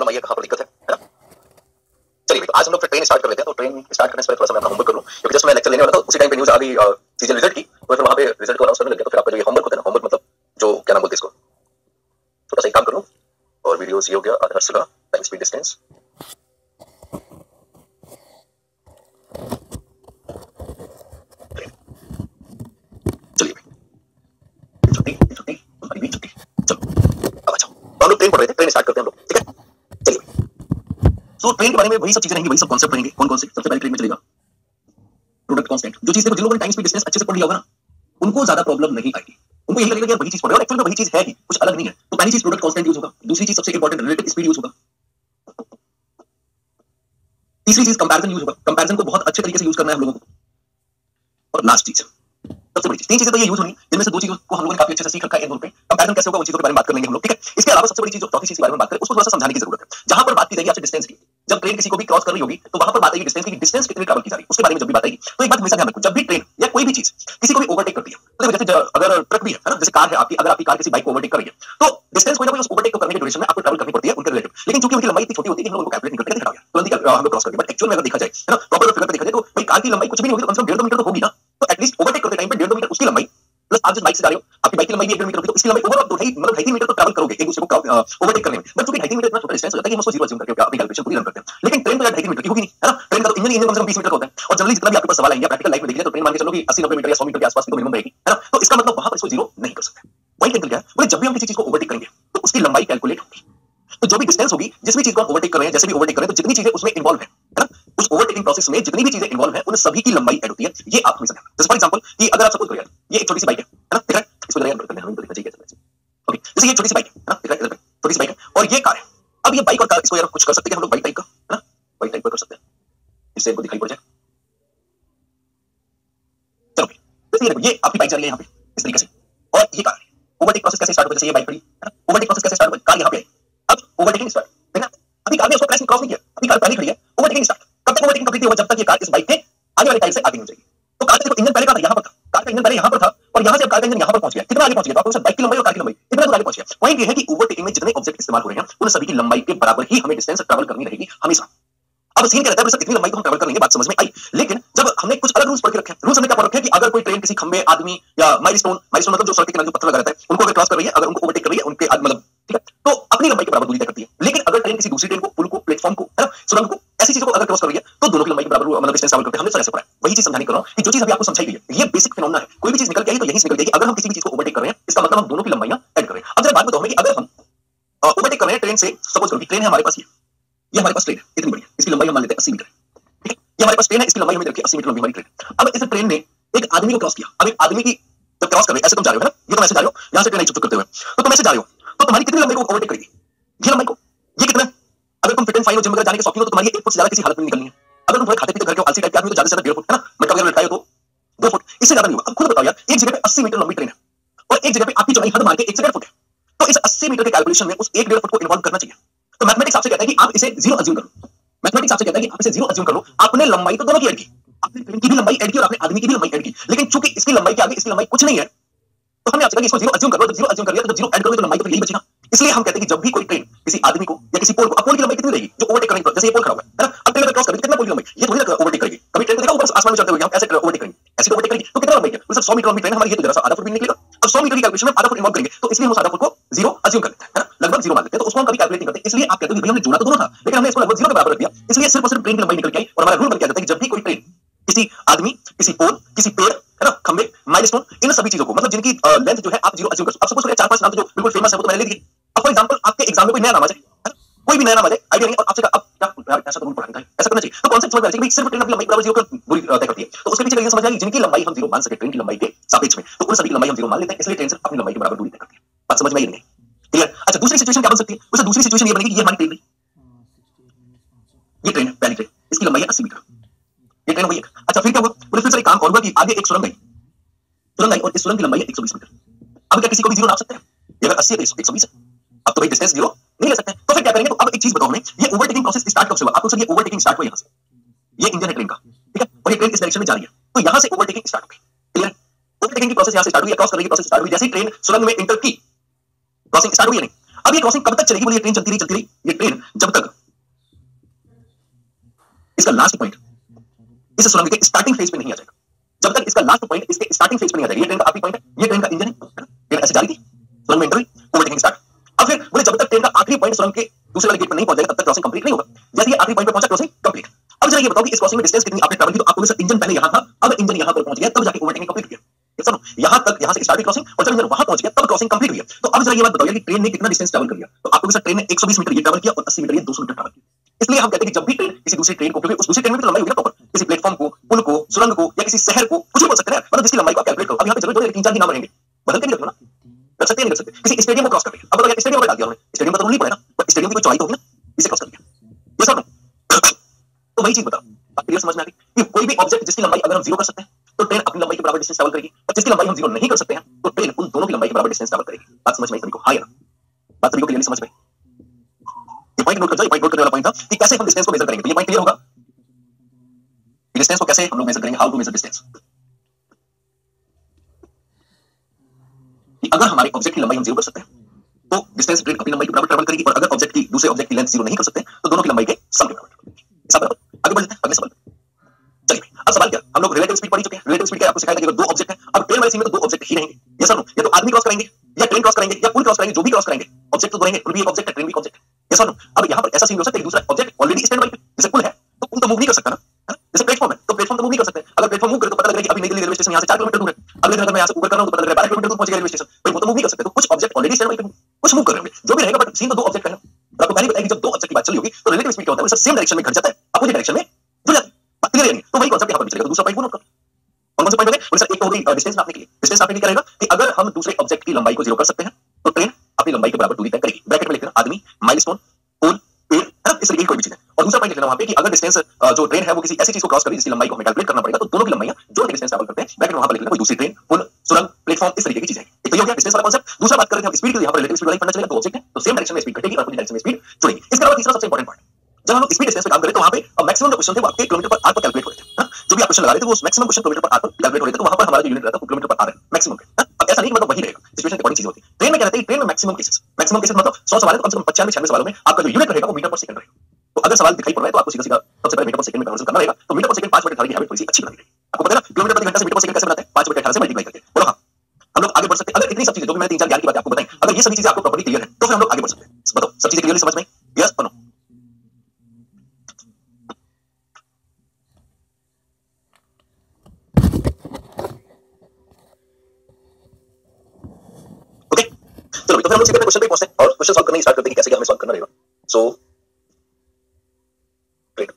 बताइए कहाँ पर दिक्कत है ना। चलिए तो आज हम लोग फिर ट्रेन स्टार्ट कर लेते हैं। तो ट्रेन स्टार्ट करने से पहले थोड़ा सा मैं अपना होमवर्क कर लूँ, क्योंकि जस्ट मैं लेक्चर लेने वाला था उसी टाइम पे न्यूज आ गई सीजन रिजल्ट की, तो फिर वहाँ पे रिजल्ट को अनाउंस करने लग गया। तो फिर आपका जो ये होमवर्क होता है ना, होमवर्क मतलब जो क्या नाम बोलते हैं इसको, छोटा सा एक काम कर लूँ। और वीडियोस ये हो गया adharshila टाइम स्पीड डिस्टेंस। चलिए छुट्टी छुट्टी तुम्हारी भी छुट्टी। चलो अब अच्छा, तो हम लोग ट्रेन पढ़ रहे थे, ट्रेन स्टार्ट करते हैं हम लोग, ठीक है। चलिए तो ट्रेन के बारे में वही सब चीजें रहेंगी, वही सब कॉन्सेप्ट रहेंगे। कौन कौन से? सबसे पहले ट्रेन में चलेगा प्रोडक्ट कांस्टेंट। जो चीज देखो, जिन लोगों ने टाइम स्पीड डिस्टेंस अच्छे से पढ़ लिया होगा ना, उनको ज्यादा प्रॉब्लम नहीं आएगी। उनको यही लगेगा कि यार वही चीज पढ़ रहे हो, एक्चुअली में वही चीज है ही, कुछ अलग नहीं है। तो पहली चीज प्रोडक्ट कांस्टेंट यूज होगा, दूसरी चीज सबसे इंपॉर्टेंट रिलेटिव स्पीड यूज होगा, तीसरी चीज कंपैरिजन यूज होगा। कंपैरिजन को बहुत अच्छे तरीके से यूज करना है हम लोगों को। और लास्ट चीज सबसे बड़ी चीज, तीन चीजें तो ये यूज होनी, जिनमें से दो चीजों को हम लोगों ने काफी अच्छे से सीख रखा है इन दोनों पे। कंपैरिजन कैसे होगा उन चीजों के बारे में बात कर लेंगे हम लोग, ठीक है। इसके अलावा सबसे बड़ी चीज जो चौथी चीज के बारे में बात करें, उसको थोड़ा सा समझाने की जरूरत है। जहां पर बात की जाएगी आपसे डिस्टेंस की, जब ट्रेन किसी को भी क्रॉस कर रही होगी तो वहां पर बात आएगी डिस्टेंस की, डिस्टेंस कितनी ट्रैवल की जा रही है, उसके बारे में जब भी बात आएगी तो एक बात हमेशा ध्यान रखो, जब भी ट्रेन या कोई भी चीज किसी को भी ओवरटेक करती है, तो जैसे अगर ट्रक भी है ना, जैसे कार है आपकी, अगर आपकी कार किसी बाइक को ओवरटेक कर रही है तो डिस्टेंस कोई ना कोई उस ओवरटेक को करने के ड्यूरेशन में आपको ट्रैवल करनी पड़ती है उनके रिलेटिव। लेकिन चूंकि उनकी लंबाई इतनी छोटी होती है कि हम लोग कैलकुलेट नहीं करते, हटा गया तुरंत ही हम लोग क्रॉस कर दिया। बट एक्चुअल में अगर देखा जाए है ना, प्रॉपर फिगर पे देखा जाए तो भाई कार की लंबाई कुछ भी नहीं होगी तो कम से कम 1.5 मीटर तो होगी ना। तो एटलीस्ट ओवरटेक करते टाइम पे 1.5 मीटर उसकी लंबाई, प्लस आप जिस बाइक से जा रहे हो आपकी बाइक की लंबाई भी 1.5 मीटर होगी, तो इसकी लंबाई ओवरऑल 2.5 मीटर तो ट्रैवल करोगे एक दूसरे को ओवरटेक करने में। बट चूंकि 2.5 मीटर इतना छोटा डिस्टेंस हो जाता है कि हम उसको जीरो अज्यूम करके अपनी कैलकुलेशन पूरी रन करते हैं। लेकिन ट्रेन तो यार 2.5 मीटर की होगी नहीं, है ना। ट्रेन का तो इंजन कम से कम 20 मीटर का होता है, और जनरली जितना भी आपके पास सवाल आएंगे प्रैक्टिकल लाइफ में देखिए तो ट्रेन मान के चलो कि 80-90 मीटर या 100 मीटर के आसपास की तो मिनिमम रहेगी, है ना। तो इसका मतलब वहां पर इसको जीरो नहीं कर सकते। वही टेक्निक क्या है, बोले जब भी हम किसी चीज को ओवरटेक करेंगे तो उसकी लंबाई कैलकुलेट होगी। तो जो भी डिस्टेंस होगी, जिस भी चीज को हम ओवरटेक कर रहे हैं, जैसे भी ओवरटेक कर रहे हैं, तो जितनी चीजें उसमें इन्वॉल्व है ना, उस ओवरटेकिंग प्रोसेस में जितनी भी चीजें इन्वॉल्व है उन सभी की लंबाई ऐड होती है। ये आप हमेशा ध्यान रखना। जैसे फॉर एग्जांपल कि अगर आप सपोज करो यार ये एक छोटी सी बाइक है ना, ठीक है, इसको जरा करते हैं, हमें तो देखना चाहिए कैसे। ओके, जैसे ये छोटी सी बाइक है ना, ठीक है, इधर पे छोटी सी बाइक है और ये कार है। अब ये बाइक और कार, इसको यार कुछ कर सकते हैं हम लोग बाइक टाइप का, है ना, बाइक टाइप का कर सकते हैं, इससे इनको दिखाई पड़ जाए। चलो जैसे ये देखो, ये आपकी बाइक जा रही है यहाँ पे इस तरीके से, और ये कार है। ओवरटेक प्रोसेस कैसे स्टार्ट होगा, जैसे ये बाइक खड़ी है ना, ओवरटेक प्रोसेस कैसे स्टार्ट होगा, कार यहाँ पे आई, अब ओवरटेकिंग स्टार्ट, है ना। अभी कार ने उसको क्रॉस नहीं किया, अभी कार पहले खड़ी है, ओवरटेकिंग स्टार्ट। कब तक ओवरटेकिंग कंप्लीट होगा, जब तक ये कार इस बाइक के आगे वाले टायर से आगे नहीं जाएगी। तो कार का देखो इंजन पहले कहां था, यहाँ पर था, कार का इंजन पहले यहाँ पर था, और यहाँ से अब कार का इंजन यहाँ पर पहुंच गया। कितना आगे पहुंच गया, तो आपको बाइक की लंबाई और कार की लंबाई इतना तो आगे पहुंच गया। पॉइंट ये है कि ओवरटेकिंग में जितने ऑब्जेक्ट इस्तेमाल हो रहे हैं उन सभी की लंबाई के बराबर ही हमें डिस्टेंस ट्रैवल करनी रहेगी हमेशा। अब सीन क्या रहता है, इतनी लंबाई को हम ट्रैवल कर लेंगे, बात समझ में आई। लेकिन जब हमने कुछ अलग रूल्स पढ़ के रखे हैं, रूल्स हमने क्या पढ़ रखे हैं कि अगर कोई ट्रेन किसी खंबे, आदमी या माइलस्टोन मतलब जो सड़क के किनारे जो पत्थर लगा रहता है उनको अगर क्रॉस कर रही है, अगर उनको ओवरटेक कर रही है उनके मतलब, ठीक है, तो अपनी लंबाई के बराबर दूरी तय करती है। लेकिन अगर ट्रेन किसी दूसरी ट्रेन को, पुल को, प्लेटफॉर्म को, है ना, सुरंग को, ऐसी चीजों को अगर क्रॉस कर रही है तो दोनों की लंबाई के बराबर मतलब डिस्टेंस ट्रैवल करते हैं। हमने ऐसे पढ़ा है, वही चीज समझाने कर रहा हूं कि जो चीज अभी आपको समझाई गई है ये बेसिक फिनोमेना है। कोई भी चीज निकल के आई तो यही निकल जाएगी। अगर हम किसी भी चीज को ओवरटेक कर रहे हैं इसका मतलब हम दोनों की लंबाइयां ऐड कर रहे हैं। अब जरा बात बताओ हमें कि अगर हम ओवरटेक कर रहे हैं ट्रेन से, सपोज करो कि ट्रेन है हमारे पास, ये हमारे पास ट्रेन है इतनी बड़ी, इसकी लंबाई हम मान लेते हैं 80 मीटर, ठीक है। ये हमारे पास ट्रेन है, इसकी लंबाई हमें रखी है 80 मीटर लंबी हमारी ट्रेन। अब इस ट्रेन ने एक आदमी को क्रॉस किया। अब एक आदमी की जब क्रॉस कर रहे, ऐसे तुम जा रहे हो, है ना, ये तुम ऐसे जा रहे हो, यहां से ट्रेन चुप करते हुए, तो तुम ऐसे जा रहे हो, तो तुम्हारी कितनी लंबाई को ओवरटेक करेगी, ये लंबाई को, ये कितना है। अगर तुम फिट एंड फाइन हो, जिम वगैरह जाने के शौकीन हो, तो तुम्हारी 1 फुट से ज्यादा किसी हालत में निकलनी है। अगर तुम थोड़े खाते पीते घर के आलसी टाइप के आदमी हो तो ज्यादा से ज्यादा 1.5 फुट, है ना, मटका वगैरह लटकाए हो तो 2 फुट, इससे ज्यादा नहीं होगा। अब खुद बताओ यार, एक जगह पे 80 मीटर लंबी ट्रेन है और एक जगह पे आपकी चौड़ाई हद मान के 1 से 1.5 फुट है, तो इस 80 मीटर के कैलकुलेशन में उस 1-1.5 फुट को इन्वॉल्व करना चाहिए। तो मैथमेटिक्स आपसे कहता है कि आप इसे जीरो अज्यूम करो। मैथमेटिक्स आपसे कहता है कि आप इसे जीरो अज्यूम कर लो। आपने लंबाई तो दोनों की ऐड की, आपने ट्रेन की भी लंबाई ऐड की और आपने आदमी की भी लंबाई ऐड की, लेकिन चूंकि इसकी लंबाई के आगे इसकी लंबाई कुछ नहीं है तो हमने आपसे कहा कि इसको जीरो अज्यूम कर लो। जब जीरो अज्यूम कर लिया तो जब जीरो ऐड करोगे तो लंबाई तो यही बचेगा। इसलिए हम कहते हैं कि जब भी कोई ट्रेन किसी आदमी को या किसी पोल को, पोल की लंबाई कितनी रहेगी जो ओवरटेक करेंगे, जैसे ये पोल खड़ा हुआ है ना, अब ट्रेन अगर क्रॉस करेगी कितना पोल की लंबाई, ये थोड़ी ना ओवरटेक करेगी। कभी ट्रेन को देखा ऊपर आसमान में चढ़ते हुए हम ऐसे ओवरटेक करेंगे, ऐसे ओवरटेक करेगी तो कितना लंबाई है, मतलब 100 मीटर लंबी ट्रेन हमारी, ये तो जरा सा आधा फुट भी निकलेगा। अब 100 मीटर की कैलकुलेशन में आधा फुट इन्वॉल्व करेंगे तो इसलिए हम उस आधा फुट को जीरो अज्यूम कर लेते हैं, है ना, लगभग जीरो मान लेते हैं। तो उसको हम कभी कैलकुलेट नहीं करते। इसलिए आप कहते हो कि भाई हमने जोड़ा तो दोनों था लेकिन हमने इसको लगभग जीरो के बराबर रख दिया, इसलिए सिर्फ और सिर्फ ट्रेन की लंबाई निकल के आई। और हमारा रूल बन के आता है कि जब भी कोई ट्रेन किसी आदमी, किसी पोल, किसी पेड़, है ना, खंबे, माइलस्टोन, इन सभी चीजों को मतलब जिनकी लेंथ जो है आप जीरो अज्यूम करो। अब सपोज करें 4-5 नाम तो जो बिल्कुल फेमस है वो तो मैंने ले दिए। अब फॉर एग्जांपल आपके एग्जाम में कोई नया नाम आ जाए, है ना, कोई भी नया नाम आ जाए, आइडिया नहीं, और आपसे अब क्या ऐसा तो रूल पढ़ाने का है, ऐसा करना चाहिए। तो कॉन्सेप्ट समझ में आ जाए कि सिर्फ ट्रेन अपनी लंबाई बराबर जीरो कर पूरी तय करती है, तो उसके पीछे रीजन समझ आएगी जिनकी लंबाई हम जीरो मान सके ट्रेन की लंबाई के सापेक्ष में, तो उन सभी की लंबाई हम जीरो मान लेते हैं। इसलिए ट्रेन सिर्फ अपनी लंबाई के बराबर दूरी तय करती है। बात समझ में आई नहीं? क्लियर? अच्छा, दूसरी सिचुएशन क्या बन सकती है? उससे दूसरी सिचुएशन ये बनेगी कि ये हमारी ट्रेन, ये ट्रेन है पहली ट्रेन, इसकी लंबाई है 80 मीटर, ये ट्रेन हुई। अच्छा फिर क्या हुआ, बोले फिर एक काम और हुआ कि आगे एक सुरंग आई और इस सुरंग की लंबाई है 120 मीटर। अब क्या किसी को भी जीरो नाप सकते हैं? ये अगर 80 है तो 120 है, अब तो भाई डिस्टेंस जीरो नहीं ले सकते। तो फिर क्या करेंगे? तो अब एक चीज बताओ हमें, ये ओवरटेकिंग प्रोसेस स्टार्ट कब से हुआ? आपको सर ये ओवरटेकिंग स्टार्ट हुआ यहाँ से, ये इंजन है ट्रेन का, ठीक है, और ये ट्रेन इस डायरेक्शन में जा रही है, तो यहाँ से ओवरटेकिंग स्टार्ट हो गई। क्लियर? ओवरटेकिंग की प्रोसेस यहाँ से स्टार्ट हुई, क्रॉस करने की प्रोसेस स्टार्ट हुई, जैसे ट्रेन सुरंग में इंटर की, क्रॉसिंग स्टार्ट हुई है नहीं। अब ये क्रॉसिंग कब तक चलेगी? बोले ये ट्रेन चलती रही, ये ट्रेन जब तक इसका लास्ट पॉइंट इस सुरंग के स्टार्टिंग फेज पे नहीं आ जाएगा, जब तक इसका लास्ट पॉइंट इसके स्टार्टिंग फेज पे नहीं आ जाएगा। ये ट्रेन का आखिरी पॉइंट है, ये ट्रेन का इंजन है, ट्रेन ऐसे जा रही थी, सुरंग में एंटर हुई, ओवरटेकिंग स्टार्ट। अब फिर बोले जब तक ट्रेन का आखिरी पॉइंट सुरंग के दूसरे वाले गेट पर नहीं पहुंच जाएगा तब तक क्रॉसिंग कंप्लीट नहीं होगा। जैसे ये आखिरी पॉइंट पे पहुंचा, क्रॉसिंग कंप्लीट। अब जरा ये बताओ कि इस क्रॉसिंग में डिस्टेंस कितनी आपने ट्रैवल की? तो आपको सर इंजन पहले यहां था, अब इंजन यहां पर पहुंच गया, तब जाके ओवरटेकिंग कंप्लीट हुई है। सुनो, यहां तक यहां से स्टार्ट हुई क्रॉसिंग और जब इंजन वहां पहुंच गया तब क्रॉसिंग कंप्लीट हुई है। तो अब जरा ये बात बताओ कि ट्रेन ने कितना डिस्टेंस ट्रैवल कर लिया? तो आपको सर ट्रेन ने 120 मीटर ये ट्रैवल किया और 80 मीटर ये 200 मीटर ट्रैवल किया। इसलिए हम कहते हैं कि जब भी ट्रेन किसी दूसरी ट्रेन को, क्योंकि उस दूसरी ट्रेन में तो लंबाई होगी ना प्रॉपर, किसी प्लेटफॉर्म को, पुल को, सुरंग को या किसी शहर को, कुछ भी बोल सकते हैं, मतलब जिसकी लंबाई को आप कैलकुलेट करो। अब यहां पे जरूर 3-4 ही नाम रहेंगे, बदल के नहीं रखना ना, रख सकते हैं नहीं रख सकते। किसी स्टेडियम को क्रॉस कर लिया, अब बताओ स्टेडियम पर डाल दिया हमने, स्टेडियम का तो रूल नहीं पड़ेगा, पर स्टेडियम की कोई चौड़ाई तो होगी ना, इसे क्रॉस कर लिया, ये सब तो वही चीज बताओ। बात क्लियर समझ में आ गई कि कोई भी ऑब्जेक्ट जिसकी लंबाई अगर हम 0 कर सकते हैं तो ट्रेन अपनी लंबाई के बराबर डिस्टेंस ट्रैवल करेगी, और जिसकी लंबाई हम 0 नहीं कर सकते हैं तो ट्रेन उन दोनों की लंबाई के बराबर डिस्टेंस ट्रैवल करेगी। बात समझ में आई सभी को? हाँ या ना? बात सभी को क्लियरली समझ में? ये पॉइंट नोट कर जाओ, ये पॉइंट नोट करने वाला पॉइंट था कि कैसे हम डिस्टेंस को मेजर करेंगे। तो ये पॉइंट क्लियर होगा कि डिस्टेंस को कैसे हम लोग मेजर करेंगे, हाउ टू मेजर डिस्टेंस। कि अगर हमारे ऑब्जेक्ट की लंबाई हम 0 कर सकते हैं तो डिस्टेंस ट्रेन अपनी लंबाई के बराबर ट्रैवल करेगी, और अगर ऑब्जेक्ट की दूसरे ऑब्जेक्ट की लेंथ 0 नहीं कर सकते तो दोनों की लंबाई के सम के बराबर। सब बराबर। आगे बढ़ते हैं अगले सवाल। चलिए अब सवाल क्या, हम लोग रिलेटिव स्पीड पढ़ चुके हैं। रिलेटिव स्पीड क्या आपको सिखाया था कि अगर दो ऑब्जेक्ट हैं, अब ट्रेन वाली सीन में तो दो ऑब्जेक्ट ही रहेंगे, ये सर या तो आदमी क्रॉस करेंगे या ट्रेन क्रॉस करेंगे या पुल क्रॉस करेंगे, जो भी क्रॉस करेंगे ऑब्जेक्ट तो दो रहेंगे, पुल भी एक ऑब्जेक्ट है, ट्रेन भी एक ऑब्जेक्ट है, ये सर। अब यहाँ पर ऐसा सीन हो सकता है कि दूसरा ऑब्जेक्ट ऑलरेडी स्टैंड बाई पे, जैसे पुल है तो पुल तो मूव नहीं कर सकता ना, जैसे प्लेटफॉर्म है तो प्लेटफॉर्म तो मूव नहीं कर सकते। अगर प्लेटफॉर्म मूव करे तो पता लग रहा है कि अभी नई दिल्ली रेलवे स्टेशन यहाँ से 4 किलोमीटर दूर है, अगले दिन अगर मैं यहाँ से ऊपर कर रहा हूँ तो पता लग रहा है 12 किलोमीटर दूर पहुंच गया रेलवे स्टेशन, भाई वो तो मूव नहीं कर सकते। तो कुछ ऑब्जेक्ट ऑलरेडी स्टैंड बाई पे, कुछ मूव कर रहे होंगे, जो भी रहेगा, बट सीन तो दो ऑब्जेक्ट का है। और आपको पहले बताया कि जब दो ऑब्जेक्ट की बात चली होगी तो रिलेटिव स्पीड क्या होता है, वो सेम डायरेक्शन में घट जाता है, अपोजिट डायरेक्शन में जुड़ जाता है। क्लियर है? तो वही कॉन्सेप्ट यहाँ पर चलेगा। तो दूसरा पॉइंट वो नोट करो। कौन से पॉइंट हो गए? बोले सर एक तो हो गई डिस्टेंस नापने के लिए। डिस्टेंस नापने के लिए क्या रहेगा कि अगर हम दूसरे ऑब्जेक्ट की लंबाई को 0 कर सकते हैं तो ट्रेन अपनी लंबाई के बराबर दूरी तय करेगी। ब्रैकेट में लिख देना आदमी, माइलस्टोन, पोल, पेड़, है ना, इस तरीके की कोई भी चीज है। और दूसरा पॉइंट लिख लेना वहां पे कि अगर डिस्टेंस जो ट्रेन है वो किसी ऐसी चीज को क्रॉस कर रही है जिसकी लंबाई को हमें कैलकुलेट करना पड़ेगा, तो दोनों की लंबाइयां जो डिस्टेंस ट्रैवल करते हैं, ब्रैकेट में वहां पर लिख लेना कोई दूसरी ट्रेन, पुल, सुरंग, प्लेटफॉर्म, इस तरीके की चीज है। एक तो ये हो गया डिस्टेंस वाला कॉन्सेप्ट। दूसरा बात कर रहे थे हम स्पीड की, यहाँ पर रिलेटिव स्पीड वाला पढ़ना चलेगा। दो ऑब्जेक्ट है तो सेम डायरेक्शन में स्पीड घटेगी और अपोजिट डायरेक्शन में स्पीड जुड़ेगी। इसके अलावा तीसरा सबसे इंपॉर्टेंट पॉइंट, जब हम लोग स्पीड डिस्टेंस पे काम करें तो वहां पे मैक्सिमम जो क्वेश्चन थे वो आपके किलोमीटर पर आवर पर कैलकुलेट हो रहे थे। जो भी आप क्वेश्चन लगा रहे थे वो maximum question kilometre per hour पर कैलकुलेट हो रहे थे, तो वहां पर हमारा जो यूनिट रहता है वो किलोमीटर पर आवर है मैक्सिमम पे। अब ऐसा नहीं मतलब वही रहेगा, सिचुएशन के अकॉर्डिंग चीजें होती है। ट्रेन में क्या रहता है, ट्रेन में मैक्सिमम केसेस मतलब 100 सवाल है तो कम से कम 95-96 सवालों में आपका जो यूनिट रहेगा वो मीटर पर सेकंड रहेगा। तो अगर सवाल दिखाई पड़ रहा है तो आपको सीधा सीधा सबसे पहले मीटर पर सेकंड में कन्वर्जन करना रहेगा। तो मीटर पर सेकंड 5 बटे 18 की हैबिट थोड़ी सी अच्छी बनानी रहेगी। आपको पता है ना किलोमीटर प्रति घंटा से मीटर पर सेकंड कैसे बनाते हैं, 5 बटे 18 से मल्टीप्लाई करके। बोलो हाँ, हम लोग आगे बढ़ सकते हैं। अगर इतनी सब चीजें जो भी मैंने 3-4 ज्ञान की बातें आपको बताई, अगर ये सभी चीजें आपको प्रॉपर्ली क्लियर है तो फिर हम लोग आगे बढ़ सकते हैं। बताओ सब चीजें क्लियरली समझ में? यस और नो? ओके चलो तो फिर हम लोग सीधे क्वेश्चन पे पहुंचते हैं और क्वेश्चन सॉल्व करने स्टार्ट करते हैं कि कैसे हमें सॉल्व करना रहेगा। सो ग्रेट,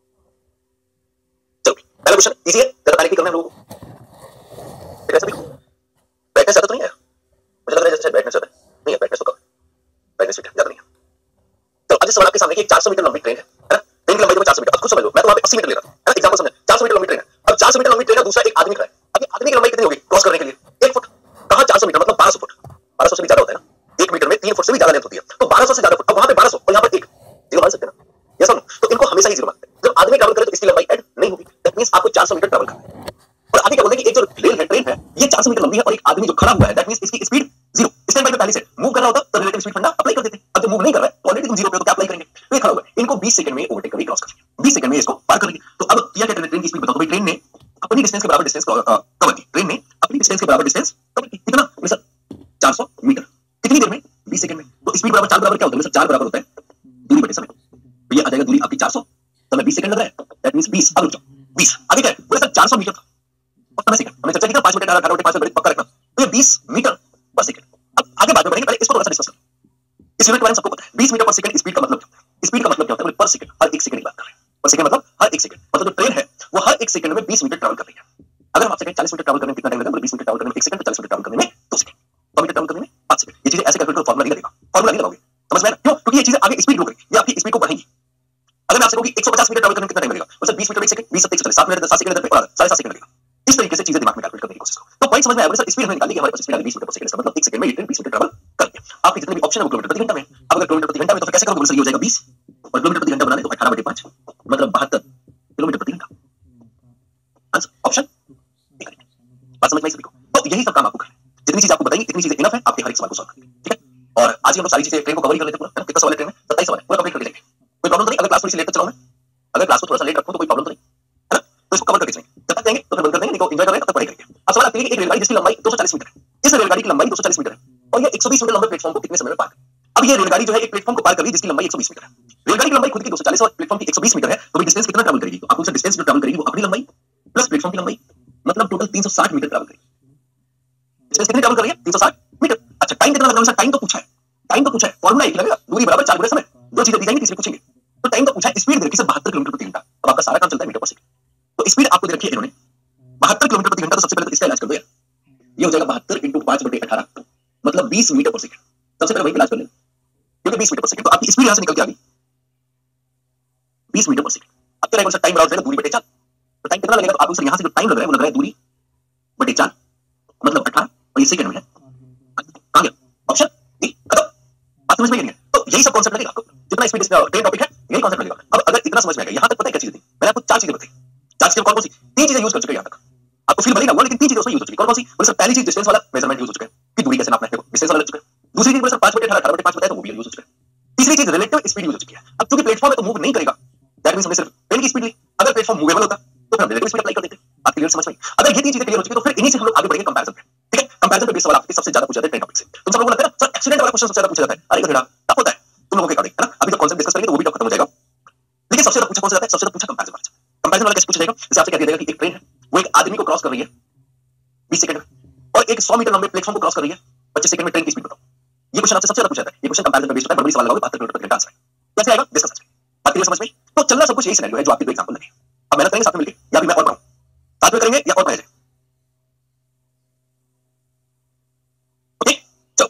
चलो पहला क्वेश्चन इजी है, जरा पहले करना है लोगों को। कैसे भी ब्राइटनेस ज्यादा तो नहीं है, मुझे लग रहा है जैसे ब्राइटनेस ज्यादा नहीं है, ब्राइटनेस तो कम, ब्राइटनेस ज्यादा नहीं है। तो आज इस सवाल आपके सामने कि 400 मीटर लंबी ट्रेन है ना, ट्रेन की लंबाई तो 400 मीटर। अब खुद समझ लो, मैं तो वहां पे 80 मीटर ले रहा था, है ना, एग्जांपल समझ, 400 मीटर लंबी ट्रेन है। अब 400 मीटर लंबी ट्रेन है, दूसरा एक आदमी खड़ा है। अब ये आदमी की लंबाई कितनी होगी क्रॉस करने के लिए? 1 फुट। कहां 400 मीटर मतलब 1200 फुट, 1200 से भी ज्यादा होता है ना, 1 मीटर में 3 फुट से भी ज्यादा लेंथ होती है, तो 1200 से ज्यादा फुट। अब वहां पे 1200 और यहां पर 1 जीरो मान सकते हैं ना, यस और नो? तो इनको हमेशा ही जीरो मानते हैं। जब आदमी ट्रैवल करे तो इसकी लंबाई ऐड नहीं होगी, दैट मींस आपको 400 मीटर ट्रैवल करना है। और आगे क्या बोलते हैं कि एक जो रेल है, ट्रेन है, ये 400 मीटर लंबी है और एक आदमी जो खड़ा हुआ है, दैट मींस इसकी स्पीड 0। स्टैंड बाय पे पहले से मूव कर रहा होता तो रिलेटिव स्पीड फंडा अप्लाई कर देते। अब जब मूव नहीं कर रहा है ऑलरेडी तुम 0 पे हो तो क्या अप्लाई करेंगे? तो ये खड़ा हुआ है, इनको 20 सेकंड में ओवरटेक करके क्रॉस करेंगे, 20 सेकंड में इसको पार करेंगे। तो अब किया क्या ट्रेन की स्पीड बताओ भाई। ट्रेन ने अपनी डिस्टेंस के बराबर डिस्टेंस कवर की, ट्रेन ने अपनी डिस्टेंस के बराबर डिस्टेंस कवर की। कितना सर? 400 मीटर। कितनी देर में? 20 सेकंड में। तो स्पीड बराबर 4 बराबर क्या होता है सर? 4 बराबर होता है दूरी बटे समय। तो ये आ जाएगा दूरी आपकी 400, समय 20 सेकंड लग रहा है, दैट मींस 20। अब रुक जाओ, 20 आगे क्या है? बोले सर 400 मीटर था और समय सेकंड हमने चर्चा की ना, 5 बटे 18 18 बटे 5 पक्का रखना। तो ये 20 मीटर पर सेकंड। अब आगे बात में बढ़ेंगे, पहले इसको थोड़ा सा डिस्कस करें। इस यूनिट के बारे में सबको पता है 20 मीटर पर सेकंड स्पीड का मतलब क्या होता है? स्पीड का मतलब क्या होता है? पर सेकंड, हर 1 सेकंड की बात कर रहे हैं। पर सेकंड मतलब हर 1 सेकंड, मतलब जो ट्रेन है वो हर 1 सेकंड में 20 मीटर ट्रैवल कर रही है। अगर हम आपसे कहें 40 मीटर ट्रैवल करने में कितना टाइम लगेगा? 20 मीटर ट्रैवल करने में 1 सेकंड, 40 मीटर ट्रैवल करने में 2 सेकंड, 100 मीटर ट्रैवल करने में 5 सेकंड। ये चीजें ऐसे कैलकुलेट करो, फार्मूला नहीं लगेगा, फार्मूला नहीं लगाओगे, समझ में आया? क्यों? क्योंकि ये चीजें आगे स्पीड रोकेगी, ये आपकी स्पीड को बढ़ाएगी। अगर मैं आपसे कहूं कि 150 मीटर ट्रैवल करने में कितना टाइम लगेगा? मतलब 20 metre 1 second, 20 7 7 minute 7 second 7.5 second लगेगा। इस तरीके से चीजें दिमाग में कैलकुलेट करने की कोशिश करो। तो पॉइंट समझ में आया? सर स्पीड हमें निकालनी है, हमारे पास स्पीड आ गई 20 मीटर पर सेकंड, इसका मतलब 1 सेकंड में ये ट्रेन 20 मीटर ट्रैवल करती है। आपके जितने भी ऑप्शन है वो किलोमीटर प्रति घंटा में। अब अगर किलोमीटर प्रति घंटा में तो फिर कैसे करोगे? सर ये हो जाएगा 20 और किलोमीटर प्रति घंटा बनाने तो 18 बटे 5 मतलब 72 किलोमीटर प्रति घंटा। Answer option A correct. बात समझ में आई सभी को? तो यही सब काम आपको करना है। जितनी चीज आपको बताई इतनी चीजें इनफ है आपके हर एक सवाल को सॉल्व करने के लिए, ठीक है? और आज आज ही हम लोग सारी चीजें ट्रेन को कवर कर लेते पूरा, कितना सवाल है ट्रेन में, 27 सवाल है, पूरा कंप्लीट करके जाएंगे। कोई प्रॉब्लम तो नहीं? अगर क्लास थोड़ी सी लेट तक चलाऊं मैं, अगर क्लास को थोड़ा सा लेट रखूं तो कोई प्रॉब्लम तो नहीं है ना? तो इसको कवर करके चलेंगे, जब तक जाएंगे तो फिर बंद कर देंगे, नहीं तो एंजॉय कर रहे हैं तब पढ़ाई करेंगे। अब सवाल आती है कि एक रेलगाड़ी जिसकी लंबाई 240 मीटर है, इस रेलगाड़ी की लंबाई 240 मीटर है और ये 120 मीटर लंबे प्लेटफॉर्म को कितने समय में पार करे? अब ये रेलगाड़ी जो है एक प्लेटफॉर्म को पार कर रही है जिसकी लंबाई 120 मीटर है। रेलगाड़ी की लंबाई खुद की 240 और प्लेटफॉर्म की 120 मीटर है, तो भी डिस्टेंस कितना ट्रैवल करेगी? तो आपको डिस्टेंस जो ट्रैवल करेगी वो अपनी लंबाई प्लस प्लेटफॉर्म की लंबाई, मतलब टोटल 360 मीटर ट्रैवल करेगी। डिस्टेंस कितनी ट्रैवल कर रही है? 360 मीटर। अच्छा टाइम कितना लगेगा? टाइम तो पूछा है, टाइम तो पूछा है, फॉर्मूला एक लगेगा, दूरी बराबर 4 गुना समय, दो चीजें दी जाएंगी तीसरी पूछेंगे। तो टाइम तो पूछा है, स्पीड दे रखी है 72 किलोमीटर प्रति घंटा। अब आपका सारा काम चलता है मीटर पर सेकंड, तो स्पीड आपको दे रखी है इन्होंने 72 किलोमीटर प्रति घंटा। तो सबसे पहले तो इसका इलाज कर दो यार, ये हो जाएगा 72 × 5/18, मतलब 20 मीटर पर सेकंड। सबसे पहले वही इलाज कर लें, क्योंकि 20 मीटर पर सेकंड, तो आपकी स्पीड यहां से निकल के आ गई 20 मीटर पर सेकंड। अब क्या रहेगा? टाइम बराबर दूरी बटे 4, तो टाइम कितना लगेगा? तो आपको यहां से जो टाइम लग रहा है वो लग रहा है दूरी बटे 4, मतलब 18, और ये सेकंड में है। कहां गया ऑप्शन डी? खत्म। बात समझ में नहीं है? तो यही सब कॉन्सेप्ट लगेगा आपको, जितना स्पीड ट्रेन टॉपिक है यही कॉन्सेप्ट लगेगा। अब अगर इतना समझ में आ गया, यहां तक पता है क्या चीजें थी? मैंने आपको 4 चीजें बताई। 4 चीजें कौन कौन सी? 3 चीजें यूज कर चुके हैं यहां तक, आपको फील भले ना हुआ, लेकिन 3 चीजें उसमें यूज हो चुकी। कौन कौन सी? बोले सर पहली चीज डिस्टेंस वाला मेजरमेंट यूज हो चुका है कि दूरी कैसे नापना है, डिस्टेंस वाला लग चुका है। दूसरी चीज बोले सर 5/18 18/5 बताया, तो वो भी यूज हो चुका है। तीसरी चीज रिलेटिव स्पीड यूज हो चुकी है। अब क्योंकि प्लेटफॉर्म है तो मूव नहीं करेगा, दैट मींस हमने सिर्फ ट्रेन की स्पीड ली। अगर प्लेटफॉर्म मूवेबल होता तो फिर हम रिलेटिव स्पीड अप्लाई कर देते। आप क्लियर समझ में? अगर ये 3 चीजें क्लियर हो चुकी तो फिर इन्हीं से हम लोग आगे बढ़ेंगे कंपैरिजन पे। ठीक है, कंपैरिजन पे बेस सवाल आपके सबसे ज्यादा पूछा जाता है ट्रेन टॉपिक से। तुम सब लोगों को लगता है ना सर एक्सीडेंट वाला क्वेश्चन सबसे ज्यादा पूछा जाता है, अरे गधेड़ा टफ होता है तुम लोगों के अकॉर्डिंग, है ना? अभी तो कॉन्सेप्ट डिस्कस करेंगे तो वो भी टफ खत्म हो जाएगा। लेकिन सबसे ज्यादा पूछा कौन सा जाता है? सबसे ज्यादा पूछा कंपैरिजन वाला। कंपैरिजन वाला कैसे पूछा जाएगा? जैसे आपसे कह दिया जाएगा कि एक ट्रेन है, वो एक आदमी को क्रॉस कर रही है 20 सेकंड में, और एक 100 मीटर लंबे प्लेटफॉर्म को क्रॉस कर रही है 25 सेकंड में। ट्रेन की स्पीड बताओ। ये क्वेश्चन आपसे सबसे ज्यादा पूछा जाता है। ये क्वेश्चन कंपैरिजन पे बेस्ड होता है, बड़ी सवाल लगाओगे 72 किलोमीटर प्रति घंटा आंसर है। कैसे आएगा डिस्कस करेंगे। बात क्लियर समझ में? तो चलना सब कुछ यही सिनेरियो है जो आपके दो एग्जांपल लगे। अब मेहनत करेंगे साथ में मिलके, या भी मैं और पढ़ाऊं, साथ में करेंगे या और पढ़ाया जाए? ओके चलो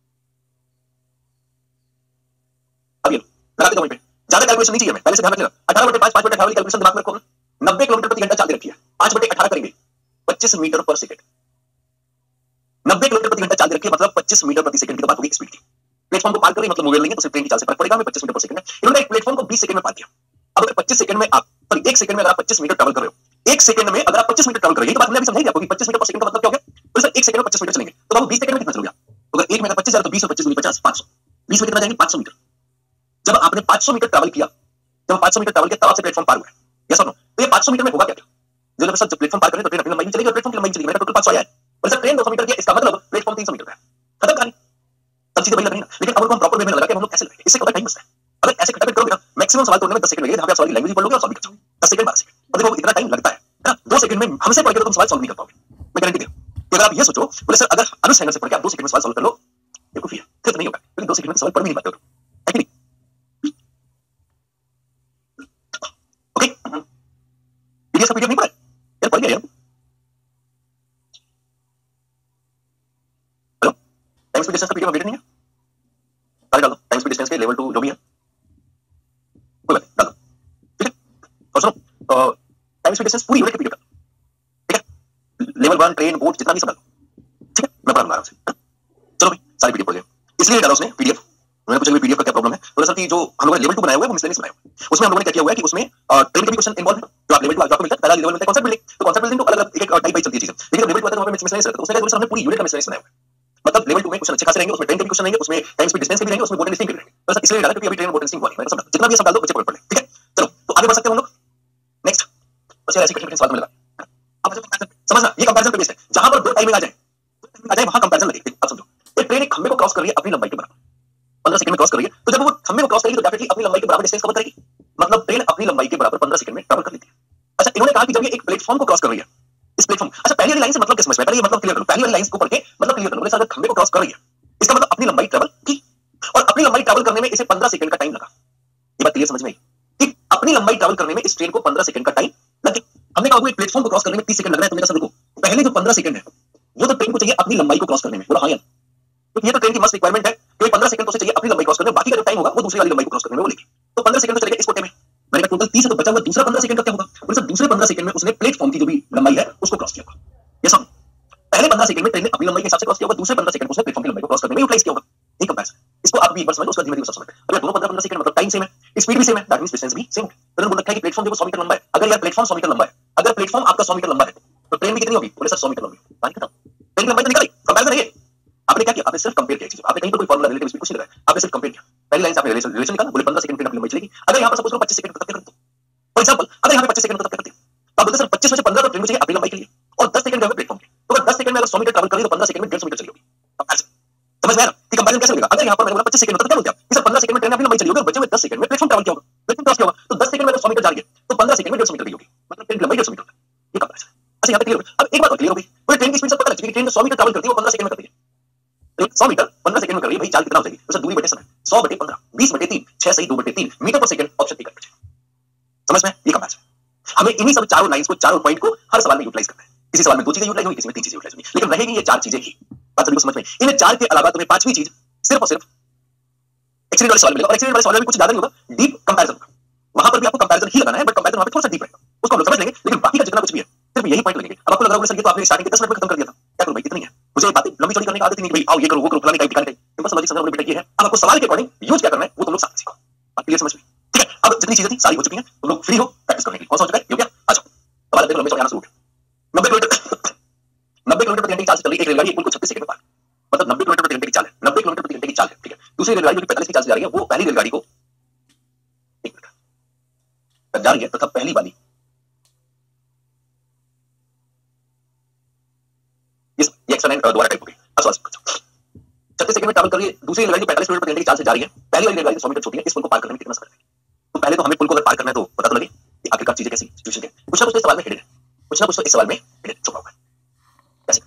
अब ये लगाते दो वहीं पे, ज्यादा कैलकुलेशन नहीं चाहिए हमें, पहले से ध्यान रखना। 18/5 5/18 वाली कैलकुलेशन दिमाग में रखो। 90 किलोमीटर प्रति घंटा चाल रखी है, 5/18 करेंगे 25 मीटर पर सेकंड। 90 किलोमीटर प्रति घंटा चाल रखी है, मतलब 25 मीटर प्रति सेकंड की बात होगी स्पीड की। प्लेटफॉर्म को पार कर रही है, मतलब मूव लेंगे तो सिर्फ ट्रेन की चाल से फर्क पड़ेगा। हमें 25 मीटर पर सेकंड है, इन्होंने एक प्लेटफॉर्म को 20 सेकंड में पार किया। अब अगर 25 सेकंड में आप, सॉरी 1 सेकंड में अगर आप 25 मीटर ट्रैवल कर रहे हो, 1 सेकंड में अगर आप 25 मीटर ट्रैवल कर रहे हो, ये तो बात हमने अभी समझाई आपको कि 25 मीटर पर सेकंड का मतलब क्या हो गया? तो सर 1 सेकंड में 25 मीटर चलेंगे, तो आप 20 सेकंड में कितना चलोगे? तो अगर 1 में 25 तो 20 और 25 दूनी 50, 500। 20 में कितना जाएंगे? 500 मीटर। जब आपने 500 मीटर ट्रैवल किया, जब 500 मीटर ट्रैवल किया तब आपसे प्लेटफॉर्म पार हुआ है, यस और नो? तो ये 500 मीटर में होगा क्या? जो सर जब प्लेटफॉर्म पार करें तो ट्रेन अपनी लंबाई में चलेगी और प्लेटफॉर्म की लंबाई चलेगी। मेरा टोटल 500 आया है, और सर ट्रेन 200 मीटर की, इसका मतलब प्लेटफॉर्म 300 मीटर का है। खत्म कहानी, सब चीजें वही लग रही है ना। लेकिन अब उनको हम प्रॉपर वे में लगा के हम लोग कैसे लगाएंगे, इससे क्या टाइम बचता है। अगर ऐसे खटाखट करोगे ना, मैक्सिमम सवाल तोड़ने में 10 सेकंड लगेगा। जहां पे आप सॉरी लैंग्वेज पढ़ लोगे और सॉल्व भी कर जाओगे 10 सेकंड 12 सेकंड, और देखो इतना टाइम लगता है ना। 2 सेकंड में हमसे पढ़ के तो तुम सवाल सॉल्व नहीं कर पाओगे, मैं गारंटी दे रहा हूं। तो अगर आप ये सोचो बोले सर अगर अनुज सैनल से पढ़ के आप 2 सेकंड में सवाल सॉल्व कर लो, देखो फिर तो नहीं होगा, क्योंकि 2 सेकंड में सवाल पढ़ भी नहीं पाते हो, है कि नहीं? ओके पीडीएफ का पीडीएफ नहीं पढ़ा यार, पढ़ गया यार। हेलो, टाइम स्पीड डिस्टेंस का पीडीएफ अपडेट नहीं है? सारे डाल दो, टाइम स्पीड डिस्टेंस के लेवल 2 जो भी है कोई बात डाल दो, ठीक है? और सुनो टाइम स्पीड डिस्टेंस पूरी यूनिट के पीडीएफ का, ठीक है? लेवल 1 ट्रेन बोट जितना भी सब डालो, ठीक है? मैं पढ़ाऊंगा आराम से। चलो भाई सारी पीडीएफ पढ़ लिया, इसलिए डाला उसने पीडीएफ। मैंने पूछा पीडीएफ का क्या प्रॉब्लम है, तो सर कि जो हम लोगों ने लेवल 2 बनाया हुआ है वो मिसलेनियस बनाया हुआ है। उसमें हम लोगों ने क्या किया हुआ है कि उसमें ट्रेन के भी क्वेश्चन इन्वॉल्व है। जो आप लेवल 2 आपको मिलता है, पहला लेवल मिलता है कांसेप्ट बिल्डिंग, तो कांसेप्ट बिल्डिंग तो अलग-अलग एक टाइप वाइज चलती है चीजें। लेकिन लेवल 2 आता है तो वहां पे मिसलेनियस रहता है, तो उसने कहा सर हमने पूरी यूनिट का मिसलेनियस बनाया हुआ है। मतलब लेवल 2 में क्वेश्चन अच्छे खासे रहेंगे, उसमें ट्रेन के भी क्वेश्चन रहेंगे, उसमें टाइम स्पीड डिस्टेंस के भी रहेंगे, उसमें बोट एंड लिस्टिंग के भी रहेंगे। तो सर इसलिए डाला क्योंकि अभी ट्रेन बोट एंड लिस्टिंग हुआ नहीं, मैंने सब जितना भी सब डाल दो बच्चे पढ़ ले, ठीक है? चलो तो आगे बढ़ सकते हैं हम लोग नेक्स्ट। बस यार ऐसे कठिन सवाल मिलेगा, अब समझना ये कंपैरिजन पे बेस्ड है। जहां पर दो टाइमिंग आ जाए वहां कंपैरिजन लगेगा। आप समझो एक ट्रेन एक खंबे को क्रॉस कर रही है अपनी लंबाई के बराबर, 15 सेकंड में क्रॉस कर रही है, तो जब वो खंबे को क्रॉस करेगी तो डेफिनेटली अपनी लंबाई के बराबर डिस्टेंस कवर करेगी, मतलब ट्रेन अपनी लंबाई के बराबर 15 सेकंड में ट्रैवल कर लेती है। अच्छा इन्होंने कहा कि जब ये एक प्लेटफॉर्म को क्रॉस कर रही है, इस प्लेटफॉर्म, अच्छा पहली वाली लाइन से मतलब क्या समझ में, पहले ये मतलब क्लियर करो, पहली वाली लाइन को पढ़ के मतलब क्लियर करो। अगर खंबे को क्रॉस कर रही है इसका मतलब अपनी लंबाई ट्रैवल की, और अपनी लंबाई ट्रैवल करने में इसे 15 सेकंड का टाइम लगा। ये बात क्लियर समझ में आई कि अपनी लंबाई ट्रैवल करने में इस ट्रेन को 15 सेकंड का टाइम लगे। हमने कहा एक प्लेटफॉर्म को क्रॉस करने में 30 सेकंड लग रहा है, तुमने कहा देखो पहले जो 15 सेकंड है वो तो ट्रेन को चाहिए अपनी लंबाई को क्रॉस करने में, बोला हां यार, तो ये तो ट्रेन की मस्ट रिक्वायरमेंट है कि 15 सेकंड तो उसे चाहिए अपनी लंबाई क्रॉस करने में, बाकी का जो टाइम होगा वो दूसरी वाली लंबाई को क्रॉस करने में वो लेगी। तो 15 सेकंड तो चलेगा इस कोटे में, मैंने कहा टोटल 30 है तो बचा हुआ दूसरा 15 सेकंड का क्या होगा? और सर दूसरे 15 सेकंड में उसने प्लेटफॉर्म की जो भी लंबाई है उसको क्रॉस किया होगा। ये सब पहले 15 सेकंड में ट्रेन ने अपनी लंबाई के हिसाब से क्रॉस किया होगा, दूसरे 15 सेकंड उसने प्लेटफॉर्म की लंबाई को क्रॉस करने में यूटिलाइज किया होगा। ये कंपैरिजन, इसको आप भी एक बार समझो, उसका धीरे-धीरे सब समझ। अगर दोनों 15-15 सेकंड मतलब टाइम सेम है, स्पीड भी सेम है, दैट मींस डिस्टेंस भी सेम है। तो बोल रखा है कि प्लेटफॉर्म देखो 100 मीटर लंबा है, अगर यार प्लेटफॉर्म 100 मीटर लंबा है, अगर प्लेटफॉर्म आपका 100 मीटर लंबा है तो ट्रेन भी कितनी होगी? बोले सर 100 मीटर लंबी। बात खत्म, ट्रेन की लंबाई तो निकल गई, कंपैरिजन है ये। आपने क्या किया, आपने सिर्फ कंपेयर किया चीज, आपने कहीं पर कोई फॉर्मूला रिलेटिव स्पीड कुछ नहीं लगाया, आपने सिर्फ कंपेयर किया। पहली लाइन से आपने रिलेशन निकाला, बोले 15 सेकंड ट्रेन अपनी लंबाई चलेगी। अगर यहाँ पर सपोज करो 25 सेकंड तक क्या करते हो, फॉर एग्जांपल अगर यहाँ पे 25 सेकंड तक क्या करते हो, तो आप बोलते सर 25 में से 15 तो ट्रेन को चाहिए अपनी लंबाई के लिए और 10 सेकंड में प्लेटफॉर्म के, तो अगर 10 सेकंड में अगर 100 मीटर ट्रैवल करें तो 15 सेकंड में 150 मीटर चली होगी। समझ में आया कि कंपैरिजन कैसे मिलेगा। अगर यहाँ पर मैंने बोला 25 सेकंड तो क्या बोलते हैं सर 15 सेकंड में ट्रेन अपनी लंबाई चली होगी और बचे हुए 10 सेकंड में प्लेटफॉर्म ट्रैवल किया होगा, प्लेटफॉर्म क्रॉस किया होगा, तो 10 सेकंड में अगर 100 मीटर जा रही है तो 15 सेकंड में 150 मीटर गई होगी, मतलब ट्रेन की लंबाई 150 मीटर है। ये कंपैरिजन अच्छा यहाँ पे क्लियर हो गया। अब एक बात और क्लियर हो गई, पूरी ट्रेन की स्पीड से पता लग चुकी है, ट्रेन 100 मीटर ट्रैवल करती है वो 15 सेकंड में करती है, 100 मीटर 15 सेकंड में कर रही है, भाई चाल कितना हो जाएगी, तो सर दूरी बटे समय 100 बटे 15 20 बटे 3 6 सही 2 बटे 3 metre per second option T कर। समझ में ये कंपैरिजन। हमें इन्हीं सब चारों लाइंस को चारों पॉइंट को हर सवाल में यूटिलाइज करना है। किसी सवाल में 2 चीजें यूटिलाइज होंगी, किसी में 3 चीजें यूटिलाइज होंगी, लेकिन रहेगी ये 4 चीजें ही। बात सभी को समझ में। इन 4 के अलावा तुम्हें 5वीं चीज सिर्फ और सिर्फ एक्सीडेंट वाले सवाल मिलेगा, और एक्सीडेंट वाले सवाल में कुछ ज्यादा नहीं होगा, डीप कंपैरिजन होगा। वहां पर भी आपको कंपैरिजन ही लगाना है, बट कंपैरिजन वहां पे थोड़ा सा डीप रहेगा, उसको हम लोग समझ लेंगे, लेकिन बाकी का जितना कुछ भी है सिर्फ यही पॉइंट लगेंगे। अब आपको लग रहा होगा सर ये तो आपने स्टार्टिंग के 10 मिनट में खत्म कर दिया था, क्या करूं भाई इतनी है, मुझे बातें लंबी चौड़ी करने की आदत ही नहीं भाई, आओ ये करो वो करो फलाने टाइप दिखाने टाइप, सिंपल लॉजिक समझना बेटा ये है। अब आपको सवाल के अकॉर्डिंग यूज क्या करना है वो तुम लोग साथ सीखो। बात क्लियर समझ में, ठीक है। अब जितनी चीजें थी सारी हो चुकी हैं, तुम लोग फ्री हो प्रैक्टिस करने के लिए। कौन सा हो चुका है ये हो गया, आ जाओ सवाल देखो। लंबे चौड़े आंसर उठ 90 किलोमीटर प्रति घंटे की चाल से चल रही एक रेलगाड़ी पुल को 36 सेकंड में पार, मतलब 90 किलोमीटर प्रति घंटे की चाल है, 90 किलोमीटर प्रति घंटे की चाल है, ठीक है। दूसरी रेलगाड़ी जो 45 की चाल से जा रही है वो पहली रेलगाड़ी को एक मिनट तक जा रही है तथा पहली वाली ये एक्स्ट्रा लाइन दोबारा टाइप हो गई। अब सवाल 36 सेकंड में ट्रैवल कर रही है, दूसरी रेलगाड़ी 45 किलोमीटर प्रति घंटे की चाल से जा रही है, पहली वाली रेलगाड़ी 100 मीटर छोटी है, इस पुल को पार करने में कितना समय लगेगा। तो पहले तो हमें पुल को अगर पार करना है तो पता तो लगे कि आखिरकार चीजें कैसी सिचुएशन है। कुछ ना कुछ इस सवाल में हिडन है, कुछ ना कुछ इस सवाल में हिडन छुपा हुआ है। कैसे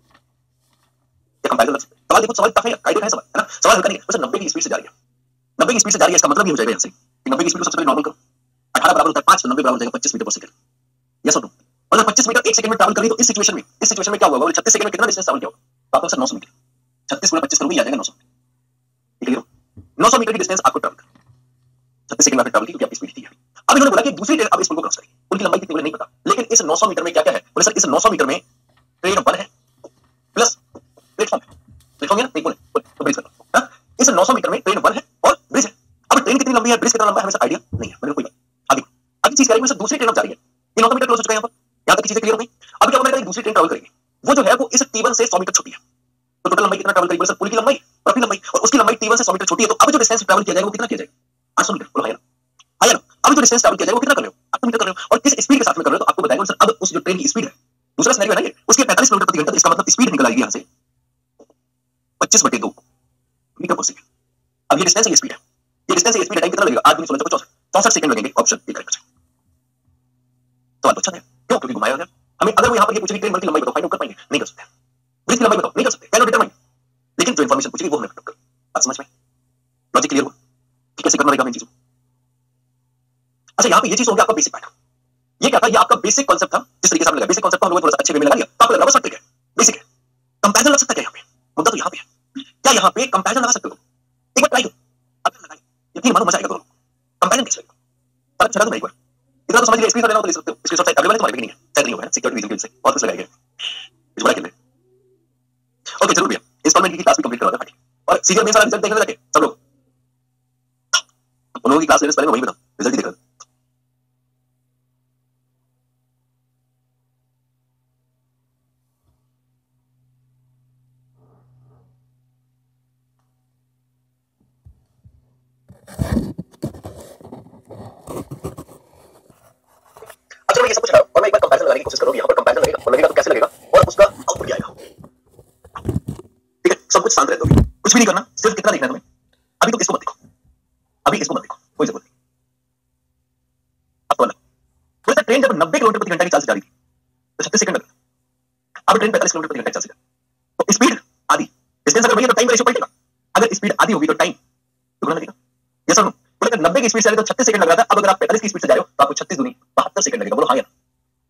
ये कंपैरिजन लग सकता है। सवाल देखो सवाल टफ है, गाइडेड है सवाल, है ना। सवाल हल्का नहीं है, बस 90 की स्पीड से जा रही है, 90 की स्पीड से जा रही है, इसका मतलब ये हो जाएगा यहां से कि 90 की स्पीड को सबसे पहले नॉर्मल करो, 18 बराबर होता है 5 तो 90 बराबर हो जाएगा 25 मीटर पर सेकंड। यस और नो। अगर 25 मीटर 1 सेकंड में ट्रैवल कर रही तो इस सिचुएशन में क्या होगा, बोले 36 सेकंड में कितना डिस्टेंस ट्रैवल किया होगा, तो आपको सर 900 मीटर 36 गुणा 25 करोगे आ जाएगा 900 मीटर। क्लियर हो, 900 मीटर की डिस्टेंस आपको ट्रैवल करना 36 सेकंड में ट्रैवल की, क्योंकि आपकी स्पीड थी। अब इन्होंने बोला कि दूसरी ट्रेन अब इस पुल को क्रॉस करेगी, पुल की लंबाई कितनी बोले नहीं पता, लेकिन इस 900 मीटर में क्या क्या है, बोले सर इस 900 मीटर में ट्रेन 1 है प्लस प्लेटफॉर्म है, प्लेटफॉर्म है नहीं बोले तो ब्रिज करना, इस 900 मीटर में ट्रेन 1 है और ब्रिज है। अब ट्रेन कितनी लंबी है, ब्रिज कितना लंबा है, हमें आइडिया नहीं है, मैंने कोई बात। आगे अगली चीज करेंगे, सर दूसरी ट्रेन अब जा रही है, ये 900 मीटर क्लोज हो चुका है, यहाँ तक की चीजें क्लियर हो गई। अब क्या होगा, दूसरी ट्रेन ट्रैवल करेगी, वो जो है वो इस T1 से 100 मीटर छोटी है, तो टोटल लंबाई कितना ट्रैवल करेगी, सर पुल की लंबाई और अपनी लंबाई, और उसकी लंबाई T1 से 100 मीटर छोटी है, तो अब जो डिस्टेंस ट्रैवल किया जाएगा वो कितना किया जाएगा, 800 मीटर। बोलो हां हां ना। अब जो डिस्टेंस ट्रैवल किया जाएगा वो कितना कर रहे हो, 800 मीटर कर रहे हो, और किस स्पीड के साथ में कर रहे हो, तो आपको बताएगा सर अब उस जो ट्रेन की स्पीड है, दूसरा सिनेरियो है ना ये, उसके 45 किलोमीटर प्रति घंटा, इसका मतलब स्पीड निकल आएगी यहां से 25/2 मीटर पर सेकंड। अब ये डिस्टेंस है, ये स्पीड है, ये डिस्टेंस है, ये स्पीड, टाइम कितना लगेगा, 8 16 64 64 सेकंड लगेंगे। ऑप्शन ए करेक्ट है। तो अच्छा है क्यों, क्योंकि घुमाया गया। हमें अगर वो यहां पर ये पूछे कि ट्रेन की लंबाई बताओ, फाइंड आउट कर पाएंगे, नहीं कर सकते। ब्रिज की लंबाई बताओ, नहीं कर सकते, कैन नॉट डिटरमाइन, लेकिन जो इंफॉर्मेशन पूछेगी वो हमें फिट कर। बात समझ में, लॉजिक क्लियर हुआ कि कैसे करना रहेगा हमें चीजों। अच्छा यहाँ पे ये चीज हो गया आपका बेसिक पैटर्न, ये क्या था, ये आपका बेसिक कांसेप्ट था, जिस तरीके से आपने लगा बेसिक कांसेप्ट को हम लोग थोड़ा सा अच्छे वे में लगा लिया, तो आपको लग रहा है सब ठीक है, बेसिक है। कंपैरिजन लग सकता है क्या यहाँ पे, मुद्दा तो यहाँ पे है, क्या यहाँ पे कंपैरिजन लगा सकते हो, एक बार ट्राई करो, अगर लगाए यकीन मानो मजा आएगा दोनों। कंपैरिजन कैसे लगेगा, फर्क चला दो मैं एक बार, इतना तो समझ लिया, स्क्रीनशॉट लेना हो तो ले सकते हो, स्क्रीनशॉट साइड अवेलेबल है तुम्हारे पे, नहीं है शायद नहीं होगा, सिक्योरिटी रीजन से और कुछ लगाया गया इस बड़ा खेल। ओके जरूर भैया, इंस्टॉलमेंट की क्लास भी कंप्लीट करवा दो, और सीरियल में सारा रिजल्ट देखने लगे सब लोग, उन लोगों की क्लास लेने से पहले वही बताओ रिजल्ट ही देखा। अच्छा मैं ये सब कुछ और मैं एक बार कंपैरिजन लगाने की कोशिश करूंगा, यहाँ पर कंपैरिजन लगेगा और लगेगा तो कैसे लगेगा और उसका आउटपुट क्या आएगा, ठीक है। सब कुछ शांत रहते हो, कुछ भी नहीं करना, सिर्फ कितना देखना है तुम्हें, अभी तो इसको मत देखो, अभी इसको मत देखो, कोई जरूरत नहीं। अब बोले ट्रेन जब 90 किलोमीटर प्रति घंटा की चाल से जा रही थी तो 36 सेकंड लगा, अब ट्रेन 45 किलोमीटर प्रति घंटा की चाल से जा रही, तो स्पीड आधी, डिस्टेंस अगर भैया तो टाइम का रेशियो पलटेगा, अगर स्पीड आधी होगी तो टाइम दुगना लगेगा। यस और नो, बोले अगर 90 की स्पीड से जा रहे तो 36 सेकंड लग रहा था, अब अगर आप 45 की स्पीड से जा रहे हो तो आपको 36 दूनी 72 सेकंड लगेगा। बोलो हां या ना,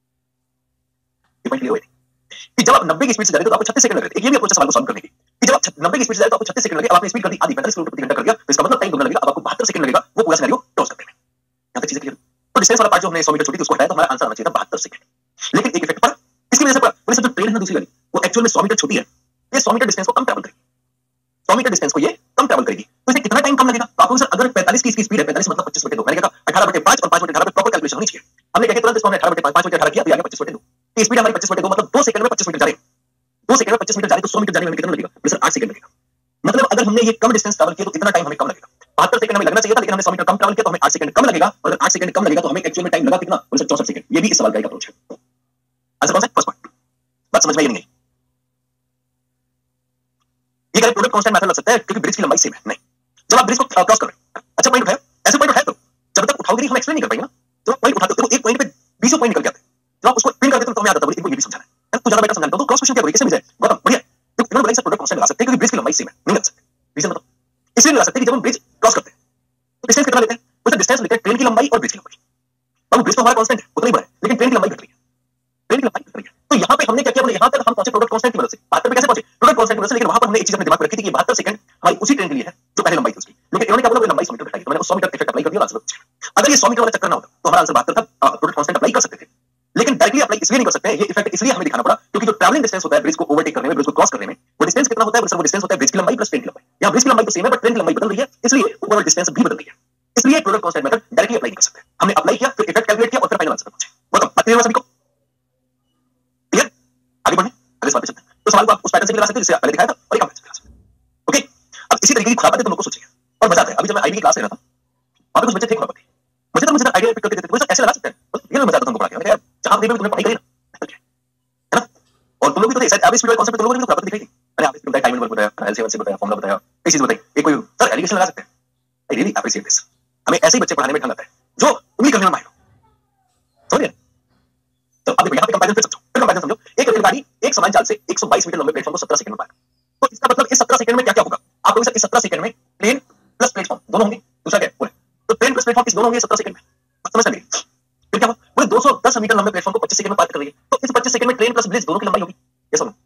ये पॉइंट क्लियर हुई कि जब आप 90 की स्पीड से जा रहे हो तो आपको 36 सेकंड लग रहे थे। ये भी अप्रोच सवाल को सॉल्व करने की कि जब आप 90 की स्पीड से जा रहे हो तो आपको 36 सेकंड लगे, अब आपने स्पीड कर दी आधी, 45 किलोमीटर प्रति घंटा कर दिया, तो इसका मतलब टाइम दुगना लगेगा, अब आपको 72 सेकंड लगेगा वो पूरा सिनेरियो क्रॉस करने में। यहां तक चीजें क्लियर। तो डिस्टेंस वाला पार्ट जो हमने 100 मीटर छोटी थी उसको हटाया तो हमारा आंसर आना चाहिए था 72 सेकंड, लेकिन एक इफेक्ट पड़ा, किसकी वजह से पड़ा, बोले सर जो ट्रेन है दूसरी वाली वो एक्चुअल में 100 मीटर छोटी है, ये 100 मीटर डिस्टेंस को कम ट्रैवल करेगी, 100 मीटर डिस्टेंस को ये कम ट्रैवल करेगी, तो इसे कितना टाइम कम लगेगा, तो आपको सर अगर 45 की इसकी स्पीड है, 45 मतलब 25/2, मैंने कहा 18/5 और 5/18 पे प्रॉपर कैलकुलेशन होनी चाहिए। हमने कहा तुरंत इसको हमने 18/5 5/18 किया तो आ गया 25/2, तो स्पीड हमारी 25/2 मतलब 2 सेकंड में 25 मीटर जा रही है, 2 सेकंड में 25 मीटर जा रहे तो 100 मीटर जाने में हमें कितना लगेगा? सर 8 सेकंड लगेगा। मतलब अगर हमने ये कम डिस्टेंस ट्रैवल किया तो इतना टाइम हमें कम लगेगा। 72 सेकंड हमें लगना चाहिए था, लेकिन हमने 100 मीटर कम ट्रैवल किया तो हमें 8 सेकंड कम लगेगा। और अगर 8 सेकंड कम लगेगा तो हमें एक्चुअल में टाइम लगा कितना? 64 सेकंड। ये भी इस सवाल का एक अप्रोच है। आंसर कौन सा है? First point. बात समझ में आई नहीं? ये करेक्ट प्रोडक्ट कांस्टेंट मेथड लग सकता है क्योंकि ब्रिज की लंबाई सेम है। नहीं, जब आप ब्रिज को क्रॉस कर रहे हैं, अच्छा पॉइंट उठाया, ऐसे पॉइंट उठाया तो जब तक उठाओगे नहीं हम एक्सप्लेन नहीं कर पाएंगे ना। जब पॉइंट उठाते हो तो एक पॉइंट पे 20 पॉइंट निकल के आते हैं, जब आप उसको पिन कर देते हो तो हमें याद आता है इनको ये भी समझाना है तो ज्यादा बेटर समझाना। तो क्रॉस क्वेश्चन क्या बोलिए, किससे मिल जाए? गौतम बढ़िया। तो इन्होंने बोला सर प्रोडक्ट कांस्टेंट लगा सकते हैं क्योंकि ब्रिज की लंबाई सेम है। नहीं लगा सकते, रीजन बताओ। इसलिए लगा सकते हैं कि जब हम ब्रिज क्रॉस करते हैं तो डिस्टेंस कितना लेते हैं? तो डिस्टेंस लेते हैं ट्रेन की लंबाई और ब्रिज की लंबाई। अब ब्रिज तो हमारा कांस्टेंट है, उतना ही बड़ा है, लेकिन ट्रेन की लंबाई घट रही है। ट्रेन की लंबाई घट रही है। तो यहाँ पे हमने क्या किया? बोले यहाँ तक हम पहुंचे प्रोडक्ट कांस्टेंट की मदद से। 72 पे कैसे पहुंचे? प्रोडक्ट कांस्टेंट की मदद से। लेकिन वहां पर हमने एक चीज अपने दिमाग में रखी थी कि 72 सेकंड हमारी उसी ट्रेन के लिए है जो पहले लंबाई थी उसकी। लेकिन इन्होंने क्या बोला? लंबाई 100 मीटर घटाई। तो मैंने 100 मीटर इफेक्ट अप्लाई कर दिया और आंसर पूछा। अगर ये 100 मीटर वाला चक्कर ना होता तो हमारा आंसर 72 था। प्रोडक्ट कांस्टेंट अप्लाई कर सकते थे, लेकिन डायरेक्टली अप्लाई इसलिए नहीं कर सकते। ये इफेक्ट इसलिए हमें दिखाना पड़ा क्योंकि जो ट्रैवलिंग डिस्टेंस होता है ब्रिज को ओवरटेक करने में, ब्रिज को क्रॉस करने में, वो डिस्टेंस कितना होता है? सर वो डिस्टेंस होता है ब्रिज की लंबाई प्लस ट्रेन की लंबाई। यहाँ ब्रिज की लंबाई तो सेम है बट ट्रेन की लंबाई बदल रही है, इसलिए ओवरऑल डिस्टेंस भी बदल रही है। इसलिए product constant method directly apply नहीं कर सकते। हमने अप्लाई किया, फिर इफेक्ट कैलकुलेट किया और फिर फाइनल आंसर पहुंचे। बताओ बात क्लियर है सभी को? क्लियर? आगे बढ़े, अगले सवाल पे चलते हैं। तो सवाल को आप उस पैटर्न से भी लगा सकते हो जिसे पहले दिखाया था और एक आप लगा सकते हो। ओके, अब इसी तरीके की खुरापाती तुम लोग को सोचिए और मजा आता है। अभी जब मैं आईबी की क्लास ले रहा था वहां पे कुछ बच्चे थे खुरापाती, मुझे आइडिया पिक करके देते थे, ऐसे लगा सकते हैं। रियल में मजा आता तुमको पढ़ा के। यार जहां भी तुमने पढ़ाई करी ना, और तुम लोग भी तो ऐसे एवरेज स्पीड वाले कॉन्सेप्ट तुम लोगों ने भी तो खुरापाती दिखाई थी। मैंने एवरेज स्पीड बताया, टाइम इंटरवल बताया, एलसीएम से बताया, फॉर्मूला बताया, कई चीज बताई। एक कोई सर एलिगेशन लगा सकते हैं। I really appreciate this. हमें ऐसे ही बच्चे पढ़ाने में ढंग आता है जो उम्मीद करने में माहिर हो। समझिए? तो अब देखो यहाँ पे कंपैरिजन फिर समझो, फिर कंपैरिजन समझो। एक रेलगाड़ी एक समान चाल से 122 मीटर लंबे प्लेटफॉर्म को 17 सेकंड में पार। तो इसका मतलब इस 17 सेकंड में क्या क्या होगा? आप लोग इस 17 सेकंड में ट्रेन प्लस प्लेटफॉर्म दोनों होंगे। दूसरा क्या बोले? तो ट्रेन प्लस प्लेटफॉर्म किस दोनों होंगे 17 सेकंड में। समझ में आ गई? फिर क्या हुआ? बोले 210 मीटर लंबे प्लेटफॉर्म को 25 सेकंड में पार कर रही है। तो इस 25 सेकंड में ट्रेन प्लस ब्रिज दोनों की लंबाई होगी। ये सुनो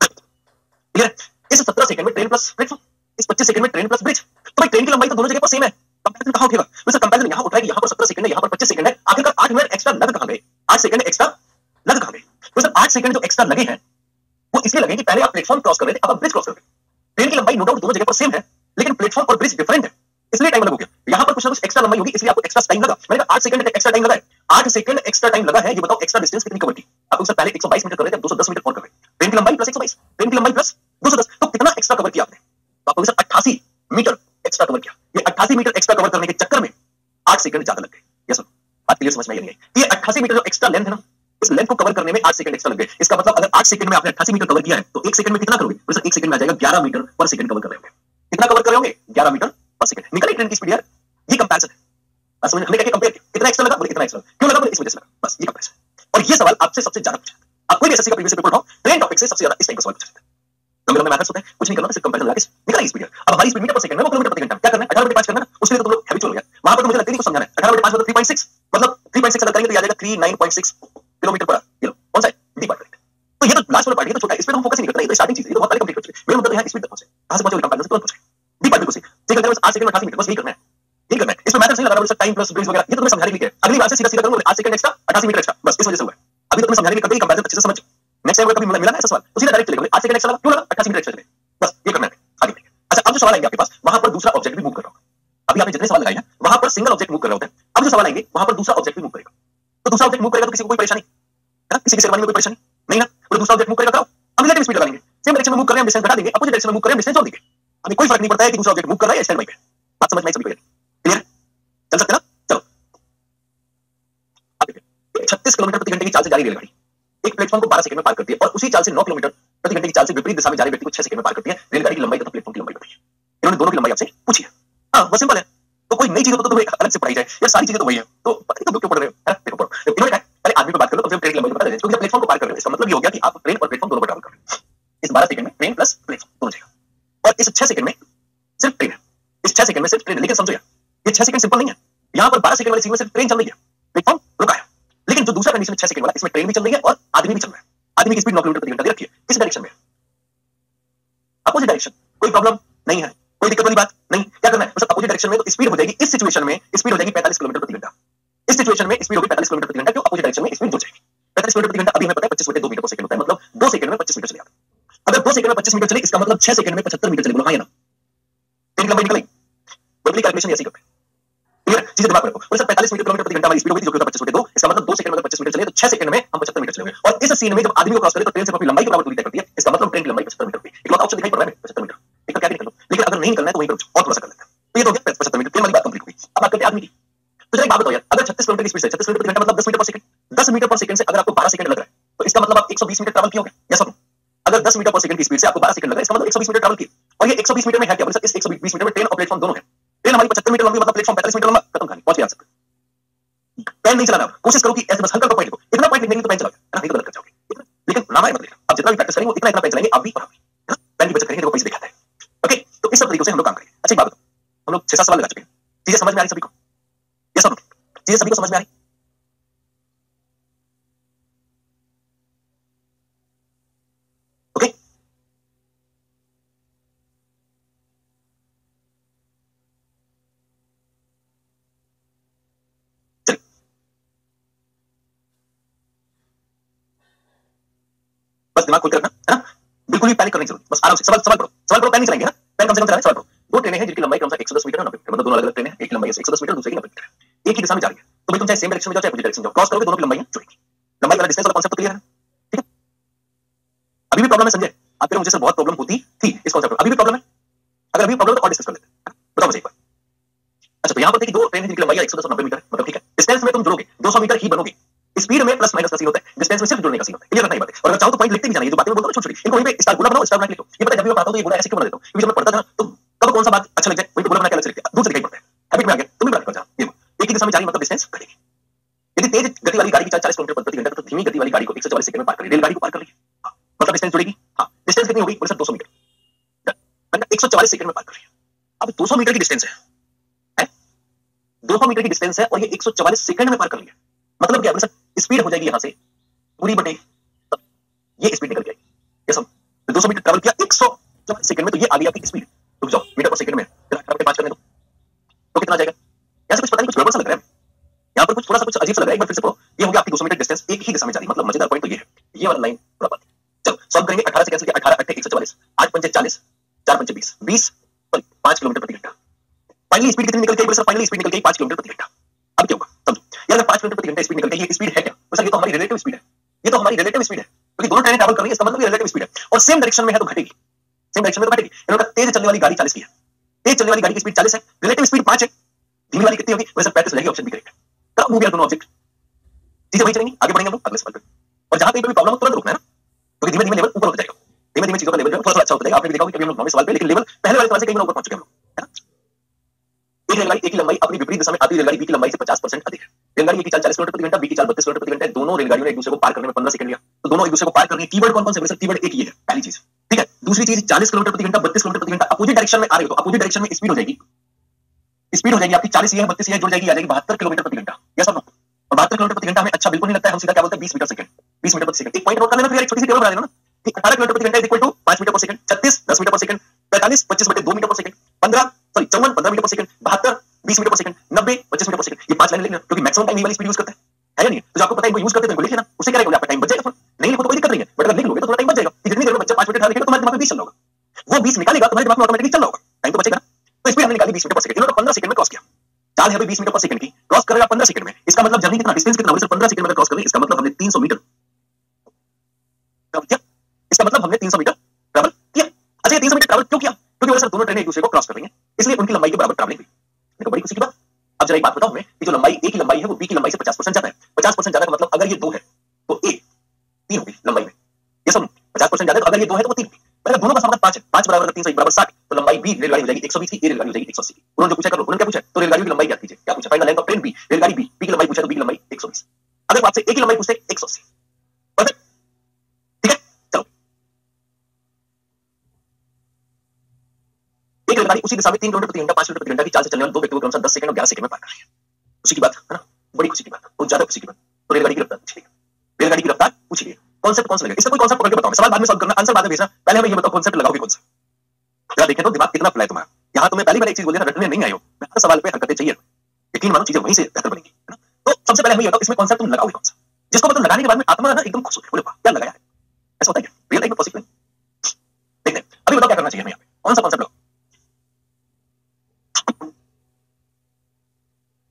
क्लियर? इस 17 सेकंड में ट्रेन प्लस प्लेटफॉर्म, इस 25 सेकंड में ट्रेन प्लस ब्रिज। तो भाई ट्रेन की लंबाई तो दोनों जगह पर सेम है, कंपैरिजन कहां उठेगा? वैसे कंपैरिजन यहां उठाएगी, यहां पर 17 सेकंड है, यहां पर 25 सेकंड है। आखिरकार 8 मिनट एक्स्ट्रा लग कहां गए? 8 सेकंड एक्स्ट्रा लग कहां गए? तो सर 8 सेकंड जो एक्स्ट्रा लगे हैं वो इसलिए लगे कि पहले आप प्लेटफॉर्म क्रॉस कर रहे थे, अब आप ब्रिज क्रॉस कर रहे हैं। ट्रेन की लंबाई नो डाउट दोनों जगह पर सेम है, लेकिन प्लेटफॉर्म और ब्रिज डिफरेंट है, इसलिए टाइम अलग हो गया। यहां पर कुछ ना कुछ एक्स्ट्रा लंबाई होगी, इसलिए आपको एक्स्ट्रा टाइम लगा। मैंने कहा 8 सेकंड एक्स्ट्रा टाइम लगा है। 8 सेकंड एक्स्ट्रा टाइम लगा है, ये बताओ एक्स्ट्रा डिस्टेंस कितनी कवर की? आप लोग सर पहले 122 मीटर कर रहे थे, अब 210 मीटर और कर रहे हैं। ट्रेन की लंबाई प्लस 122, ट्रेन की लंबाई प्लस 210, तो कितना एक्स्ट्रा कवर किया आपने? तो आप लोग सर 88 मीटर एक्स्ट्रा कवर किया। ये 88 मीटर एक्स्ट्रा कवर करने के चक्कर में 8 सेकंड ज्यादा लग गए। यस सर, बात क्लियर समझ में आई नहीं? ये 88 मीटर जो एक्स्ट्रा लेंथ है ना, इस लेंथ को कवर करने में 8 सेकंड एक्स्ट्रा लग गए। इसका मतलब अगर 8 सेकंड में आपने 88 मीटर कवर किया है तो 1 सेकंड में कितना करोगे? तो सर 1 सेकंड में आ जाएगा 11 मीटर पर सेकंड कवर कर रहे होंगे। कितना कवर कर रहे होंगे? 11 मीटर पर सेकंड। निकली ट्रेन की स्पीड यार। ये कंपैरिजन है। बस समझ हमने क्या कंपेयर किया? कितना एक्स्ट्रा लगा? बोले इतना एक्स्ट्रा। क्यों लगा? बोले इस वजह से लगा। बस ये कंपैरिजन। और ये सवाल आपसे सबसे ज्यादा पूछा जाता है। आप कोई भी एसएससी का प्रीवियस पेपर उठाओ, ट्रेन टॉपिक से सबसे ज्यादा इस टाइप का सवाल पूछा जाता है। लंबे लंबे मैथड्स होते हैं, कुछ नहीं करना, सिर्फ कंपैरिजन लगा के निकला स्पीड। अब हमारी स्पीड मीटर पर सेकंड में, वो किलोमीटर प्रति घंटा। क्या करना है? 18 बटे 5 करना है ना, उसके लिए तो तुम लोग हैबिचुअल हो गया। वहां पर तो मुझे लगता है कुछ समझाना है। 18 बटे 5 मतलब 3.6, मतलब 3.6 अगर करेंगे तो आ जाएगा 39.6 किलोमीटर पर आवर। ये लो कौन सा है? D part. तो ये तो लास्ट वाला पार्ट है, तो छोटा है, इस पे हम फोकस नहीं करते। ये तो स्टार्टिंग चीज है, ये तो बहुत पहले कंप्लीट कर चुके। मेरा मतलब यहां स्पीड तक पहुंचे, कहां से पहुंचे? कंपैरिजन से तुरंत पूछे। डी पार्ट को से चेक करके बस 8 सेकंड में 88 मीटर, बस यही करना है, यही करना है। इसमें मैथड नहीं लगा रहा, टाइम प्लस ब्रिज वगैरह, ये तो तुम्हें समझाने के लिए। अगली बार से सीधा सीधा करूंगा 8 सेकंड एक्स्ट्रा 88 मीटर एक्स्ट्रा, बस इस वजह से हुआ है। अभी तो तुम्हें समझाने के लिए करके कंपैरिजन अच्छे से समझ। नेक्स्ट टाइम कभी मिला ना ऐसा सवाल तो सीधा डायरेक्ट चलेगा। 8 सेकंड एक्स्ट्रा लगा, क्यों लगा? 88 मीटर एक्स्ट्रा चले, बस ये करना है। आगे बढ़िए। अच्छा, अब जो सवाल आएंगे आपके पास, वहां पर दूसरा ऑब्जेक्ट भी मूव कर रहा होगा। अभी आपने जितने सवाल लगाए हैं वहां पर सिंगल ऑब्जेक्ट मूव कर रहे होते हैं। अब जो सवाल आएंगे वहां पर दूसरा ऑब्जेक्ट भी मूव करेगा। तो दूसरा ऑब्जेक्ट मूव करेगा तो किसी को कोई परेशानी है ना? किसी की शेरवानी में कोई परेशानी नहीं ना? तो दूसरा ऑब्जेक्ट मूव करेगा, कराओ। हम रिलेटिव स्पीड लगाएंगे, सेम डायरेक्शन में मूव कर रहे हैं, डिस्टेंस घटा देंगे, अपोजिट डायरेक्शन में मूव कर रहे हैं, डिस्टेंस जोड़ देंगे। हमें कोई फर्क नहीं पड़ता है कि दूसरा ऑब्जेक्ट मूव कर रहा है या स्टैंड बाई पे। बात समझ में आई सभी को? क्लियर? चल सकते ना? चलो अब देखिए, 36 किलोमीटर प्रति घंटे की चाल से जा रही रेलगाड़ी एक प्लेटफॉर्म को 12 सेकंड में पार करती है और उसी चाल से 9 किलोमीटर प्रति घंटे की चाल से विपरीत दिशा में जा रहे व्यक्ति को 6 सेकंड में पार करती है। रेलगाड़ी की लंबाई तथा प्लेटफॉर्म की लंबाई बताइए। इन्होंने दोनों की लंबाई आपसे पूछी है। हाँ, वो सिंपल है। तो कोई नई चीज हो तो तुम्हें अलग से पढ़ाई जाए, ये सारी चीजें तो वही है, तो पता नहीं तो क्यों पढ़ रहे हो? देखो पढ़ो। इन्होंने कहा पहले आदमी पे बात कर लो, तो ट्रेन की लंबाई बता दें, क्योंकि प्लेटफॉर्म को पार कर रहे हो, इसका मतलब ये हो गया कि आप ट्रेन और प्लेटफॉर्म दोनों पर ट्रैवल कर रहे हो। इस 12 सेकंड में ट्रेन प्लस प्लेटफॉर्म दोनों जाएगा, और इस 6 सेकंड में सिर्फ ट्रेन है। इस 6 सेकंड में सिर्फ ट्रेन है। लेकिन समझो यार, ये 6 सेकंड सिंपल नहीं है। यहाँ पर 12 सेकंड वाली सीन में सिर्फ ट्रेन चल रही है, प्लेटफॉर्म रुका है। लेकिन जो दूसरा कंडीशन 6 सेकंड वाला, इसमें ट्रेन भी चल रही है और आदमी भी चल रहा है। आदमी की स्पीड 9 किलोमीटर प्रति घंटा दे रखी है। किस डायरेक्शन में? Opposite direction. कोई प्रॉब्लम नहीं है, कोई दिक्कत वाली बात नहीं। क्या करना है? मतलब अपोजिट डायरेक्शन में तो स्पीड हो जाएगी, इस सिचुएशन में स्पीड हो जाएगी 45 किलोमीटर प्रति घंटा। इस सिचुएशन में स्पीड होगी 45 किलोमीटर प्रति घंटा, क्यों? अपोजिट डायरेक्शन में स्पीड हो जाएगी 45 किलोमीटर प्रति घंटा। अभी हमें पता है 25/2 मीटर पर सेकंड होता है, मतलब 2 सेकंड में 25 मीटर चले जाते। अगर 2 सेकंड में 25 मीटर चले, इसका मतलब 6 सेकंड में 75 मीटर चले। बोलो हाँ या ना? ट्रेन की लंबाई निकल आई। कैलकुलेशन ऐसे करते हैं। क्लियर? चीजें दिमाग में रखो। और सर 45 मीटर किलोमीटर प्रति घंटा हमारी स्पीड होगी, जो कि 25 2, इसका मतलब 2 सेकंड में अगर 25 मीटर चले तो 6 सेकंड में हम 75 मीटर चलेंगे। और इस सीन में जब आदमी को क्रॉस करे तो ट्रेन से अपनी लंबाई के बराबर दूरी तय करती है, इसका मतलब ट्रेन की लंबाई 75 मीटर होगी। इकलौता ऑप्शन दिखाई पड़ रहा है 75 मीटर, एक क्या निकल लो, लेकिन अगर नहीं निकलना है तो वहीं पर और थोड़ा सा कर लेते हैं। तो ये तो हो गया 75 मीटर, ट्रेन वाली बात कंप्लीट हुई। अब बात करते हैं आदमी की। तो जरा एक बात बताओ यार, अगर 36 किलोमीटर की स्पीड से 36 मीटर प्रति घंटा मतलब 10 metre per second, 10 metre per second से अगर आपको 12 सेकंड लग रहा है तो इसका मतलब आप 120 मीटर ट्रैवल किए होंगे, यस और नो? अगर 10 मीटर पर सेकंड की स्पीड से आपको 12 सेकंड लग रहा है, इसका मतलब 120 मीटर ट्रैवल किए। और ये 120 मीटर में है क्या? बोले सर इस 120 मीटर में ट्रेन और प्लेटफॉर्म दोनों है। ट्रेन हमारी 75 मीटर लंबी मतलब प्लेटफॉर्म 45 मीटर लंबा, खत्म कहानी, पहुंच गया आप सकते। पेन नहीं चलाना, कोशिश करो कि ऐसे बस हल्का पॉइंट लिखो, इतना पॉइंट लिखने के लिए तो पेन चलाओ, है ना? नहीं तो गलत कर जाओगे। लेकिन नामा मत लिखना, आप जितना भी प्रैक्टिस करेंगे उतना इतना पेन चलाएंगे आप भी और हम भी, है ना? पेन की बचत करेंगे, देखो पैसे दिखाता है। ओके, तो इस सब तरीके से हम लोग काम करेंगे। अच्छा एक बात बताओ, हम लोग 6-7 सवाल लगा चुके हैं, चीजें समझ में आ रही सभी को, यस और नो? चीजें सभी को समझ में आ रही? ओके, चलिए बस दिमाग खोल कर रखना, है ना? बिल्कुल भी पैनिक करने की जरूरत नहीं, बस आराम से सवाल सवाल करो, सवाल करो, पैन नहीं चलाएंगे, है ना? पैन कम से कम चलाएं, सवाल करो। दो ट्रेनें हैं जिनकी लंबाई क्रमशः 110 मीटर और 90 मीटर, मतलब दोनों अलग अलग ट्रेनें हैं, एक की लंबाई 110 मीटर, दूसरे की 90 मीटर है, एक ही दिशा में जा रही है। तो भाई तुम चाहे सेम डायरेक्शन में जाओ चाहे अपोजिट डायरेक्शन में जाओ, क्रॉस करोगे दोनों की लंबाई जुड़ेगी। लंबाई वाला डिस्टेंस वाला कांसेप्ट तो क्लियर है, ठीक है? अभी भी प्रॉब्लम है संजय? आप कह रहे हो मुझे सर बहुत प्रॉब्लम होती थी इस कांसेप्ट में, अभी भी प्रॉब्लम है? अगर अभी प्रॉब्लम तो और डिस्कस कर लेते हैं, बताओ मुझे एक बार। अच्छा तो यहाँ पर देखिए दो ट्रेन है जिनकी लंबाई 110 और 90 मीटर, मतलब ठीक है, डिस्टेंस में तुम जुड़ोगे 200 मीटर ही बनोगे। स्पीड में प्लस माइनस का सीन होता है, डिस्टेंस में सिर्फ जुड़ने का सीन होता है, क्लियर रखना ये बात। और अगर चाहो तो पॉइंट लिखते भी जाना, ये जो बातें मैं बोलता हूं छोटी-छोटी, इनको वहीं पे स्टार गोला बनाओ, स्टार बना के लिखो। ये पता है जब भी मैं पढ़ाता हूं तो ये गोला ऐसे क्यों बना देता हूं, क्योंकि जब मैं पढ़ता था ना तो कब कौन सा बात अच्छा लग जाए वहीं पे गोला बना के अलग से लिखते हैं, दूर से दिखाई पड़ता है, हैबिट में आ गया। तुम भी बना के जाओ, ये एक ही दिशा में जा रही मतलब डिस्टेंस घटेगी। यदि तेज गति वाली गाड़ी की चाल 40 किलोमीटर प्रति घंटा तो धीमी गति वाली गाड़ी को 144 सेकंड में पार कर रही है, रेलगाड़ी को पार कर रही है, मतलब डिस्टेंस जुड़ेगी। हाँ, डिस्टेंस कितनी होगी? बोले सर 200 मीटर, 144 सेकंड में पार कर रही है। अब 200 मीटर की डिस्टेंस है, 200 मीटर की डिस्टेंस है और ये 144 सेकंड में पार कर रही है, मतलब क्या? बोले सर स्पीड हो जाएगी यहां से पूरी बटे ये स्पीड निकल के आएगी, यस हम 200 मीटर ट्रैवल किया 144 सेकंड में, तो ये आ गई आपकी स्पीड। रुक जाओ, मीटर पर सेकंड में 5 करने दो तो कितना आ जाएगा? यहाँ से कुछ पता नहीं, कुछ गड़बड़ सा लग रहा है, यहाँ पर कुछ थोड़ा सा कुछ अजीब सा लग रहा है। एक बार फिर से पढ़ो, ये हो गया आपकी 200 मीटर डिस्टेंस एक ही दिशा में जा रही, मतलब मजेदार पॉइंट तो ये है, ये वाला लाइन थोड़ा बात। चलो सॉल्व करेंगे, 18 से कैंसिल किया, 18 8 144, 8 5 40, 4 5 20, 20 5 किलोमीटर प्रति घंटा। फाइनली स्पीड कितनी निकल गई? सर फाइनली स्पीड निकल गई 5 किलोमीटर प्रति घंटा। अब क्या होगा समझो यार, 5 किलोमीटर प्रति घंटा स्पीड निकल गई, ये स्पीड है क्या? सर ये तो हमारी रिलेटिव स्पीड है, ये तो हमारी रिलेटिव स्पीड है, क्योंकि दोनों ट्रेनें ट्रैवल कर रही है, इसका मतलब ये रिलेटिव स्पीड है और सेम डायरेक्शन में है तो घटेगी, सेम डायरेक्शन में तो घटेगी। इन्होंने कहा तेज चलने वाली गाड़ी 40 की है, तेज चलने वाली गाड़ी की स्पीड 40 है, रिलेटिव स्पीड 5 है, धीमी वाली कितनी होगी? वैसे प्रैक्टिस रहेगी, ऑप्शन भी करेक्ट है। कब मूव यार दोनों ऑब्जेक्ट, चीजें वही चलेंगी, आगे बढ़ेंगे हम लोग अगले सवाल पे। और जहां कहीं पे भी प्रॉब्लम हो तुरंत रुकना है ना, क्योंकि धीमे धीमे लेवल ऊपर होता जाएगा, धीमे धीमे चीजों का लेवल जो है थोड़ा अच्छा होता जाएगा। आपने भी देखा होगा कभी हम लोग 9वें सवाल पे, लेकिन लेवल पहले वाले सवाल से कहीं ऊपर पहुंच चुके हैं हम लोग, है ना? एक रेलगाड़ी एक ही लंबाई अपनी विपरीत दिशा में आती रेलगाड़ी बी की लंबाई से 50% अधिक है। रेलगाड़ी ए की चाल 40 किलोमीटर प्रति घंटा, बी की चाल 32 किलोमीटर प्रति घंटा, दोनों रेलगाड़ियों ने एक दूसरे को पार करने में 15 सेकंड लिया, तो दोनों एक दूसरे को पार करने कीवर्ड कौन कौन से? सर कीवर्ड एक ही है, पहली चीज, ठीक है। दूसरी चीज 40 किलोमीटर प्रति घंटा 32 किलोमीटर प्रति घंटा, अपोजिट डायरेक्शन में आ रही हो तो अपोजिट डायरेक्शन में स्पीड हो जाएगी, स्पीड हो जाएगी आपकी 40 ये है 32 ये जुड़ जाएगी, आ जाएगी 72 किलोमीटर प्रति घंटा, यस और नो? और 72 किलोमीटर प्रति घंटा हमें अच्छा बिल्कुल नहीं लगता है, हम सीधा क्या बोलते हैं 20 मीटर सेकंड, 20 मीटर प्रति सेकंड। एक पॉइंट नोट कर लेना फिर, एक छोटी सी टेबल बना लेना ना कि 18 किलोमीटर प्रति घंटा is equal to 5 metre per second, 36 10 metre per second, 45 25 बटे 2 metre per second, 15 sorry 54 15 metre per second, 72 20 metre per second, 90 25 metre per second. ये 5 लाइन लिखना, क्योंकि मैक्सिमम टाइम ये वाली स्पीड यूज करते हैं, है या नहीं? तो जो आपको पता है इनको यूज करते हैं तो इनको लिख लेना, उससे क्या रहेगा? आपका टाइम बच जाएगा थोड़ा, नहीं लिखो तो कोई दिक्कत नहीं है, बट अगर लिख लोगे तो थोड़ा टाइम बच जाएगा। जितनी देर में बच्चा 5 मिनट लिखेगा तुम्हारे दिमाग में 20 चल रहा होगा, वो 20 निकालेगा तुम्हारे दिमाग में ऑटोमेटिकली चल रहा होगा, टाइम तो बचेगा। तो स्पीड हमने निकाली 20 मीटर पर सेकंड, इन्होंने 15 सेकंड में क्रॉस किया, चाल है 20 मीटर पर सेकंड की, क्रॉस करेगा 15 सेकंड में, इसका मतलब जर्नी कितना, डिस्टेंस कितना? सिर्फ 15 सेकंड में क्रॉस कर ली, इसका मतलब हमने 300 मीटर ट्रैवल किया, इसका मतलब हमने 300 मीटर ट्रैवल किया। अच्छा ये 300 मीटर ट्रैवल क्यों किया? क्योंकि वैसे दोनों ट्रेनें एक दूसरे को क्रॉस कर रही हैं, इसलिए उनकी लंबाई के बराबर ट्रैवलिंग हुई। देखो बड़ी खुशी की बात। अब जरा एक बात बताओ मैं कि जो लंबाई ए की लंबाई है वो बी की लंबाई से 50% ज्यादा है, 50% ज्यादा का मतलब अगर ये 2 है तो ए 3 होगी लंबाई में, ये सब 50% ज्यादा है, तो अगर ये 2 है तो वो 3 होगी। अगर दोनों का सम 5 है, 5 बराबर 300 बराबर 60, तो लंबाई बी रेलगाड़ी हो जाएगी 120 की, ए रेलगाड़ी हो जाएगी 180 की। उन्होंने जो पूछा करो, उन्होंने क्या पूछा? तो रेलगाड़ी की लंबाई क्या कीजिए, क्या पूछा? Find the length of train B, रेलगाड़ी बी, बी की लंबाई पूछा तो बी की लंबाई 120। अगर आपसे ए की लंबाई पूछते 180, परफेक्ट, ठीक है। चलो एक रेलगाड़ी उसी दिशा में 3 किलोमीटर प्रति घंटा 5 किलोमीटर प्रति घंटा की चाल से चलने वाले दो व्यक्तियों को क्रमशः 10 सेकंड और 11 सेकंड में पार कर रही है। खुशी की बात है ना, बड़ी खुशी की बात, बहुत ज्यादा खुशी की बात। तो रेलगाड़ी की रफ्तार पूछिए, रेलगाड़ी की रफ्तार पूछिए, कॉन्सेप्ट कौन सा लगेगा? इसका कोई कॉन्सेप्ट पकड़ के बताओ, सवाल बाद में सॉल्व करना, आंसर बाद में भेजना, पहले हमें ये बताओ कॉन्सेप्ट लगाओगे कौन सा? जरा देखें तो दिमाग कितना खुला है तुम्हारा। यहाँ तुम्हें पहली बार एक चीज बोले ना, रटने नहीं आए हो, हर सवाल पे हरकतें चाहिए, यकीन मानो चीजें वहीं से बेहतर बनेंगी, है ना? तो सबसे पहले हमें ये बताओ इसमें कॉन्सेप्ट तुम लगाओगे कौन सा, जिसको मतलब लगाने के बाद में आत्मा ना एकदम खुश हो, बोले वाह क्या लगाया है, ऐसा होता है क्या रियल लाइफ में पॉसिबल? देखते हैं अभी, बताओ क्या करना चाहिए हमें, यहाँ पे कौन सा कॉन्सेप्ट लगाओ?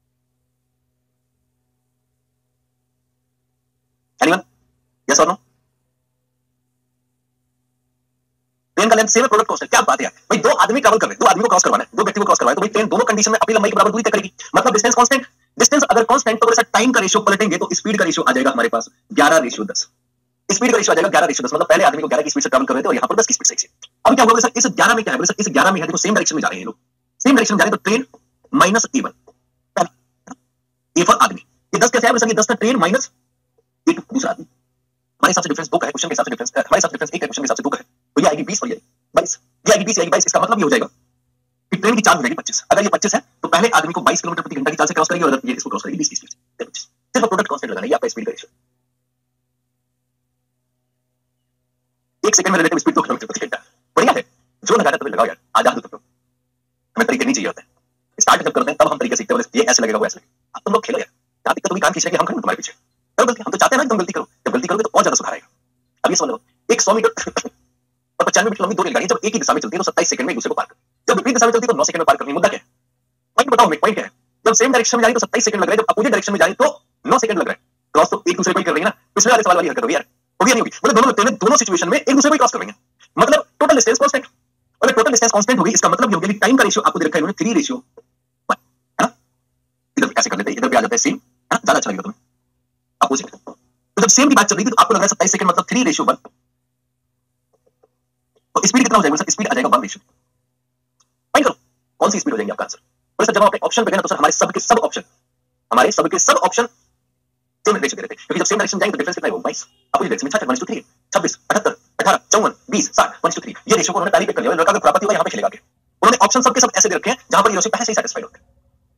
ट्रेन का लेंथ सेम है, प्रोडक्ट कॉस्ट है। क्या बात है यार भाई, दो आदमी ट्रैवल कर रहे हैं, दो आदमी को क्रॉस करवाना है, दो व्यक्ति को क्रॉस करवाना है, तो भाई ट्रेन दोनों कंडीशन में अपनी लंबाई के बराबर दूरी तय करेगी, मतलब डिस्टेंस कांस्टेंट। डिस्टेंस अगर कांस्टेंट तो टाइम का रेशियो पलटेंगे तो स्पीड का रेशियो आ जाएगा हमारे पास 11:10। स्पीड का रेशियो आ जाएगा 11:10, मतलब पहले आदमी को 11 की स्पीड से ट्रैवल कर रहे थे और यहाँ पर 10 की स्पीड से। अब क्या होगा सर, इस 11 में क्या है, बोले सर इस 11 में है, देखो सेम डायरेक्शन में जा रहे हैं लोग, सेम डायरेक्शन में जा रहे हैं, तो train minus A1 A for आदमी, ये 10 कैसे है सर, ये 10 था ट्रेन माइनस A2 दूसरा आदमी। हमारे हिसाब से डिफरेंस 2 का है, क्वेश्चन के हिसाब से डिफरेंस, हमारे हिसाब से डिफरेंस 1 है, क्वेश्चन के हिसाब से 2 का है, तो ये आएगी 20 और ये 22, ये आएगी 20, ये आएगी 22। इसका मतलब ये हो जाएगा कि ट्रेन की चार्ज हो जाएगी 25। अगर ये 25 है तो पहले आदमी को 22 किलोमीटर प्रति घंटा की चाल से क्रॉस करेगी, और अगर ये इसको क्रॉस करेगी 20 की स्पीड से। सिर्फ प्रोडक्ट कांस्टेंट लगाना है, ये आपका स्पीड का रेशियो। 1 सेकंड में रिलेटिव स्पीड 2 किलोमीटर प्रति घंटा, बढ़िया है। जो लगाना तुम्हें लगाओ यार, आजाद हो तुम लोग, हमें तरीके नहीं चाहिए होते हैं। स्टार्ट जब करते हैं तब हम तरीके सीखते हैं, ये ऐसे लगेगा वो ऐसे लगेगा। अब तुम लोग खेलो यार, क्या दिक्कत होगी, काम खींच रहे कि हम खड़े तुम्हारे पीछे, करो गलती, हम तो चाहते हैं ना तुम गलती करो, जब गलती करोगे तो और ज्यादा सुधार आएगा। अब ये समझ लो, एक 100 मीटर और 95 मीटर लंबी 2 रेलगाड़ी जब एक ही दिशा में चलती है तो 27 सेकंड में एक दूसरे को पार करती है, जब विपरीत दिशा में चलती है तो 9 सेकंड में पार करनी है। मुद्दा क्या है, पॉइंट बताओ, पॉइंट क्या है, जब सेम डायरेक्शन में जा रही तो 27 सेकंड लग रहा है, जब अपोजिट डायरेक्शन में जा रही तो 9 सेकंड लग रहा है। क्रॉस तो एक दूसरे को ही कर रही है ना, पिछले वाले सवाल वाली हरकत होगी यार, होगी नहीं होगी, मतलब दोनों ट्रेनें दोनों सिचुएशन में एक दूसरे को क्रॉस कर रही हैं, मतलब टोटल डिस्टेंस कांस्टेंट। और टोटल डिस्टेंस कांस्टेंट होगी, इसका मतलब ये होगा कि टाइम का रेशियो आपको दे रखा है इन्होंने 3:1, है ना। इधर ऐसे कर लेते हैं, इधर भी आ जाता है सेम, है ना, ज्यादा अच्छा लगेगा तुम्हें अपोजिट। तो जब सेम की बात चल रही थी तो आपको लग रहा है 27 सेकंड मतलब 3:1, तो स्पीड कितना हो जाएगा सर, स्पीड आ जाएगा 1:2। फाइंड करो कौन सी स्पीड हो जाएगी आपका आंसर। तो सर जब हम अपने ऑप्शन पे गए ना तो सर हमारे सबके सब ऑप्शन सेम रेशियो दे रहे थे, क्योंकि जब सेम डायरेक्शन जाएंगे तो डिफरेंस कितना है, वो 22, अपोजिट डायरेक्शन में 66, 26, 78, 18, 54, 20, 60, 1:3। ये रेशियो को उन्होंने पहले पे कर लिया, लड़का अगर खुरापाती होगा यहाँ पे खेलेगा के। उन्होंने ऑप्शन सबके सब ऐसे दे रखे हैं जहां पर ये रेशियो पहले से ही सेटिस्फाइड होते हैं।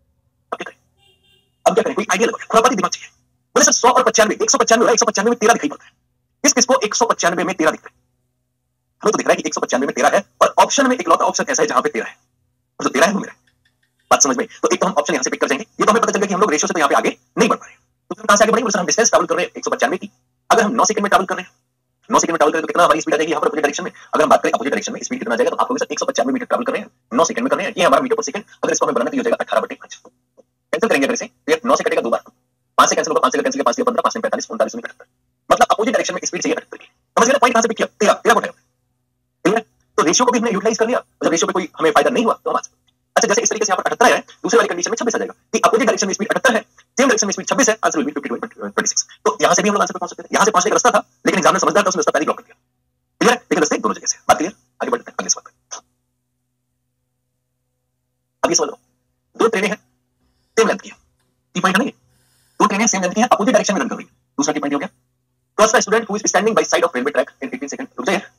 अब क्या करें, कोई आइडिया लगाओ, खुरापाती दिमाग चाहिए। बोले सर 100 और 95, 195 हो रहा है, 195 में 13 दिखाई पड़ता है, किस किसको 195 में 13 दिख रहा है, हमें तो दिख रहा है कि 195 में 13 है, और ऑप्शन में इकलौता ऑप्शन ऐसा है जहां पे 13 है, और जो 13 है वो मेरा है। बात समझ में, तो एक तो हम ऑप्शन यहां से पिक कर जाएंगे, ये तो हमें पता चल गया कि हम लोग रेशियो से तो यहां पे आगे नहीं बढ़ पा रहे हैं, तो फिर कहां से आगे बढ़ेंगे। सर हम डिस्टेंस ट्रैवल कर रहे हैं 195 की, अगर हम 9 सेकंड में ट्रैवल कर रहे हैं, 9 सेकंड में ट्रैवल करें तो कितना हमारी स्पीड आ जाएगी यहाँ पर अपोजिट डायरेक्शन में। अगर हम बात करें अपोजिट डायरेक्शन में स्पीड कितना आ जाएगा, तो आपको सर 195 मीटर ट्रैवल कर रहे हैं, 9 सेकंड में कर रहे हैं, ये हमारा मीटर पर सेकंड। अगर इसको हमें बनाना तो ये हो जाएगा 18/5। कैंसिल करेंगे अगर इसे, तो 9 से कटेगा 2 बार, 5 से कैंसिल होगा, 5 से कैंसिल किया 5 से 15, 5 से 45, 39 में 78, मतलब अपोजिट डायरेक्शन में स्पीड चाहिए 78 की। समझ गए पॉइंट कहां से पिक किया, 13 को उठाया, ठीक है। तो रेशियो को भी हमने यूटिलाइज कर लिया, जब रेशियो पे कोई हमें फायदा नहीं हुआ तो हम अच्छा जैसे इस तरीके से यहाँ पर 78 है, दूसरे वाली कंडीशन में 26 आ जाएगा कि अपोजिट डायरेक्शन में स्पीड 78 है, सेम डायरेक्शन में स्पीड 26 है, आंसर विल बी 52/26। तो यहाँ से भी हम लोग आंसर पे पहुंच सकते थे, यहाँ से पहुंचने का रास्ता था, लेकिन एग्जाम में समझदार था, उसने रास्ता पहले ब्लॉक कर दिया। क्लियर है, लेकिन रास्ते दोनों जगह से। बात क्लियर, आगे बढ़ते हैं अगले सवाल पर। अब ये सवाल दो ट्रेनें हैं सेम लेंथ की, की पॉइंट है ना, दो ट्रेनें सेम लेंथ की हैं, अपोजिट डायरेक्शन में रन कर रही है। दूसरा की पॉइंट हो गया, cross the student who is standing by side of railway track in 15 second. रुक जाइए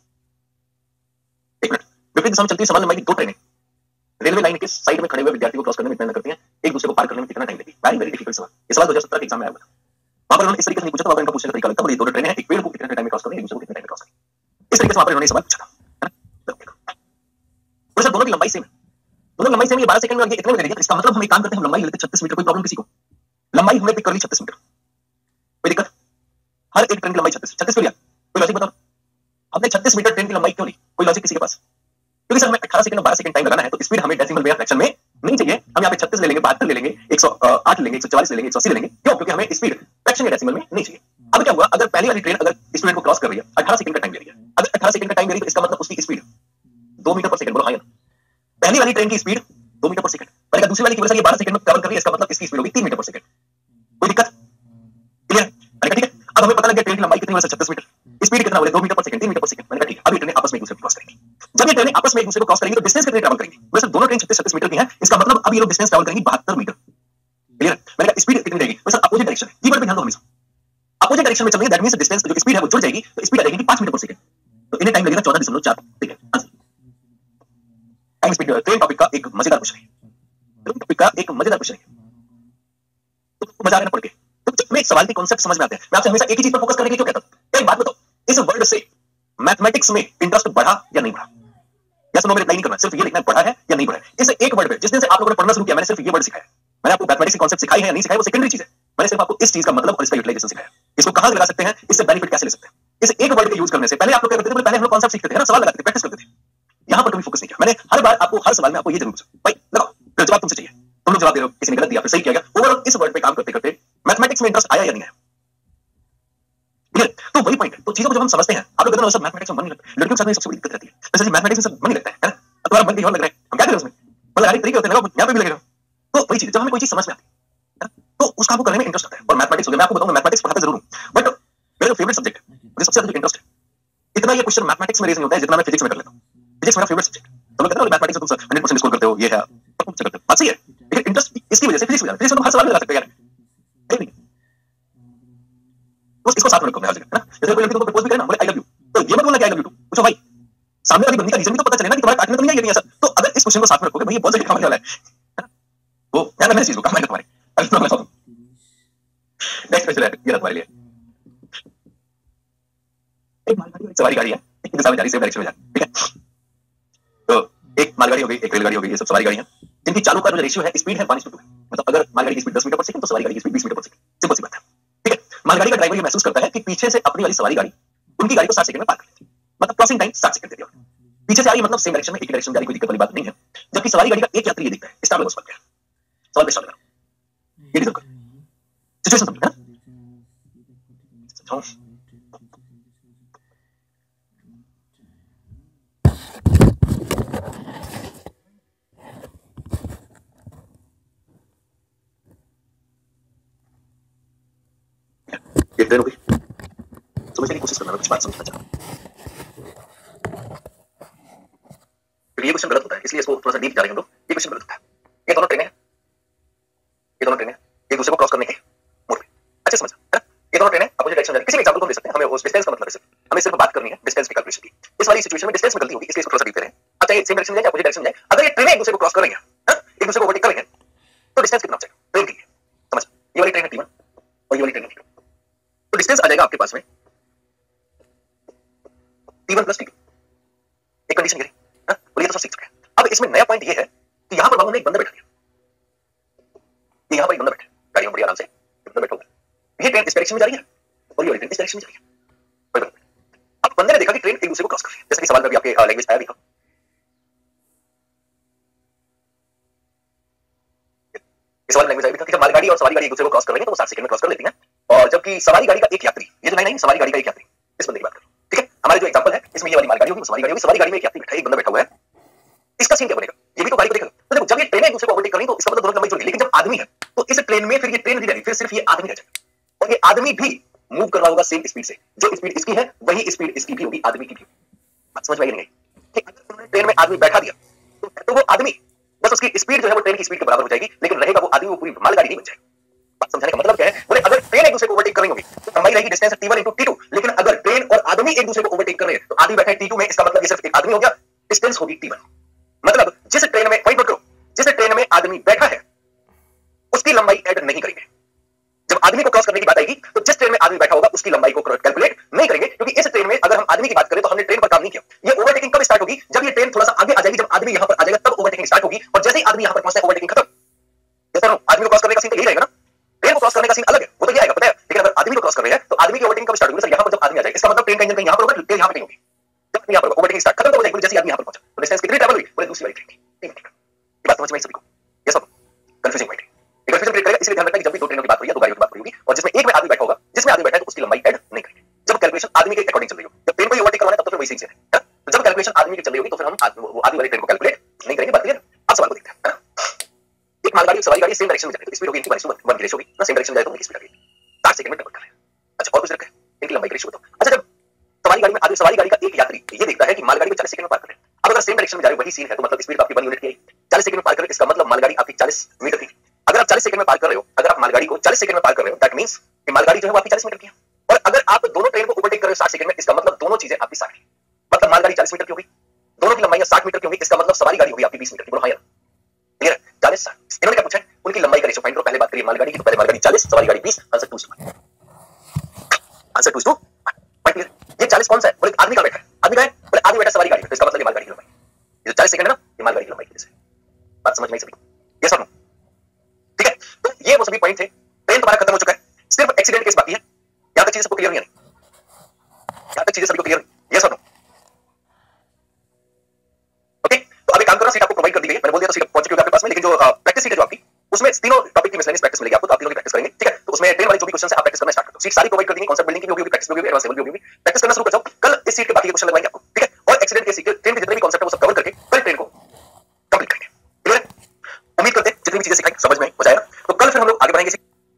1 मिनट। विपरीत दिशा में चलती है समान लंबाई की दो ट्रेनें रेलवे लाइन के साइड में खड़े हुए विद्यार्थी को क्रॉस करने में इतना करती हैं, एक दूसरे को पार करने में कितना टाइम लगेगा। वेरी वेरी डिफिकल्ट सवाल, ये सवाल 2017 के एग्जाम में आया था। वहां पर उन्होंने इस तरीके से नहीं पूछा था, वहां पर इनका पूछने का तरीका लगता है, ये दो ट्रेनें हैं, एक पेड़ को कितने टाइम में क्रॉस करनी है, एक दूसरे को कितने टाइम में क्रॉस करनी है, इस तरीके से वहां पर इन्होंने सवाल पूछा था, है ना। तो सर दोनों की लंबाई सेम है, दोनों लंबाई सेम, ये 12 सेकंड में और ये इतने में लगेगा, तो इसका मतलब हम एक काम करते हैं, हम लंबाई लेते हैं 36 मीटर। कोई प्रॉब्लम किसी को, लंबाई हमने पिक कर ली 36 मीटर, कोई दिक्कत, हर एक ट्रेन की लंबाई 36 क्यों लिया, कोई लॉजिक बताओ, हमने 36 मीटर ट्रेन की लंबाई क्यों ली, कोई लॉजिक किसी के पास। क्योंकि सर हमें 18 सेकंड 12 सेकंड टाइम लगाना है, तो स्पीड हमें डेसिमल में या फ्रैक्शन में नहीं चाहिए। हम यहाँ पे 36 ले लेंगे, 72 ले लेंगे, 108 लेंगे, 144 ले लेंगे, 180 ले लेंगे, क्यों, क्योंकि हमें स्पीड फ्रैक्शन या डेसिमल में नहीं चाहिए। अब क्या हुआ, अगर पहली वाली ट्रेन अगर स्टूडेंट को क्रॉस कर रही है, 18 सेकंड का टाइम ले रही है, अगर 18 सेकंड का टाइम ले रही है तो इसका मतलब उसकी स्पीड 2 मीटर पर सेकंड, बोलो हाँ या ना। पहली वाली ट्रेन की स्पीड 2 मीटर पर सेकंड, पर अगर दूसरी वाली की वजह से ये 12 सेकंड में ट्रैवल कर रही है, इसका मतलब इसकी स्पीड होगी 3 मीटर पर सेकंड। कोई दिक्कत, क्लियर, मैंने कहा ठीक है। अब हमें पता लग गया ट्रेन की लंबाई कितनी है, 36 मीटर, स्पीड कितना बोले 2 metre per second, 3 metre per second. मैंने कहा ठीक है, अब ये ट्रेनें आपस में एक दूसरे को क्रॉस करेंगी। जब ये ट्रेनें आपस में एक दूसरे को क्रॉस करेंगी तो डिस्टेंस कितनी ट्रैवल करेंगी, वैसे दोनों ट्रेन 36 मीटर की हैं, इसका मतलब अब ये लोग डिस्टेंस ट्रैवल करेंगी 72 मीटर। क्लियर, मैंने कहा स्पीड कितनी रहेगी, वैसे अपोजिट डायरेक्शन, कीवर्ड पे ध्यान दो हमेशा, अपोजिट डायरेक्शन में चल रही है, दैट मींस डिस्टेंस जो स्पीड है वो जुड़ जाएगी, तो स्पीड आ जाएगी 5 मीटर पर सेकंड, तो इन्हें टाइम लगेगा 14.4 second. Answer time speed train topic का एक मजेदार क्वेश्चन है, ट्रेन टॉपिक का एक मजेदार क्वेश्चन है, तो मजा आ रहा है पढ़ के। तो जब मैं सवाल की कॉन्सेप्ट समझ में आते हैं, मैं आपसे हमेशा एक ही चीज पर फोकस करने के लिए क्यों कहता हूं। एक बात बताओ, इस वर्ड से मैथमेटिक्स में इंटरेस्ट बढ़ा या नहीं बढ़ा, या सुनो, मेरे रिप्लाई नहीं करना, सिर्फ ये लिखना है बढ़ा है या नहीं बढ़ा है। इस एक वर्ड पे जिस दिन से आप लोगों ने पढ़ना शुरू किया, मैंने सिर्फ ये वर्ड सिखाया। मैंने आपको मैथमेटिक्स की कॉन्सेप्ट सिखाई है या नहीं सिखाई वो सेकेंडरी चीज है, मैंने सिर्फ आपको इस चीज का मतलब और इसका यूटिलाइजेशन सिखाया। इसको कहां लगा सकते हैं, इससे बेनिफिट कैसे ले सकते हैं, इस एक वर्ड के यूज करने से पहले आप लोग क्या करते थे, पहले हम लोग कॉन्सेप्ट सीखते थे ना, सवाल लगाते थे, प्रैक्टिस करते थे, यहां पर कभी फोकस नहीं किया मैंने। हर बार आपको हर सवाल में आपको ये जरूर पूछा, भाई लगाओ, फिर जवाब तुमसे चाहिए, तुम लोग जवाब दे रहे हो, किसी ने गलत दिया फिर सही किया गया। ओवरऑल इस वर्ड पे काम करते करते मैथमेटिक्स में इंटरेस्ट आया या नहीं आया। तो वही पॉइंट है। तो चीजों को जब हम समझते हैं, आप लोग कहते हैं सब मैथमेटिक्स में मन नहीं लगता, लड़कियों के साथ में सबसे बड़ी दिक्कत रहती है, स्पेशली मैथमेटिक्स में सब मन नहीं लगता है ना, तुम्हारा मन कहीं और लग रहा है, हम क्या करें उसमें, मतलब हर एक तरीके होते हैं, यहाँ पे भी लगेगा। तो वही चीज, जब हमें कोई चीज समझ में आती है तो उसका आपको करने में इंटरेस्ट आता है। और मैथमेटिक्स हो गया, मैं आपको बताऊं, मैथमेटिक्स पढ़ाता जरूर हूँ, बट मेरा फेवरेट सब्जेक्ट है, मुझे सबसे ज्यादा इंटरेस्ट है, इतना ये क्वेश्चन मैथमेटिक्स में रेज नहीं होता है जितना मैं फिजिक्स में कर लेता हूँ। फिजिक्स मेरा फेवरेट सब्जेक्ट। तो लोग कहते हैं मैथमेटिक्स में तुम 100% स्कोर करते हो, ये है तुम करते हो, बात सही है, लेकिन इंटरेस्ट इसकी वजह से फिजिक्स में, फिजिक्स में हर सवाल में लगा सकते हो यार, तो इसको साथ में रखो हर जगह, है ना। जैसे कोई लड़की तुमको प्रपोज भी करे ना, बोले आई लव यू, तो ये मत बोलना कि आई लव यू टू, पूछो भाई सामने वाली बंदी का रीजन भी तो पता चले ना कि तुम्हारे पार्टनर तो नहीं है, ये नहीं है सर। तो अगर इस क्वेश्चन को साथ में रखोगे भाई, ये बहुत जगह काम आने वाला है, वो ध्यान रखना इस चीज को, काम आएगा तुम्हारे। अभी तो मैं बताऊं, नेक्स्ट क्वेश्चन है ये तुम्हारे लिए। एक मालगाड़ी और एक सवारी गाड़ी है, एक दिशा में जा रही है, सेम डायरेक्शन में जा रही है, ठीक है। तो एक मालगाड़ी हो गई, एक रेलगाड़ी हो गई, ये सब सवारी गाड़ी है, जिनकी चालों का जो रेशियो है, स्पीड है 1:2, मतलब अगर मालगाड़ी की स्पीड 10 मीटर पर सेकंड तो सवारी गाड़ी की speed 20 metre per second, simple सी बात है, ठीक है। मालगाड़ी का ड्राइवर ये महसूस करता है कि पीछे से अपनी वाली सवारी गाड़ी उनकी गाड़ी को 60 सेकंड में पार कर लेती है, मतलब क्रॉसिंग टाइम 60 सेकंड देती है। पीछे से आ रही मतलब सेम डायरेक्शन में, एक ही डायरेक्शन में जा रही, कोई दिक्कत वाली बात नहीं है। जबकि सवारी गाड़ी का एक यात्री ये दिखता है, स्टार बस पर सवाल पे स्टार्ट करो, ये डिजर्व कर सिचुएशन समझ ना, समझाओ। ये ट्रेन हो गई, समझने की कोशिश करना, कुछ बात समझना चाहता हूं। ये क्वेश्चन गलत होता है, इसलिए इसको थोड़ा सा डीप जा रहे हैं हम लोग। ये क्वेश्चन गलत होता है। ये दोनों ट्रेनें हैं, ये दोनों ट्रेनें एक दूसरे को क्रॉस करने के मोड पे, अच्छे समझ है। ये दोनों ट्रेनें अपोजिट डायरेक्शन में जा रही, किसी भी एग्जांपल को हम ले सकते हैं, हमें उस डिस्टेंस का मतलब है, हमें सिर्फ बात करनी है डिस्टेंस की कैलकुलेशन की। इस वाली सिचुएशन में डिस्टेंस में गलती होगी, इसलिए इसको थोड़ा सा डीप करें। अच्छा, ये सेम डायरेक्शन में जाए, अपोजिट डायरेक्शन में जाए, अगर ये ट्रेनें एक दूसरे को क्रॉस कर रही हैं, एक दूसरे को ओवरटेक कर रही हैं, तो डिस्टेंस कितना हो जाएगा ट्रेन की, समझ। ये वाली ट्रेन है T1 और ये वाली ट्रेन है T2, तो डिस्टेंस आ जाएगा आपके पास में T1 + T2। एक कंडीशन ये, और ये तो सब सीख चुके हैं। अब इसमें नया पॉइंट ये है कि यहां पर बाबू ने एक बंदा बैठा दिया, ये यहां पर एक बंदा बैठा है, गाड़ी में बड़ी आराम से बंदा बैठा होगा, ये ट्रेन इस डायरेक्शन में जा रही है और ये वाली ट्रेन इस डायरेक्शन में जा रही है। अब बंदे ने देखा कि ट्रेन एक दूसरे को क्रॉस कर रही है, जैसे कि सवाल में भी आपके लैंग्वेज आया, देखा इस सवाल लैंग्वेज आया भी था कि जब मालगाड़ी और सवारी गाड़ी एक दूसरे को क्रॉस कर रही है तो वो 60 सेकंड में क्रॉस कर लेती हैं, और जबकि सवारी गाड़ी का एक यात्री, ये जो लाइन है सवारी गाड़ी का एक यात्री, इस बंदे की बात करो, ठीक है। हमारे जो एग्जांपल है इसमें ये वाली मालगाड़ी होगी, सवारी गाड़ी होगी, सवारी गाड़ी में एक यात्री बैठा है, एक बंदा बैठा हुआ है, इसका सीन क्या बनेगा, ये भी तो गाड़ी को देखेगा। तो देखो जब ये ट्रेन एक दूसरे को ओवरटेक कर रही तो इसका मतलब दोनों लंबाई जुड़ गई, लेकिन जब आदमी है तो इस ट्रेन में फिर ये ट्रेन नहीं रहेगी, फिर सिर्फ ये आदमी रह जाएगा, और ये आदमी भी मूव कर रहा होगा सेम स्पीड से, जो स्पीड इसकी है वही स्पीड इसकी भी होगी, आदमी की भी। बात समझ में आई नहीं कि अगर उन्होंने ट्रेन में आदमी बैठा दिया तो वो आदमी बस उसकी स्पीड जो है वो ट्रेन की स्पीड के बराबर हो जाएगी, लेकिन रहेगा वो आदमी, वो पूरी मालगाड़ी नहीं बन जाएगी। बात समझाने का मतलब क्या है, बोले अगर ट्रेन एक दूसरे को ओवरटेक कर रही होगी तो लंबाई रहेगी डिस्टेंस T1 × T2, लेकिन अगर ट्रेन और आदमी एक दूसरे को ओवरटेक कर रहे हैं तो आदमी बैठा है T2 में, इसका मतलब ये सिर्फ एक आदमी हो गया, डिस्टेंस होगी T1। मतलब जिस ट्रेन में, पॉइंट नोट करो, जिस ट्रेन में आदमी बैठा है उसकी लंबाई ऐड नहीं करेंगे। जब आदमी को क्रॉस करने की बात आएगी तो जिस ट्रेन में आदमी बैठा होगा उसकी लंबाई को कैलकुलेट नहीं करेंगे, क्योंकि इस ट्रेन में अगर हम आदमी की बात करें तो हमने ट्रेन पर काम नहीं किया। ये ओवरटेकिंग कब स्टार्ट होगी, जब ये ट्रेन थोड़ा सा आगे आ जाएगी, जब आदमी यहां पर आ जाएगा तब ओवरटेकिंग स्टार्ट होगी, और जैसे ही आदमी यहां पर पहुंचता है ओवरटेकिंग खत्म। जैसे आदमी को क्रॉस करने का सीन तो यही रहेगा ना, ट्रेन को क्रॉस करने का सीन अलग है, वो तो ये आएगा पता है, लेकिन अगर आदमी को क्रॉस कर रहे हैं तो आदमी की ओवरटेकिंग कब स्टार्ट होगी, सर यहां पर जब आदमी आ जाएगा, इसका मतलब ट्रेन का इंजन कहीं यहां पर होगा, ट्रेन यहां पर कहीं होगी, जब यहां पर ओवरटेकिंग स्टार्ट खत्म हो जाएगी, जैसे आदमी यहां पर पहुंचा तो डिस्टेंस कितनी ट्रैवल हुई, बोले दूसरी वाली ट्रेन की। ये बात समझ में आई सभी को, ये सब कंफ्यूजिंग पॉइंट है, ये कंफ्यूजन क्रिएट करेगा, इसलिए ध्यान रखना कि जब भी दो ट्रेनों की बात हो रही है, दो गाड़ियों की बात हो रही होगी, और जिसमें एक में आदमी बैठा होगा, जिसमें आदमी बैठा है तो उसकी लंबाई ऐड नहीं करेंगे, जब कैलकुलेशन आदमी के अकॉर्डिंग चल रही हो। जब ट्रेन को ओवरटेक करवाना है तब तो वही सही है, तो जब कैलकुलेशन आदमी की चल रही होगी तो फिर हम आदमी वाली ट्रेन को कैलकुलेट नहीं करेंगे। बात क्लियर? अब सवाल को देखते हैं, एक मालगाड़ी सवारी गाड़ी सेम डायरेक्शन में जा रही है तो स्पीड होगी इनकी 1:1 की रेशियो होगी ना, सेम डायरेक्शन में जाए तो उनकी स्पीड आ गई 60 सेकंड में डबल कर रहे हैं। अच्छा, और कुछ रखा है, इनकी लंबाई की रेशियो बताओ। अच्छा, जब सवारी गाड़ी में आदमी, सवारी गाड़ी का एक यात्री ये देखता है कि मालगाड़ी को 40 सेकंड में पार कर रहे हैं, अब अगर सेम डायरेक्शन में जा रहे हो वही सीन है तो मतलब स्पीड आपकी 1 यूनिट की आई, 40 सेकंड में पार कर रहे हो, इसका मतलब मालगाड़ी आपकी 40 मीटर की। अगर आप 40 सेकंड में पार कर रहे हो, अगर आप मालगाड़ी को 40 सेकंड में पार कर रहे हो, दैट मींस कि मालगाड़ी जो है वो आपकी 40 मीटर की है, और अगर आप दोनों ट्रेन को ओवरटेक कर रहे हो 60 सेकंड में, इसका मतलब दोनों चीजें आपकी 60 की, मतलब मालगाड़ी 40 मीटर की होगी, दोनों की लंबाई 60 मीटर की होगी, इसका मतलब सवारी गाड़ी होगी आपकी 20 मीटर की। बोलो हां यार, क्लियर है? 40 60 इन्होंने क्या पूछा है, उनकी लंबाई का रेशियो फाइंड करो। पहले बात करिए मालगाड़ी की, तो पहले मालगाड़ी 40, सवारी गाड़ी 20, आंसर 2:1, आंसर 2:1। Point clear? ये 40 कौन सा है, बोले आदमी का बैठा है, आदमी का है, बोले आदमी बैठा सवारी गाड़ी में, तो इसका मतलब ये मालगाड़ी की लंबाई, ये 40 सेकंड है ना, ये मालगाड़ी की लंबाई है। बात समझ में आई सभी को? यस और नो? ठीक है, तो ये वो सभी पॉइंट थे। ट्रेन तुम्हारा खत्म हो चुका है, सिर्फ एक्सीडेंट केस बाकी है। यहां तक चीजें सबको क्लियर नहीं है? यहां तक चीजें सभी को क्लियर? यस और नो? ओके, तो अभी काम करना, सीट आपको प्रोवाइड कर दी गई है, मैंने बोल दिया तो सीट पहुंच चुकी है आपके पास में, लेकिन जो प्रैक्टिस सीट है जो आपकी, उसमें तीनों टॉपिक की मिसलेनियस प्रैक्टिस मिलेगी आपको, तो आप तीनों की प्रैक्टिस करेंगे, ठीक है। तो उसमें ट्रेन वाली जो भी क्वेश्चन है आप प्रैक्टिस करना स्टार्ट कर दो। सीट सारी प्रोवाइड कर देंगे, कॉन्सेप्ट बिल्डिंग की भी होगी, प्रैक्टिस बेसिक्स भी होगी, एडवांस लेवल भी होगी। प्रैक्टिस करना शुरू कर जाओ, कल इस सीट के बाकी के क्वेश्चन लगवाएंगे आपको, ठीक है? और एक्सीडेंट के सीट के ट्रेन के जितने भी कॉन्सेप्ट है वो सब कवर करके कल ट्रेन को कंप्लीट करेंगे, क्लियर है? उम्मीद करते हैं जितनी भी चीजें सिखाई समझ में मजा आएगा। तो कल फिर हम लोग आगे बढ़ेंगे।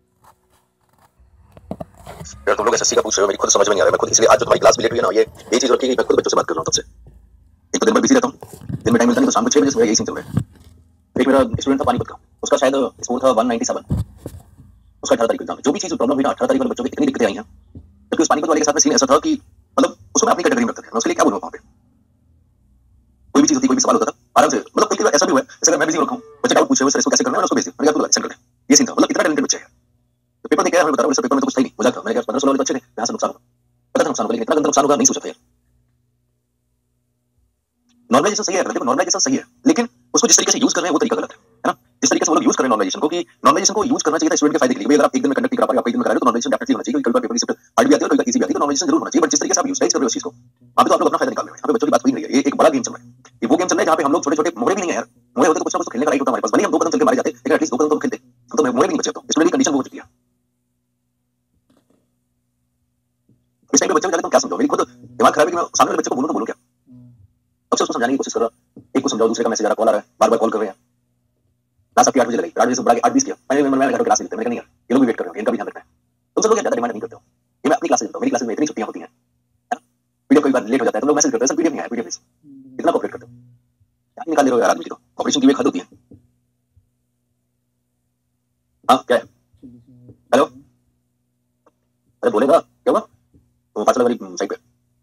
यार तुम लोग एसएससी का पूछ रहे हो, मेरी खुद समझ में नहीं आ रहा है। मैं खुद इसलिए आज जो तुम्हारी क्लास भी लेट हुई है ना, ये चीज रखी है कि मैं खुद बच्चों से बात कर रहा हूं तब से। एक तो दिन भर बिजी रहता हूं, दिन में टाइम मिलता नहीं, तो शाम को 6 बजे से यही सीन चल रहा है। एक मेरा स्टूडेंट था पानीपत का, उसका शायद स्कोर था 197, उसका 18 तारीख को एग्जाम है। जो भी चीज प्रॉब्लम हुई ना, 18 तारीख वाले बच्चों की इतनी दिक्कतें आई हैं, क्योंकि उस पानीपत वाले के साथ में सीन ऐसा था कि मतलब उसको मैं अपनी कैटेगरी में रखता था। मैं उसके लिए क्या बोलूं वहां पे, कोई भी चीज होती, कोई भी सवाल होता था आराम से, मतलब कई बार ऐसा भी हुआ है जैसे मैं बिजी हो रखा हूं, बच्चे डाउट पूछ रहे हो, सर इसको कैसे करना है, मैं उसको भेज दिया, मैंने कहा सेंड कर दे, ये सीन था। मतलब इतना टैलेंटेड बच्चा है। तो पेपर में क्या हमें बता रहा हूं, पेपर में तो कुछ था ही नहीं, मजाक था। मैंने कहा 15-16 वाले बच्चे ने, यहां से नुकसान होगा, पता था नुकसान होगा, लेकिन इतना गंदा नुकसान होगा नहीं सोचा था यार। नॉर्मलाइजेशन सही है, देखो नॉर्मलाइजेशन सही है, लेकिन उसको जिस तरीके से यूज कर रहे हैं वो तरीका गलत है ना? जिस तरीके से वो लोग यूज कर रहे हैं नॉर्मलाइजेशन को, कि नॉर्मलाइजेशन को यूज करना चाहिए था स्टूडेंट के फायदे के लिए। अगर आप एक दिन में कंडक्ट नहीं करा पा रहे, आप एक दिन में करा रहे हो, तो नॉर्मलाइजेशन डेफिनेटली होना चाहिए। कई बार पेपर की शिफ्ट हार्ड भी आती है, कई बार इजी भी आती है, तो नॉर्मलाइजेशन जरूर होना चाहिए। बट जिस तरीके से आप यूटिलाइज कर रहे हो उस चीज को, वहां पे तो आप लोग अपना फायदा निकाल रहे हो। यहाँ पे बच्चों की बात कोई नहीं है, ये एक बड़ा गेम चल रहा है। ये वो गेम चल रहा है जहाँ पे हम लोग छोटे-छोटे मोहरे भी नहीं है यार, मोहरे होते तो कुछ ना कुछ खेलने का राइट होता हमारे पास। भले हम 2 कदम चल के मारे जाते, लेकिन एटलीस्ट 2 कदम तो खेलते। हम तो मोहरे भी नहीं बचे। तो स्टूडेंट की कंडीशन वो हो चुकी है। इस टाइम पे बच्चे को जाके तुम क्या समझाओ? मेरी खुद दिमाग खराब है कि मैं सामने वाले बच्चे को बोलूं तो बोलूं क्या? अब से उसको समझाने की कोशिश कर रहा, एक को समझाओ, दूसरे का मैसेज आ रहा, कॉल आ रहा है, बार-बार कॉल कर रहे हैं। क्लास आपकी 8 बजे लगाई, 8 बजे से बढ़ा के 8:20 किया। मैंने घर क्लास लेते हैं, मैंने कहा नहीं यार, ये लोग भी वेट कर रहे हैं, इनका भी ध्यान रखना है। तुम सब लोग ज्यादा डिमांड नहीं करते हो, ये मैं अपनी क्लास लेता हूं। मेरी क्लास में इतनी छुट्टियां होती हैं, है ना? पीडीएफ कई बार लेट हो जाता है, तुम लोग मैसेज करते हो, सर पीडीएफ नहीं आया, पीडीएफ प्लीज। कितना कॉपरेट करते हो क्या? निकाल ले रहे हो यार आदमी की, तो कॉपरेशन की भी एक हद होती है। हाँ क्या है? हेलो, अरे बोलेगा क्या हुआ? तो पार्सल वाली साइड पे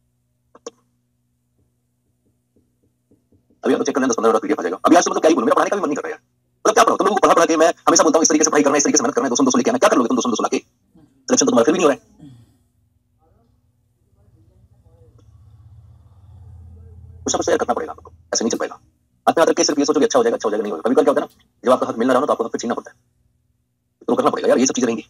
अभी आप चेक कर लें, 10-15 मिनट पीडीएफ आ जाएगा। अभी आज तो मतलब क्या ही बोलूं, मेरा पढ़ाने का भी मन नहीं कर रहा है। मतलब क्या पढ़ाओ तुम लोगों को? पढ़ा के मैं हमेशा बोलता हूं इस तरीके से पढ़ाई करना है, इस तरीके से मेहनत करना है, 200 लेके आना। क्या कर लोगे तुम 200 लाके? सिलेक्शन तो तुम्हारा फिर भी नहीं हो रहा है। कुछ ना कुछ तैयार करना पड़ेगा आपको, ऐसे नहीं चल पाएगा। हाथ में हाथ रख के सिर्फ ये सोचो कि अच्छा हो जाएगा, अच्छा हो जाएगा, नहीं होगा। कभी क्या होता है ना, जब आपका हक मिल रहा हो ना, तो आपको हक छीनना पड़ता है। तो करना पड़ेगा यार, ये सब चीजें रहेंगी।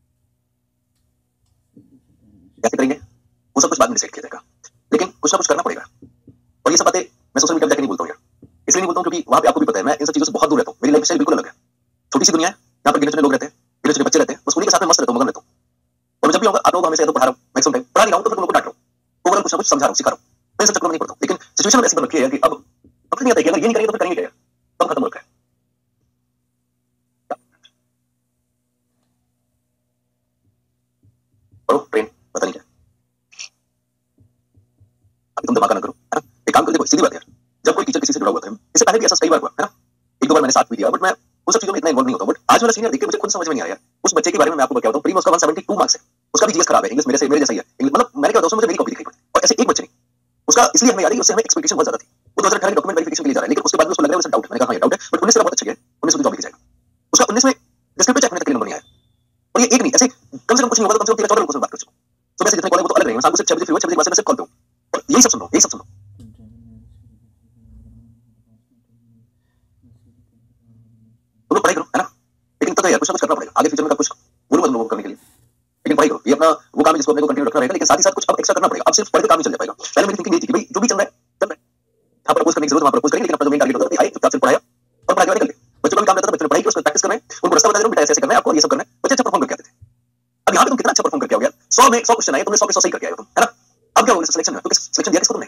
कैसे करेंगे वो सब कुछ बाद में डिसाइड किया जाएगा, लेकिन कुछ ना कुछ करना पड़ेगा। और ये सब बातें मैं सोशल मीडिया पर जाके नहीं बोलता हूँ यार, इसलिए नहीं बोलता हूँ क्योंकि वहां पे आपको भी पता है मैं इन सब चीजों से बहुत दूर रहता हूँ। मेरी लाइफ स्टाइल बिल्कुल अलग है, छोटी सी दुनिया है, यहाँ पर गिने चुने लोग रहते हैं, गिने चुने बच्चे रहते हैं, बस उन्हीं के साथ में मस्त रहता हूँ, मगन रहता हूँ। और जब भी आप लोग हमेशा पढ़ा रहा हूँ, मैक्सिमम टाइम पढ़ा नहीं रहा हूँ, तो फिर लोगों को डांट रहा हूँ, ओवरऑल कुछ ना कुछ समझा रहा हूँ, सिखा रहा हूँ। मैं सब चक्कर में नहीं पड़ता हूँ, लेकिन सिचुएशन ऐसी बन रखी है कि अब समझ नहीं आता कि अगर ये नहीं करेंगे तो फिर करेंगे क्या? तब खत्म हो रखा है। पढ़ो ट्रेन, पता नहीं क्या अभी तुम धमाका ना करो, है ना? एक काम कर, देखो सीधी बात है यार, जब कोई टीचर किसी से जुड़ा हुआ था, इससे पहले भी ऐसा कई बार हुआ है ना, 1-2 बार मैंने साथ भी दिया, बट मैं उन सब चीजों में इतना इन्वॉल्व नहीं होता। बट आज वाला सीनियर देख के मुझे खुद समझ में नहीं आया यार। उस बच्चे के बारे में मैं आपको क्या बताऊं, प्री में उसका 172 मार्क्स है, उसका भी जीएस खराब है, इंग्लिश मेरे जैसा ही है। मतलब मैंने क्या दोस्तों, मुझे मेरी कॉपी दिखाई पड़ी, और ऐसे एक बच्चे नहीं, उसका इसलिए हमें याद है कि उससे हमें एक्सपेक्टेशन बहुत ज्यादा थी। वो 2018 के डॉक्यूमेंट वेरिफिकेशन के लिए जा रहा है, लेकिन उसके बाद उसको लग रहा है, डाउट है। मैंने कहा हाँ डाउट है, बट 19 से बहुत अच्छा है, 19 में जॉब लेके जाएगा। उसका 19 में डिस्क्रिप्टिव चेक होने तक नंबर नहीं आया, और ये एक नहीं, ऐसे कम से कम कुछ नहीं होगा तो कम से कम 13-14 लोगों से बात कर चुका हूं। सुबह से जितने कॉल है वो तो अलग रहेंगे, शाम को सिर्फ 6 बजे फ्री हुआ, 6 बजे बाद से मैं सिर्फ कॉल पे हूं, और यही सब सुनो, यही सब सुनो। तुम लोग पढ़ाई करो, है ना? लेकिन पता है यार, कुछ ना कुछ करना पड़ेगा आगे फ्यूचर में। कुछ बोलूंगा तुम लोगों को करने के लिए, लेकिन पढ़ाई करो, ये अपना वो काम है जिसको अपने को कंटिन्यू रखना रहेगा, लेकिन साथ ही साथ कुछ अब एक्स्ट्रा करना पड़ेगा। अब सिर्फ पढ़ के काम नहीं चल पाएगा। पहले मेरी थिंकिंग ये थी कि भाई जो भी चल रहा है चल रहा है, हाँ प्रपोज करने की जरूरत वहां प्रपोज करेंगे, लेकिन अपना जो मेन टारगेट होता है आए चुपचाप से पढ़ाया और पढ़ा के निकल गए। बच्चों का भी काम रहता था, बच्चों ने पढ़ाई की, उसको प्रैक्टिस करना है, उनको रास्ता बता दे रहा हूं, बेटा ऐसे करना है आपको, ये सब करना है, बच्चे अच्छा परफॉर्म करके आते थे। अब यहाँ पे तुम कितना अच्छा परफॉर्म करके आओगे यार, 100 में 100 क्वेश्चन आए, तुमने 100 के 100 सही करके आए हो तुम, है ना? अब क्या होगा सिलेक्शन में? तो सिलेक्शन दिया किसको तुमने?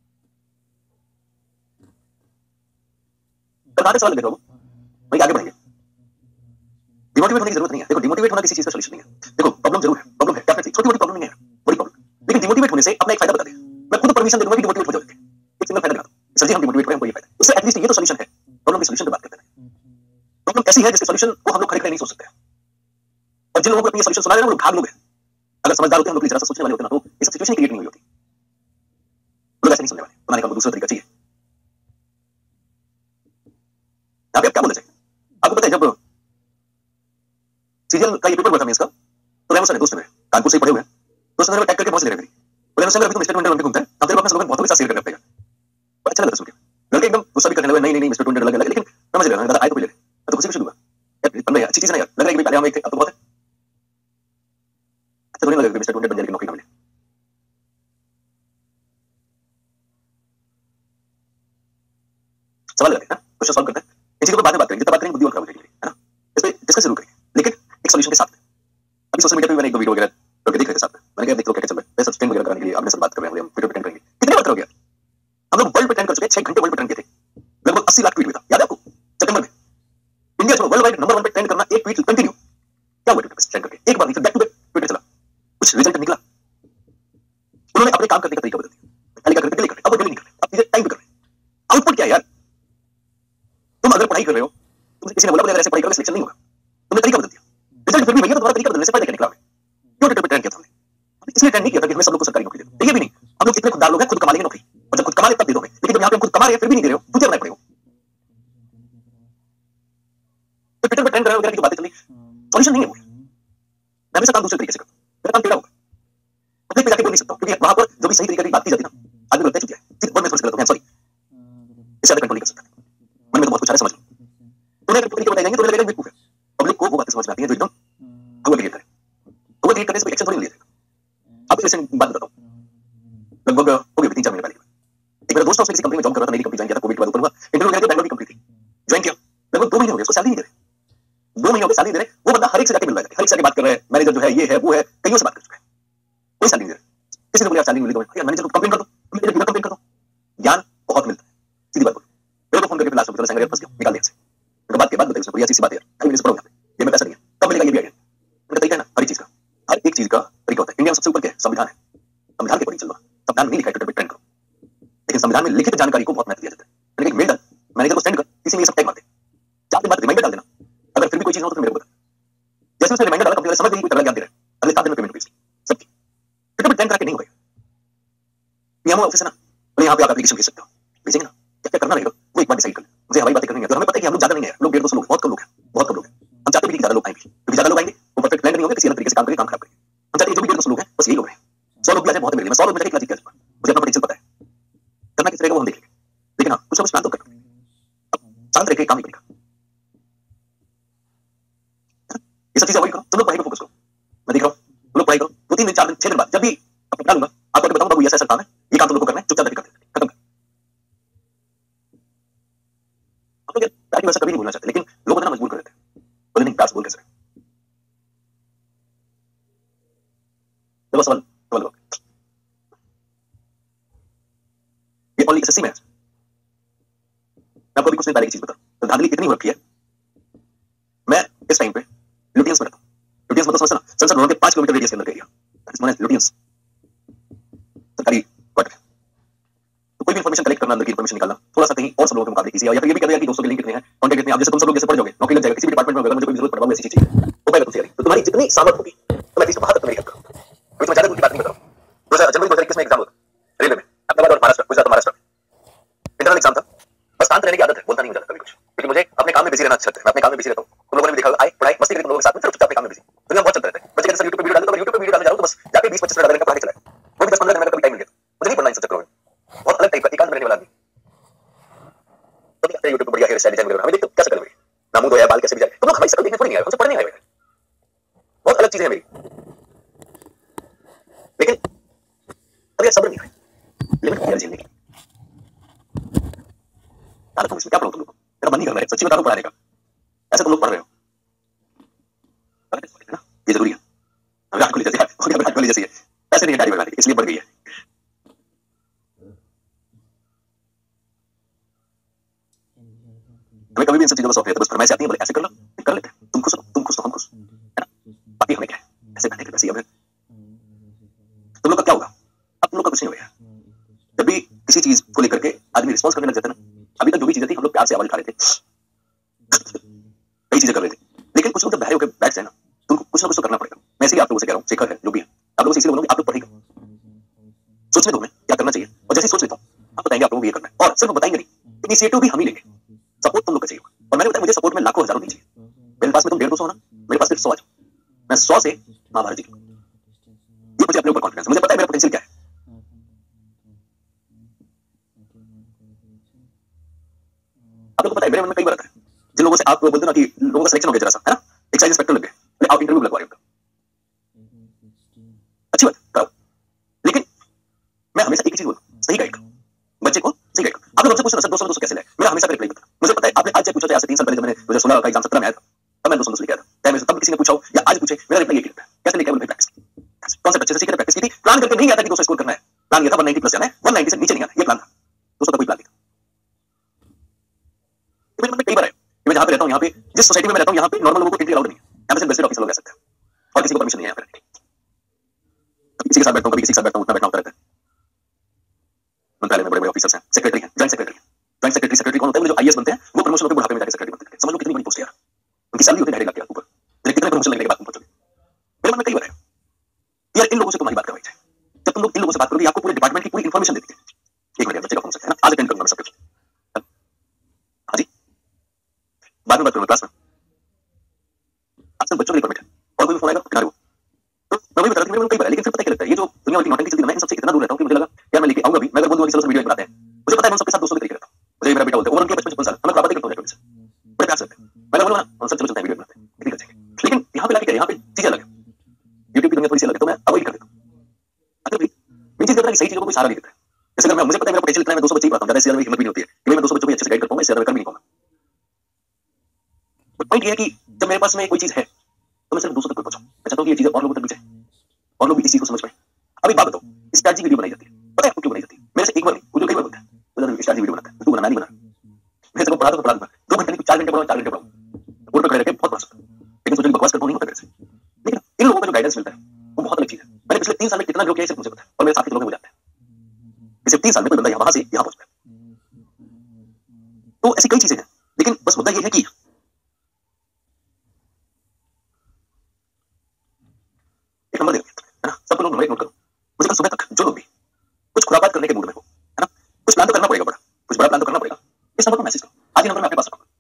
करवाते सवाल देखो भाई, आगे बढ़ेंगे। डिमोटिवेट होने की जरूरत नहीं है। देखो डिमोटिवेट होना किसी चीज का सॉल्यूशन नहीं है। देखो प्रॉब्लम जरूर है, प्रॉब्लम है डेफिनेटली, छोटी मोटी प्रॉब्लम नहीं है, बड़ी प्रॉब्लम। लेकिन डिमोटिवेट होने से अपना एक फायदा बता दे, मैं खुद परमिशन दे दूंगा कि डिमोटिवेट हो जाओगे, एक सिंगल फायदा दिखा दो, सर जी हम डिमोटिवेट हो गए, हमको ये फायदा, उससे एटलीस्ट ये तो सॉल्यूशन है। प्रॉब्लम के सॉल्यूशन पे बात करते हैं। प्रॉब्लम ऐसी है जिसके सॉल्यूशन को हम लोग खड़े खड़े नहीं सोच सकते, और जिन लोगों को अपनी सॉल्यूशन सुना रहे हैं वो लोग भाग लोग हैं। अगर समझदार होते हैं हम लोग जरा सा सोचने वाले होते ना, तो ये सब सिचुएशन क्रिएट नहीं हुई होती। लोग ऐसे नहीं सुनने वाले, बनाने का दूसरा तरीका चाहिए। यहाँ पे आप क्या बोलना चाहिए? आपको पता है जब सीरियल का ये पेपर हुआ था मेंस का, तो रेमो सर ने, दोस्त मेरे कानपुर से पढ़े हुए हैं, दोस्त ने टैग करके पहुंच ले रहे थे। बोले सर अभी तुम स्टेट वेंडर पे घूमते हैं, अब तेरे को अपने स्लोगन बहुतों के साथ शेयर करना पड़ेगा। बड़ा अच्छा लगा सुन के, लड़के एकदम गुस्सा भी करने लगे, नहीं नहीं मिस्टर वेंडर लगे, लेकिन समझ रहे हो ना, आए तो ले ले, मैं तो खुशी खुशी दूंगा यार, बन गया, अच्छी चीज ना यार, लग रहा है कि पहले हम एक थे, अब तो बहुत है अच्छा। तो नहीं लगा मिस्टर वेंडर बन जाएगी, नौकरी ना मिले। सवाल लगाते हैं, क्वेश्चन सॉल्व करते हैं, इन चीजों पर बाद में बात करेंगे, जितना बात करेंगे बुद्धि और खराब हो जाएगी, है ना? इस पे डिस्कस जरूर करेंगे, लेकिन एक सॉल्यूशन के साथ। अभी सोशल मीडिया पे मैंने एक दो वीडियो वगैरह करके देख रहे थे साथ में, मैंने कहा देख लो क्या चल रहा है। कुछ रिजल्ट निकला, उन्होंने अपने काम करने का तरीका बदल दिया, पहले क्या करते थे, अब वो डेली नहीं कर रहे, अब चीजें टाइम पे कर रहे हैं। आउटपुट क्या है यार? तुम अगर पढ़ाई कर रहे हो, तुमसे किसी ने बोला अगर ऐसे पढ़ाई करोगे सिलेक्शन नहीं होगा, तुमने तरीका बदल दिया, रिजल्ट फिर भी वही है, तो तुम्हारा तरीका बदलने से फायदा क्या निकला? क्यों ट्रेंड किया था हमने? इसलिए ट्रेंड नहीं किया था कि हमें सब लोग को सरकारी नौकरी दे, ये भी नहीं, हम लोग इतने खुददार लोग हैं, खुद कमा लेंगे नौकरी, और जब खुद कमा ले तब दे दोगे, लेकिन जब यहाँ पे हम खुद कमा रहे हैं फिर भी नहीं दे रहे हो, तो क्या बनाए पड़ेगा? तो ट्विटर पे ट्रेंड वगैरह की बातें चली, सॉल्यूशन नहीं है वो। मैं हमेशा काम दूसरे तरीके से करता हूँ, मेरा काम टेढ़ा होगा, पब्लिक पे जाके बोल नहीं सकता हूँ, क्योंकि वहां पर जो भी सही तरीके की बात की जाती है ना, आदमी बोलता है चुप जाए, और मैं थोड़ा सा गलत हूँ, सॉरी, इससे ज्यादा कंट्रोल नहीं कर सकता, मन में तो बहुत कुछ आ रहा है, समझ लो, तूने अगर तरीके बताएंगे तो लगेगा बेवकूफ है। पब्लिक को वो बातें समझ में आती है जो एकदम ओवर क्रिएट करे, ओवर क्रिएट करने से एक्शन थोड़ी नहीं लिया जाएगा। आपको जैसे बात बताता हूँ, लगभग हो गए 3-4 महीने पहले, एक मेरा दोस्त था, उसने किसी कंपनी में जॉब कर रहा था, नई कंपनी ज्वाइन किया था, कोविड के बाद ओपन हुआ, इंटरव्यू वगैरह बैंगलोर की कंपनी थी, ज्वाइन किया, लगभग 2 महीने हो गए, उसको सैलरी नहीं दे रहे, 2 महीने हो गए सैलरी दे रहे, वो बंदा हर एक से जाके मिल रहा है, हर एक से बात कर रहा है, मैनेजर जो है ये है वो है, कईयों से बात कर चुका है, कोई सैलरी नहीं दे रहा, किसी ने बोला सैलरी मिली तो यार मैनेजर को कंप्लेन कर दो, कंप्लेन कर दो, ज्ञान बहुत मिलता है, सीधी बात बोलो, मेरे को फोन करके लास्ट में बोला संगठन फंस गया, निकाल दिया, उनका बात के बाद बताइए उसने, बढ़िया सी बात है यार, कहीं मेरे से पढ़ो यहाँ पे, ये में पैसा नहीं है, कब मिलेगा ये भी आइडिया, उनका तरीका है ना, हर एक चीज का, हर एक चीज का तरीका होता है। इंडिया में सबसे ऊपर क्या है? संविधान है, संविधान के ऊपर चल रहा, संविधान नहीं लिखा है ट्विटर पे ट्रेंड करो, लेकिन संविधान में लिखित जानकारी को बहुत महत्व दिया जाता है। मैंने एक मेल डाल, मैनेजर को सेंड कर, किसी में ये सब टैग मार दे, 4 दिन बाद रिमाइंडर डाल देना, अगर फिर भी कोई चीज ना हो तो मेरे को बता। जैसे उसने रिमाइंडर डाला, कंपनी वाले समझ गई कोई तगड़ा ज्ञान दे रहा है, अगले 7 दिन में पेमेंट भेज सबकी, ट्विटर पे ट्रेंड करा के नहीं होगा, नियमों ऑफिस है ना, बोले यहाँ पे आप एप्लीकेशन भेज सकते हो, भेजेंगे ना, क्या क्या करना रहेगा वो एक बार डिसाइड कर ले, मुझे हवाई बातें करनी है, तो हमें पता है कि हम लोग ज्यादा नहीं है, लोग 150 लोग, बहुत कम लोग हैं, बहुत कम लोग हैं, हम चाहते भी कि ज्यादा लोग आएंगे, क्योंकि ज्यादा लोग आएंगे वो परफेक्ट प्लान नहीं होंगे, किसी अलग तरीके से काम करके काम खराब करेंगे, हम चाहते हैं जो भी 150 लोग हैं बस यही लोग हैं, 100 लोग भी आ जाए बहुत है मेरे लिए, मैं 100 लोग में जाके क्या जीत गया, मुझे अपना पोटेंशियल पता है, करना किस तरह का वो हम देखेंगे, लेकिन हाँ कुछ ना कुछ प्लान तो करना, शांत रह के काम नहीं करेगा, ये सब चीजें अवॉइड करो, तुम लोग पढ़ाई पर फोकस करो, मैं देख रहा हूँ तुम लोग पढ़ाई करो, 2 3 दिन 4 दिन 6 दिन बाद जब भी अपना डालूंगा आपको बताऊंगा वो ऐसा काम है, ये काम तुम लोग को करना है, चुपचाप करके खत्म कर। हम लोग ये वैसा कभी नहीं बोलना चाहते, लेकिन लोग ना मजबूर कर देते हैं, बोले नहीं प्यार से बोल कैसे, देखो सवाल सवाल ये ओनली एसएससी में है, मैं आपको अभी कुछ दिन पहले एक चीज बता, श्रद्धांजलि इतनी वर्क की है, मैं इस टाइम पे लुटियंस में रहता हूँ, लुटियंस मतलब समझना संसद भवन के 5 किलोमीटर रेडियस के अंदर का area, that is known as Lutyens, सरकारी क्वार्टर है, तो कोई भी इंफॉर्मेशन कलेक्ट करना, अंदर की इंफॉर्मेशन निकालना थोड़ा सा कहीं और सब लोगों के मुकाबले इजी है, या फिर ये भी कहना कि दोस्तों के लिंक कितने हैं, कांटेक्ट कितने हैं, आप जैसे तुम सब लोग जैसे पढ़ जाओगे, नौकरी लग जाएगा, किसी भी डिपार्टमेंट में अगर मुझे कोई जरूरत पड़ेगा ऐसी चीज हो पाएगा तुमसे, तो तुम्हारी जितनी सामर्थ होगी तो मैं 30 तक मेरी हेल्प करूंगा, मैं तुम्हें ज्यादा दूर की बात नहीं बता रहा हूं। जनवरी 2021 में एग्जाम होता रेलवे में, अहमदाबाद और महाराष्ट्र, गुजरात महाराष्ट्र इंटरनल एग्जाम था, बस शांत रहने की आदत है, बोलता नहीं मुझे कभी कुछ, क्योंकि मुझे अपने काम में बिजी रहना अच्छा लगता है, मैं अपने काम में बिजी रहता हूँ, तुम लोगों ने भी देखा आए पढ़ाई मस्ती करके तुम लोगों के साथ में सिर्फ चुपचाप अपने काम में बिजी, दुनिया बहुत चलता रहता है, बच्चे कहते हैं यूट्यूब पे वीडियो डालो, तो यूट्यूब पे वीडियो डालने जाओ तो बस जाके 20-25 मिनट डालने का पढ़ाई चला है, वो भी 10-15 दिन में कभी टाइम मिल गया, मुझे नहीं पढ़ना इन सब चक्करों में, बहुत अलग टाइप का एकांत रहने वाला आदमी, तो भी यूट्यूब पर बढ़िया हेयर स्टाइल डिजाइन वगैरह, हमें देखते कैसे करेंगे, नामू धोया बाल कैसे भी जाए, तुम लोग हमारी शक्ल देखने थोड़ी नहीं आए, हमसे पढ़ने आए हुए हैं, बहुत अलग चीजें हैं मेरी, लेकिन अभी सब्र नहीं है, लिमिट है जीने की, यार तुम इसमें क्या पढ़ो, तुम लोग मेरा मन नहीं कर रहा है सच्ची बता रहा हूं पढ़ाने का, ऐसे तुम लोग पढ़ रहे हो ना, ये जरूरी है, विराट कोहली जैसे हो गया, विराट कोहली जैसी है, ऐसे नहीं है डायरी बनाने की, इसलिए बढ़ गई है, हमें कभी भी इन सब चीजों का शौक नहीं है, तो बस फरमाइश आती है, बोले ऐसे कर लो, कर लेते हैं, तुम खुश हो तो हम खुश, है ना, बाकी हमें क्या है, ऐसे करने के वैसे ही हमें, तुम लोग का क्या होगा, अब तुम लोग का कुछ नहीं होगा, जब भी किसी चीज को लेकर के आदमी रिस्पॉन्स करने लग जाता है ना, अभी तक जो भी चीजें थी हम लोग प्यार से आवाज उठा रहे थे, कई चीजें कर रहे थे, लेकिन कुछ लोग जब बहरे होकर बैठ जाए ना, तुमको कुछ ना कुछ तो करना पड़ेगा, मैं इसलिए आप लोगों से कह रहा हूँ, शेखर है जो भी है, आप लोगों से इसलिए बोलूंगा आप लोग पढ़ेगा, सोचने दो मैं क्या करना चाहिए, और जैसे सोच लेता हूँ आप बताएंगे आप लोगों को ये करना है, और सिर्फ बताएंगे नहीं, इनिशिएटिव भी हम ही लेंगे, सपोर्ट तुम लोग का चाहिए, और मैंने बताया मुझे सपोर्ट में लाखों हजारों नहीं चाहिए, मेरे पास में तुम 150 हो ना, मेरे पास सिर्फ 100 आ जाओ, मैं 100 से महाभारत जीतूंगा, ये मुझे अपने ऊपर कॉन्फिडेंस, मुझे पता है मेरा पोटेंशियल क्या है, आप लोगों को पता है मेरे मन में कई बार आता है, जिन लोगों से आप बोलते हो ना कि लोगों का सिलेक्शन हो गया जरा सा, है ना, एक्साइज इंस्पेक्टर लग गए, आप इंटरव्यू लगवा रहे हो, अच्छी बात कराओ, लेकिन मैं हमेशा एक ही चीज बोलूं, सही गाइड करो बच्चे को, सही गाइड करो, आप लोग हमसे पूछ रहे हो 200 कैसे लाए, मेरा हमेशा का रिप्लाई पता, मुझे पता है आपने आज पूछा था, आज से 3 साल पहले जब मैंने 2016 का एग्जाम 17 में आया था, तब मैं 200 लेके आया था, चाहे तब किसी ने पूछा हो या आज पूछे, मेरा रिप्लाई एक ही रहता है, कैसे लेके आए, बोले प्रैक्टिस, कॉन्सेप्ट अच्छे से सीख के प्रैक्टिस की थी, प्लान करके नहीं आता कि 200 स्कोर करना है, प्लान ये था 190 प्लस जाना है, 190 से नीचे नहीं आना, ये प्लान था, 200 का कोई प्लान नहीं था, मेरे मन में कई बार है, मैं जहां पे रहता हूं, यहाँ पे जिस सोसाइटी में मैं रहता हूं, यहाँ पे नॉर्मल लोगों को एंट्री अलाउड नहीं है, यहाँ पे सिर्फ गजेटेड ऑफिसर लोग आ सकते हैं, और किसी को परमिशन नहीं है यहाँ पे, साथ बैठता हूँ, कभी किसी के साथ बैठता हूँ, उठना बैठना होता रहता है। मंत्रालय में बड़े बड़े ऑफिसर्स हैं, सेक्रेटरी हैं, joint secretary. Joint secretary secretary कौन होता है? जो आईएएस बनते हैं वो प्रमोशन होकर बुढ़ापे में जाकर सेक्रेटरी बनते हैं। समझ लो कितनी बड़ी पोस्ट है यार, उनकी सैलरी होती है 2.5 लाख के ऊपर, लेकिन कितने प्रमोशन लगने के बाद तुम पहुंचोगे। मेरे मन में कई बार है यार, इन लोगों से तुम्हारी बात करवाई जाए। जब तुम लोग इन लोगों से बात करोगे, आपको पूरे डिपार्टमेंट की पूरी इन्फॉर्मेशन देती है। एक मिनट, बच्चे का फोन सकता है ना, आज अटेंड करूंगा मैं सब कुछ। हाँ जी, बाद में बात करूंगा क्लास में। आज सिर्फ बच्चों का रिक्वायरमेंट है, और कोई फोन आएगा किनारे हो। तो मैं वही बता रहा था, मेरे मन में कई बार है, लेकिन फिर पता क्या लगता है, ये जो दुनिया वाली नौटंकी चलती है, मैं इन सबसे इतना दूर रहता हूँ कि मुझे लगा यार मैं लेके आऊंगा भी, मैं अगर बोल दूंगा कि चलो सब वीडियो बनाते हैं, मुझे पता है मैं सबके साथ दोस्तों के तरीके रहता हूँ। मुझे मेरा बेटा बोलता है, उम्र उनकी 55 साल, मैं बातें करता हूँ से बड़े प्यार से। मैंने बोला ना सर चलो चलते हैं वीडियो बनाते हैं, ठीक है। लेकिन यहाँ पे लाके क्या, यहाँ पे चीजें अलग है, यूट्यूब की दुनिया थोड़ी सी अलग है, तो मैं अवॉइड कर देता हूँ। अच्छा भाई, मैं चीज करता कि सही चीजों को कोई सहारा नहीं देता है। जैसे अगर मैं, मुझे पता है मेरा पोटेंशियल इतना है, मैं 200 बच्चे ही पढ़ाता हूँ, ज्यादा से ज्यादा मेरी हिम्मत भी नहीं होती है कि मैं 200 बच्चों को अच्छे से गाइड कर पाऊँ, इससे ज्यादा कर भी नहीं पाऊंगा। पॉइंट ये है कि जब मेरे पास में कोई चीज है तो मैं सिर्फ 200 तक पहुंचाऊं। मैं चाहता हूँ कि ये चीजें और लोगों तक भी जाए, और लोग भी इस चीज को समझ पाए। अब एक बात बताओ, स्ट्रैटेजी वीडियो बनाई जाती है, पता है आपको क्यों बनाई जाती है? मेरे से एक बार नहीं, मुझे कई बार बोलता है स्ट्रैटेजी वीडियो बनाता है, तू बनाना नहीं बना। मैं सबको पढ़ा तो पढ़ा दूंगा, 2 घंटे नहीं 4 घंटे पढ़ाऊं, 4 घंटे पढ़ाऊं, बोर्ड पर खड़े रहकर बहुत पढ़ा सकता हूं, लेकिन सोचो बकवास करता हूं नहीं होता कैसे। लेकिन इन लोगों को जो गाइडेंस मिलता है वो बहुत अलग चीज है। मैंने पिछले 3 साल में कितना ग्रो किया है सिर्फ मुझे पता है, और मेरे साथ के लोग मुझे जानते हैं। पिछले 3 साल में कोई बंदा वहां से यहाँ पहुंचता है। तो ऐसी कई चीजें हैं, लेकिन बस मुद्दा ये है कि एक नंबर दे है ना, सबको लोग नोट करो। मुझे कल सुबह तक जो लोग भी कुछ खुरापात करने के मूड में हो, है ना, कुछ प्लान तो करना पड़ेगा, बड़ा कुछ बड़ा प्लान तो करना पड़ेगा। इस नंबर पर मैसेज करो, आज ही नंबर मैं आपके पास रखूंगा।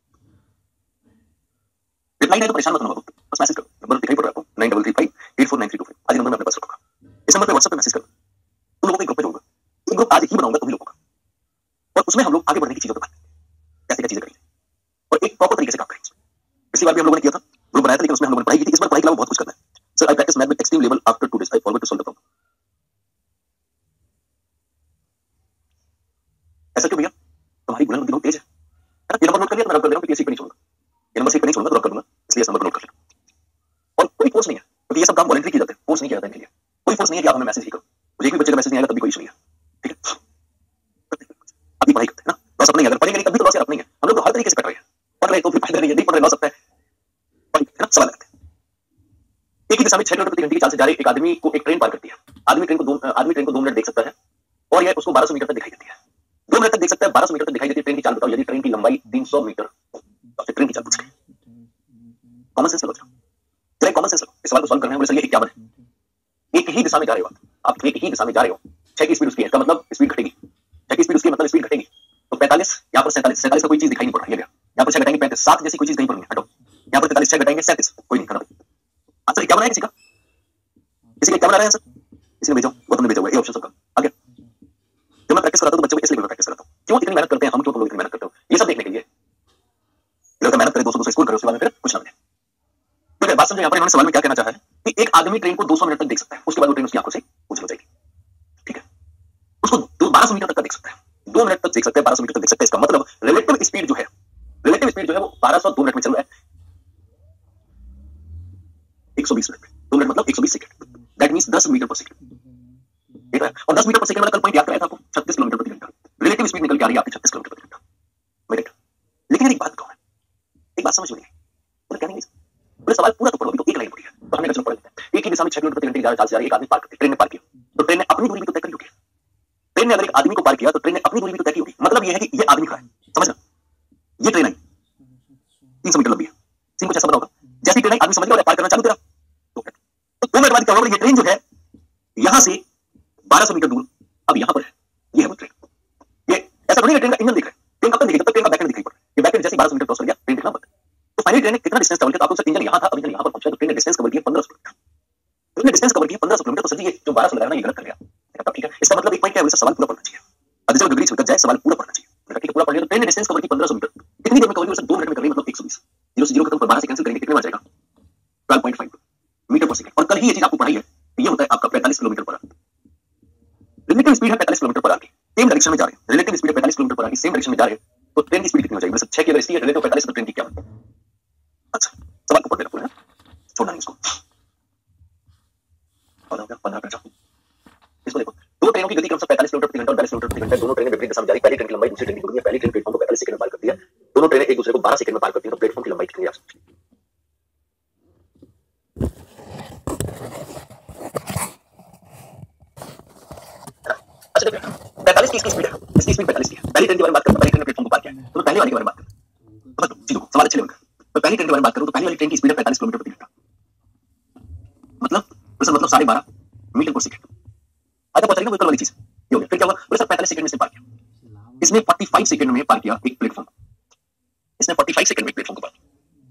रिप्लाई नहीं तो परेशान मत होना, बस मैसेज करो, नंबर दिखाई पड़ रहा है आपको 9335849325। आज ही नंबर मैं अपने पास रखूंगा। इस नंबर पे व्हाट्सएप पे मैसेज करो, तुम लोगों को एक ग्रुप में जोड़ूंगा। एक ग्रुप आज ही बनाऊंगा तुम लोगों का, और उसमें हम लोग आगे बढ़ने की चीजों पर बात करेंगे, कैसे क्या चीजें करेंगे और एक प्रॉपर तरीके से काम करेंगे। पिछली बार भी हम लोगों ने किया था, ग्रुप बनाया था, लेकिन उसमें हम लोगों ने पढ़ाई की थी। इस बार पढ़ाई के अलावा बहुत कुछ करना है। Sir I practice math with extreme level after 2 days I forgot to solve the problem. ऐसा क्यों भैया? तुम्हारी बुलंद बुद्धि बहुत तेज है ना। ये नंबर नोट कर लिया तो मैं रब कर दे रहा हूं कि ये सीट पे नहीं छोड़ूंगा, ये नंबर सीट पे नहीं छोड़ूंगा तो रब कर दूंगा, इसलिए इस नंबर को नोट कर लेना। और कोई फोर्स नहीं है, क्योंकि ये सब काम वॉलंटरी किए जाते हैं, फोर्स नहीं किया जाता इनके लिए। कोई फोर्स नहीं है कि आप हमें मैसेज ही करो, मुझे एक भी बच्चे का मैसेज नहीं आएगा तब भी कोई इशू नहीं है, ठीक है। अभी पढ़ाई करते हैं ना, लॉस अपने, अगर पढ़ेंगे नहीं तब भी तो लॉस अपने है। हम लोग तो हर तरीके से पढ़ रहे हैं, पढ़ रहे तो फिर फायदा नहीं है, नहीं पढ़ रहे लॉस सकता है, ना सवाल लगता है। एक ही दिशा में 6 किलोमीटर प्रति घंटे की चाल से जा रहे एक आदमी को एक ट्रेन पार करती है। आदमी ट्रेन को 2 मिनट देख सकता है, और यह उसको 1200 मीटर तक दिखाई देती है। 2 मिनट तक देख सकता है, 1200 मीटर तक दिखाई देती है। ट्रेन की चाल बताओ, यदि ट्रेन की लंबाई 300 मीटर तो ट्रेन की चाल पूछ कॉमन सेंस लगा, जरा कॉमन सेंस लगा। इस सवाल को सॉल्व करना है, बोले सर ये 51 है। एक ही दिशा में जा रहे हो आप एक ही दिशा में जा रहे हो, 6 की स्पीड उसकी है, इसका मतलब स्पीड घटेगी। 6 की स्पीड उसकी मतलब स्पीड घटेगी, तो 45 यहाँ पर 47 का कोई चीज दिखाई नहीं पड़ रहा है। यहाँ पर 6 घटाएंगे 35, 7 जैसी कोई चीज कहीं पर नहीं, हटो। यहाँ पर 43, 6 घटाएंगे 37, कोई नहीं, खत्म। आंसर क्या बनाया किसी का? किसी का क्या बना रहा है आंसर? किसी ने भेजा, वो तुमने भेजा हुआ, ये ऑप्शन सबका आ गया। जब मैं प्रैक्टिस कराता हूं तो बच्चों को इसलिए प्रैक्टिस कराता हूं, क्यों इतनी मेहनत करते हैं हम, क्यों तुम लोग इतनी मेहनत करते हो, ये सब देखने के लिए। लोग मेहनत करें, 200 स्कोर करो, उसके बाद में फिर कुछ ना मिले। तो बात समझो, यहाँ पर इन्होंने सवाल में क्या कहना चाहा है कि एक आदमी ट्रेन को 200 मिनट तक देख सकता है, उसके बाद वो ट्रेन उसकी आंखों से ओझल हो जाएगी, ठीक है। उसको 1200 मीटर तक देख सकता है, 2 मिनट तक देख सकता है, 1200 मीटर तक देख सकता है। इसका मतलब रिलेटिव स्पीड जो है, वो 1200 2 मिनट में चल रहा है, 120 मिनट में। 2 मिनट मतलब 120 second, that means 10 metre per second, ठीक है। और 10 मीटर पर सेकंड वाला कल पॉइंट याद कराया था आपको, 36 किलोमीटर प्रति घंटा। रिलेटिव स्पीड निकल के आ रही है आपकी 36 किलोमीटर प्रति घंटा, राइट। लेकिन एक बात कहूं, एक बात समझ में नहीं आई, बोले क्या नहीं, बोले सवाल पूरा तो पढ़ो, तो एक लाइन पढ़ी है, तो हमने कहा चलो पढ़ लेते हैं। एक ही दिशा में 6 किलोमीटर प्रति घंटे की चाल से जा रही है, एक आदमी पार करती है, ट्रेन ने पार किया, तो ट्रेन ने अपनी दूरी भी तो तय करी होगी। ट्रेन ने अगर एक आदमी को पार किया तो ट्रेन ने अपनी दूरी भी तो तय की होगी। मतलब ये है कि ये आदमी खड़ा है, समझना, ये ट्रेन आई 300 मीटर लंबी है, सीन कुछ ऐसा बना होगा, जैसे ट्रेन आई आदमी समझ गया पार करना चालू करा, तो 2 मिनट बाद क्या होगा, ये ट्रेन जो है यहां से 1200 मीटर दूर अब यहां पर है, ये है वो ट्रेन। ये ऐसा थोड़ी है ट्रेन का इंजन दिख रहा है, ट्रेन कब तक दिखेगा, तब ट्रेन का बैकएंड दिखाई पड़ रहा है। ये बैकएंड जैसे 1200 मीटर क्रॉस कर गया, ट्रेन दिखना बंद। तो फाइनली ट्रेन ने कितना डिस्टेंस कवर किया, तो आपको इंजन यहां था, अब इंजन यहां पर पहुंचा, तो ट्रेन ने डिस्टेंस कवर किया 1500 किलोमीटर। ट्रेन ने डिस्टेंस कवर किया 1500 किलोमीटर, तो सर जी ये जो 1200 लगाना ये गलत कर गया, ठीक है। इसका मतलब एक पॉइंट क्या है, सवाल पूरा पढ़ना चाहिए, अधिकतर डिग्री छूट जाए, सवाल पूरा पढ़ना चाहिए, ठीक है। पूरा पढ़ लिया तो ट्रेन ने डिस्टेंस कवर की 1500 मीटर, कितनी देर में कवर किया? 2 मिनट में कर रही, मतलब 120, 0 से 0 खत्म, 12 से कैंसिल करेंगे, कितने में आ जाएगा? 12.5 मीटर पर सेकंड। और कल ही ये चीज आपको पढ़ाई है, ये होता है आपका 45 kilometre per our. Relative speed है 45 किलोमीटर पर आवर की, सेम डायरेक्शन में जा रहे हैं, relative speed 45 kilometre per hour की, सेम डायरेक्शन में जा रहे हैं, तो ट्रेन की स्पीड कितनी हो जाएगी? 6 की अगर इसकी रिलेटिव 45 तो ट्रेन की क्या होगी? अच्छा, सवाल को पढ़ लेना पूरा, छोड़ना नहीं इसको। और हो गया 15 मिनट। इसको देखो, दो ट्रेनों की गति क्रमशः 45 किलोमीटर प्रति घंटा और 42 किलोमीटर प्रति घंटा, दोनों ट्रेनें विपरीत दिशा में जा रही। पहली ट्रेन की लंबाई दूसरी ट्रेन की दूरी है, पहली ट्रेन प्लेटफॉर्म को 45 सेकंड में पार करती है, दोनों ट्रेनें एक दूसरे को 12 सेकंड में पार करती हैं, तो प्लेटफॉर्म की लंबाई कितनी आ सकती है? से 45 की इसकी स्पीड है, इसकी स्पीड 45 की है। पहली ट्रेन के बारे में बात करूं, पहली ट्रेन ने प्लेटफॉर्म को पार किया है, तो मैं पहले वाले के बारे में बात करूं। समझ लो चीजों को, सवाल अच्छे लेवल का। मैं पहली ट्रेन के बारे में बात करूं तो पहली वाली ट्रेन की स्पीड है 45 किलोमीटर प्रति घंटा, मतलब 12.5 मीटर पर सेकंड। आगे पहुंच रही ना, वो वाली चीज ये हो गया। फिर क्या हुआ, बोले सर 45 सेकंड में इसने पार किया। इसने 45 सेकंड में पार किया एक प्लेटफॉर्म, इसने 45 सेकंड में एक प्लेटफॉर्म को पार किया।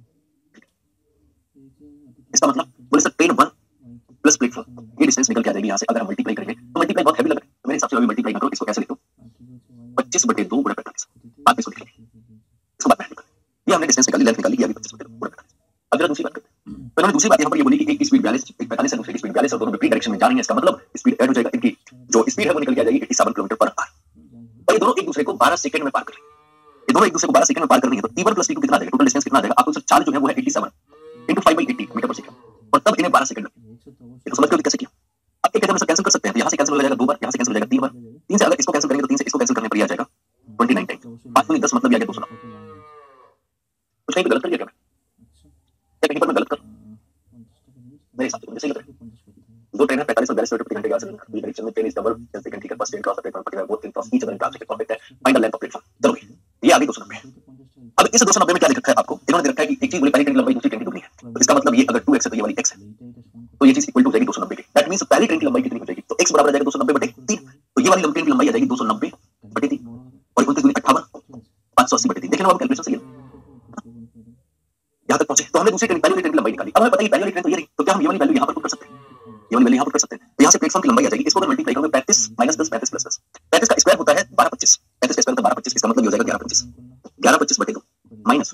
इसका मतलब बोले सर ट्रेन 1 प्लस प्लेटफॉर्म, ये डिस्टेंस निकल के आ जाएगी यहाँ से। अगर हम मल्टीप्लाई करेंगे तो मल्टीप्लाई बहुत हैवी लग रहा है, तो मेरे हिसाब से अभी मल्टीप्लाई ना करो, इसको कैसे लिखो 25/2 गुणा 45, बाद में इसको लिखेंगे, इसको बाद में निकाल। ये हमने डिस्टेंस निकाली, लेंथ निकाली, ये अभी 25/2 गुणा 45। अब जरा दूसरी बात करते हैं। तो इन्होंने दूसरी बात यहाँ पर ये बोली कि एक की स्पीड 42, एक 45 है, दूसरे की स्पीड 42 और दोनों विपरीत डायरेक्शन में जा रही है। इसका मतलब स्पीड ऐड हो जाएगा, इनकी जो स्पीड है वो निकल के आ जाएगी 87 किलोमीटर पर आवर। और ये दोनों एक दूसरे को 12 सेकंड में पार कर रहे हैं। ये दोनों एक दूसरे को 12 सेकंड में पार कर रही है, तो T1 + T2 कितना आ जाएगा, टोटल डिस्टेंस कितना आ जाएगा आपको। चाल जो है वो है 87 × 5/80 मीटर पर सेकंड, और तब इन्हें 12 सेकंड लगे। ये तो समझ लो कैसे किया। अब एक हम कैंसिल कर सकते हैं, यहाँ से कैंसिल हो जाएगा 2 बार, यहाँ से कैंसिल हो जाएगा 3 बार। 3 से अगर इसको कैंसिल करेंगे तो 3 से इसको कैंसिल करने पर आ जाएगा 29 टाइम। 5 में 10 मतलब ये आ गया 200। कुछ कहीं पे गलत कर दिया क्या मैं, या कहीं पर मैं गलत कर, मेरे हिसाब से मुझे सही लग रहा है। दो ट्रेन है 45 और 42 किलोमीटर प्रति घंटे के आसपास, डायरेक्शन में ट्रेन इज डबल जैसे सेकंड, ठीक है। First train cross the platform, पकड़ा वो train cross each other in translate perfect है। Find the length of platform. चलो ये आ गई 290 है। अब इस 290 में क्या लिखा है आपको, इन्होंने लिखा है कि एक चीज बोली पहली ट्रेन की लंबाई दूसरी ट्रेन की दुगनी है, तो इसका मतलब ये अगर 2x है तो ये वाली x है, तो ये चीज इक्वल टू हो जाएगी 290 के। दैट मींस पहली ट्रेन की लंबाई कितनी हो जाएगी, तो x बराबर आ जाएगा 290/3, तो ये वाली ट्रेन की लंबाई आ जाएगी 290/3 और 29 × 58 580/3। देख लो आप कैलकुलेशन सही है, यहां तक पहुंचे। तो हमने दूसरी ट्रेन पहली ट्रेन की लंबाई निकाली। अब हमें पता है पहली वाली ट्रेन तो ये रही, तो क्या हम ये वाली वैल्यू यहां पर पुट कर सकते हैं, ये वाली वैल्यू यहां पुट कर सकते हैं। तो यहां से प्लेटफॉर्म की लंबाई आ जाएगी, इसको अगर मल्टीप्लाई करोगे 35 - 10 35 + 10, 35 का स्क्वायर होता है 1225, 35 का स्क्वायर होता है 1225, इसका मतलब ये हो जाएगा 1125, 1125/2 माइनस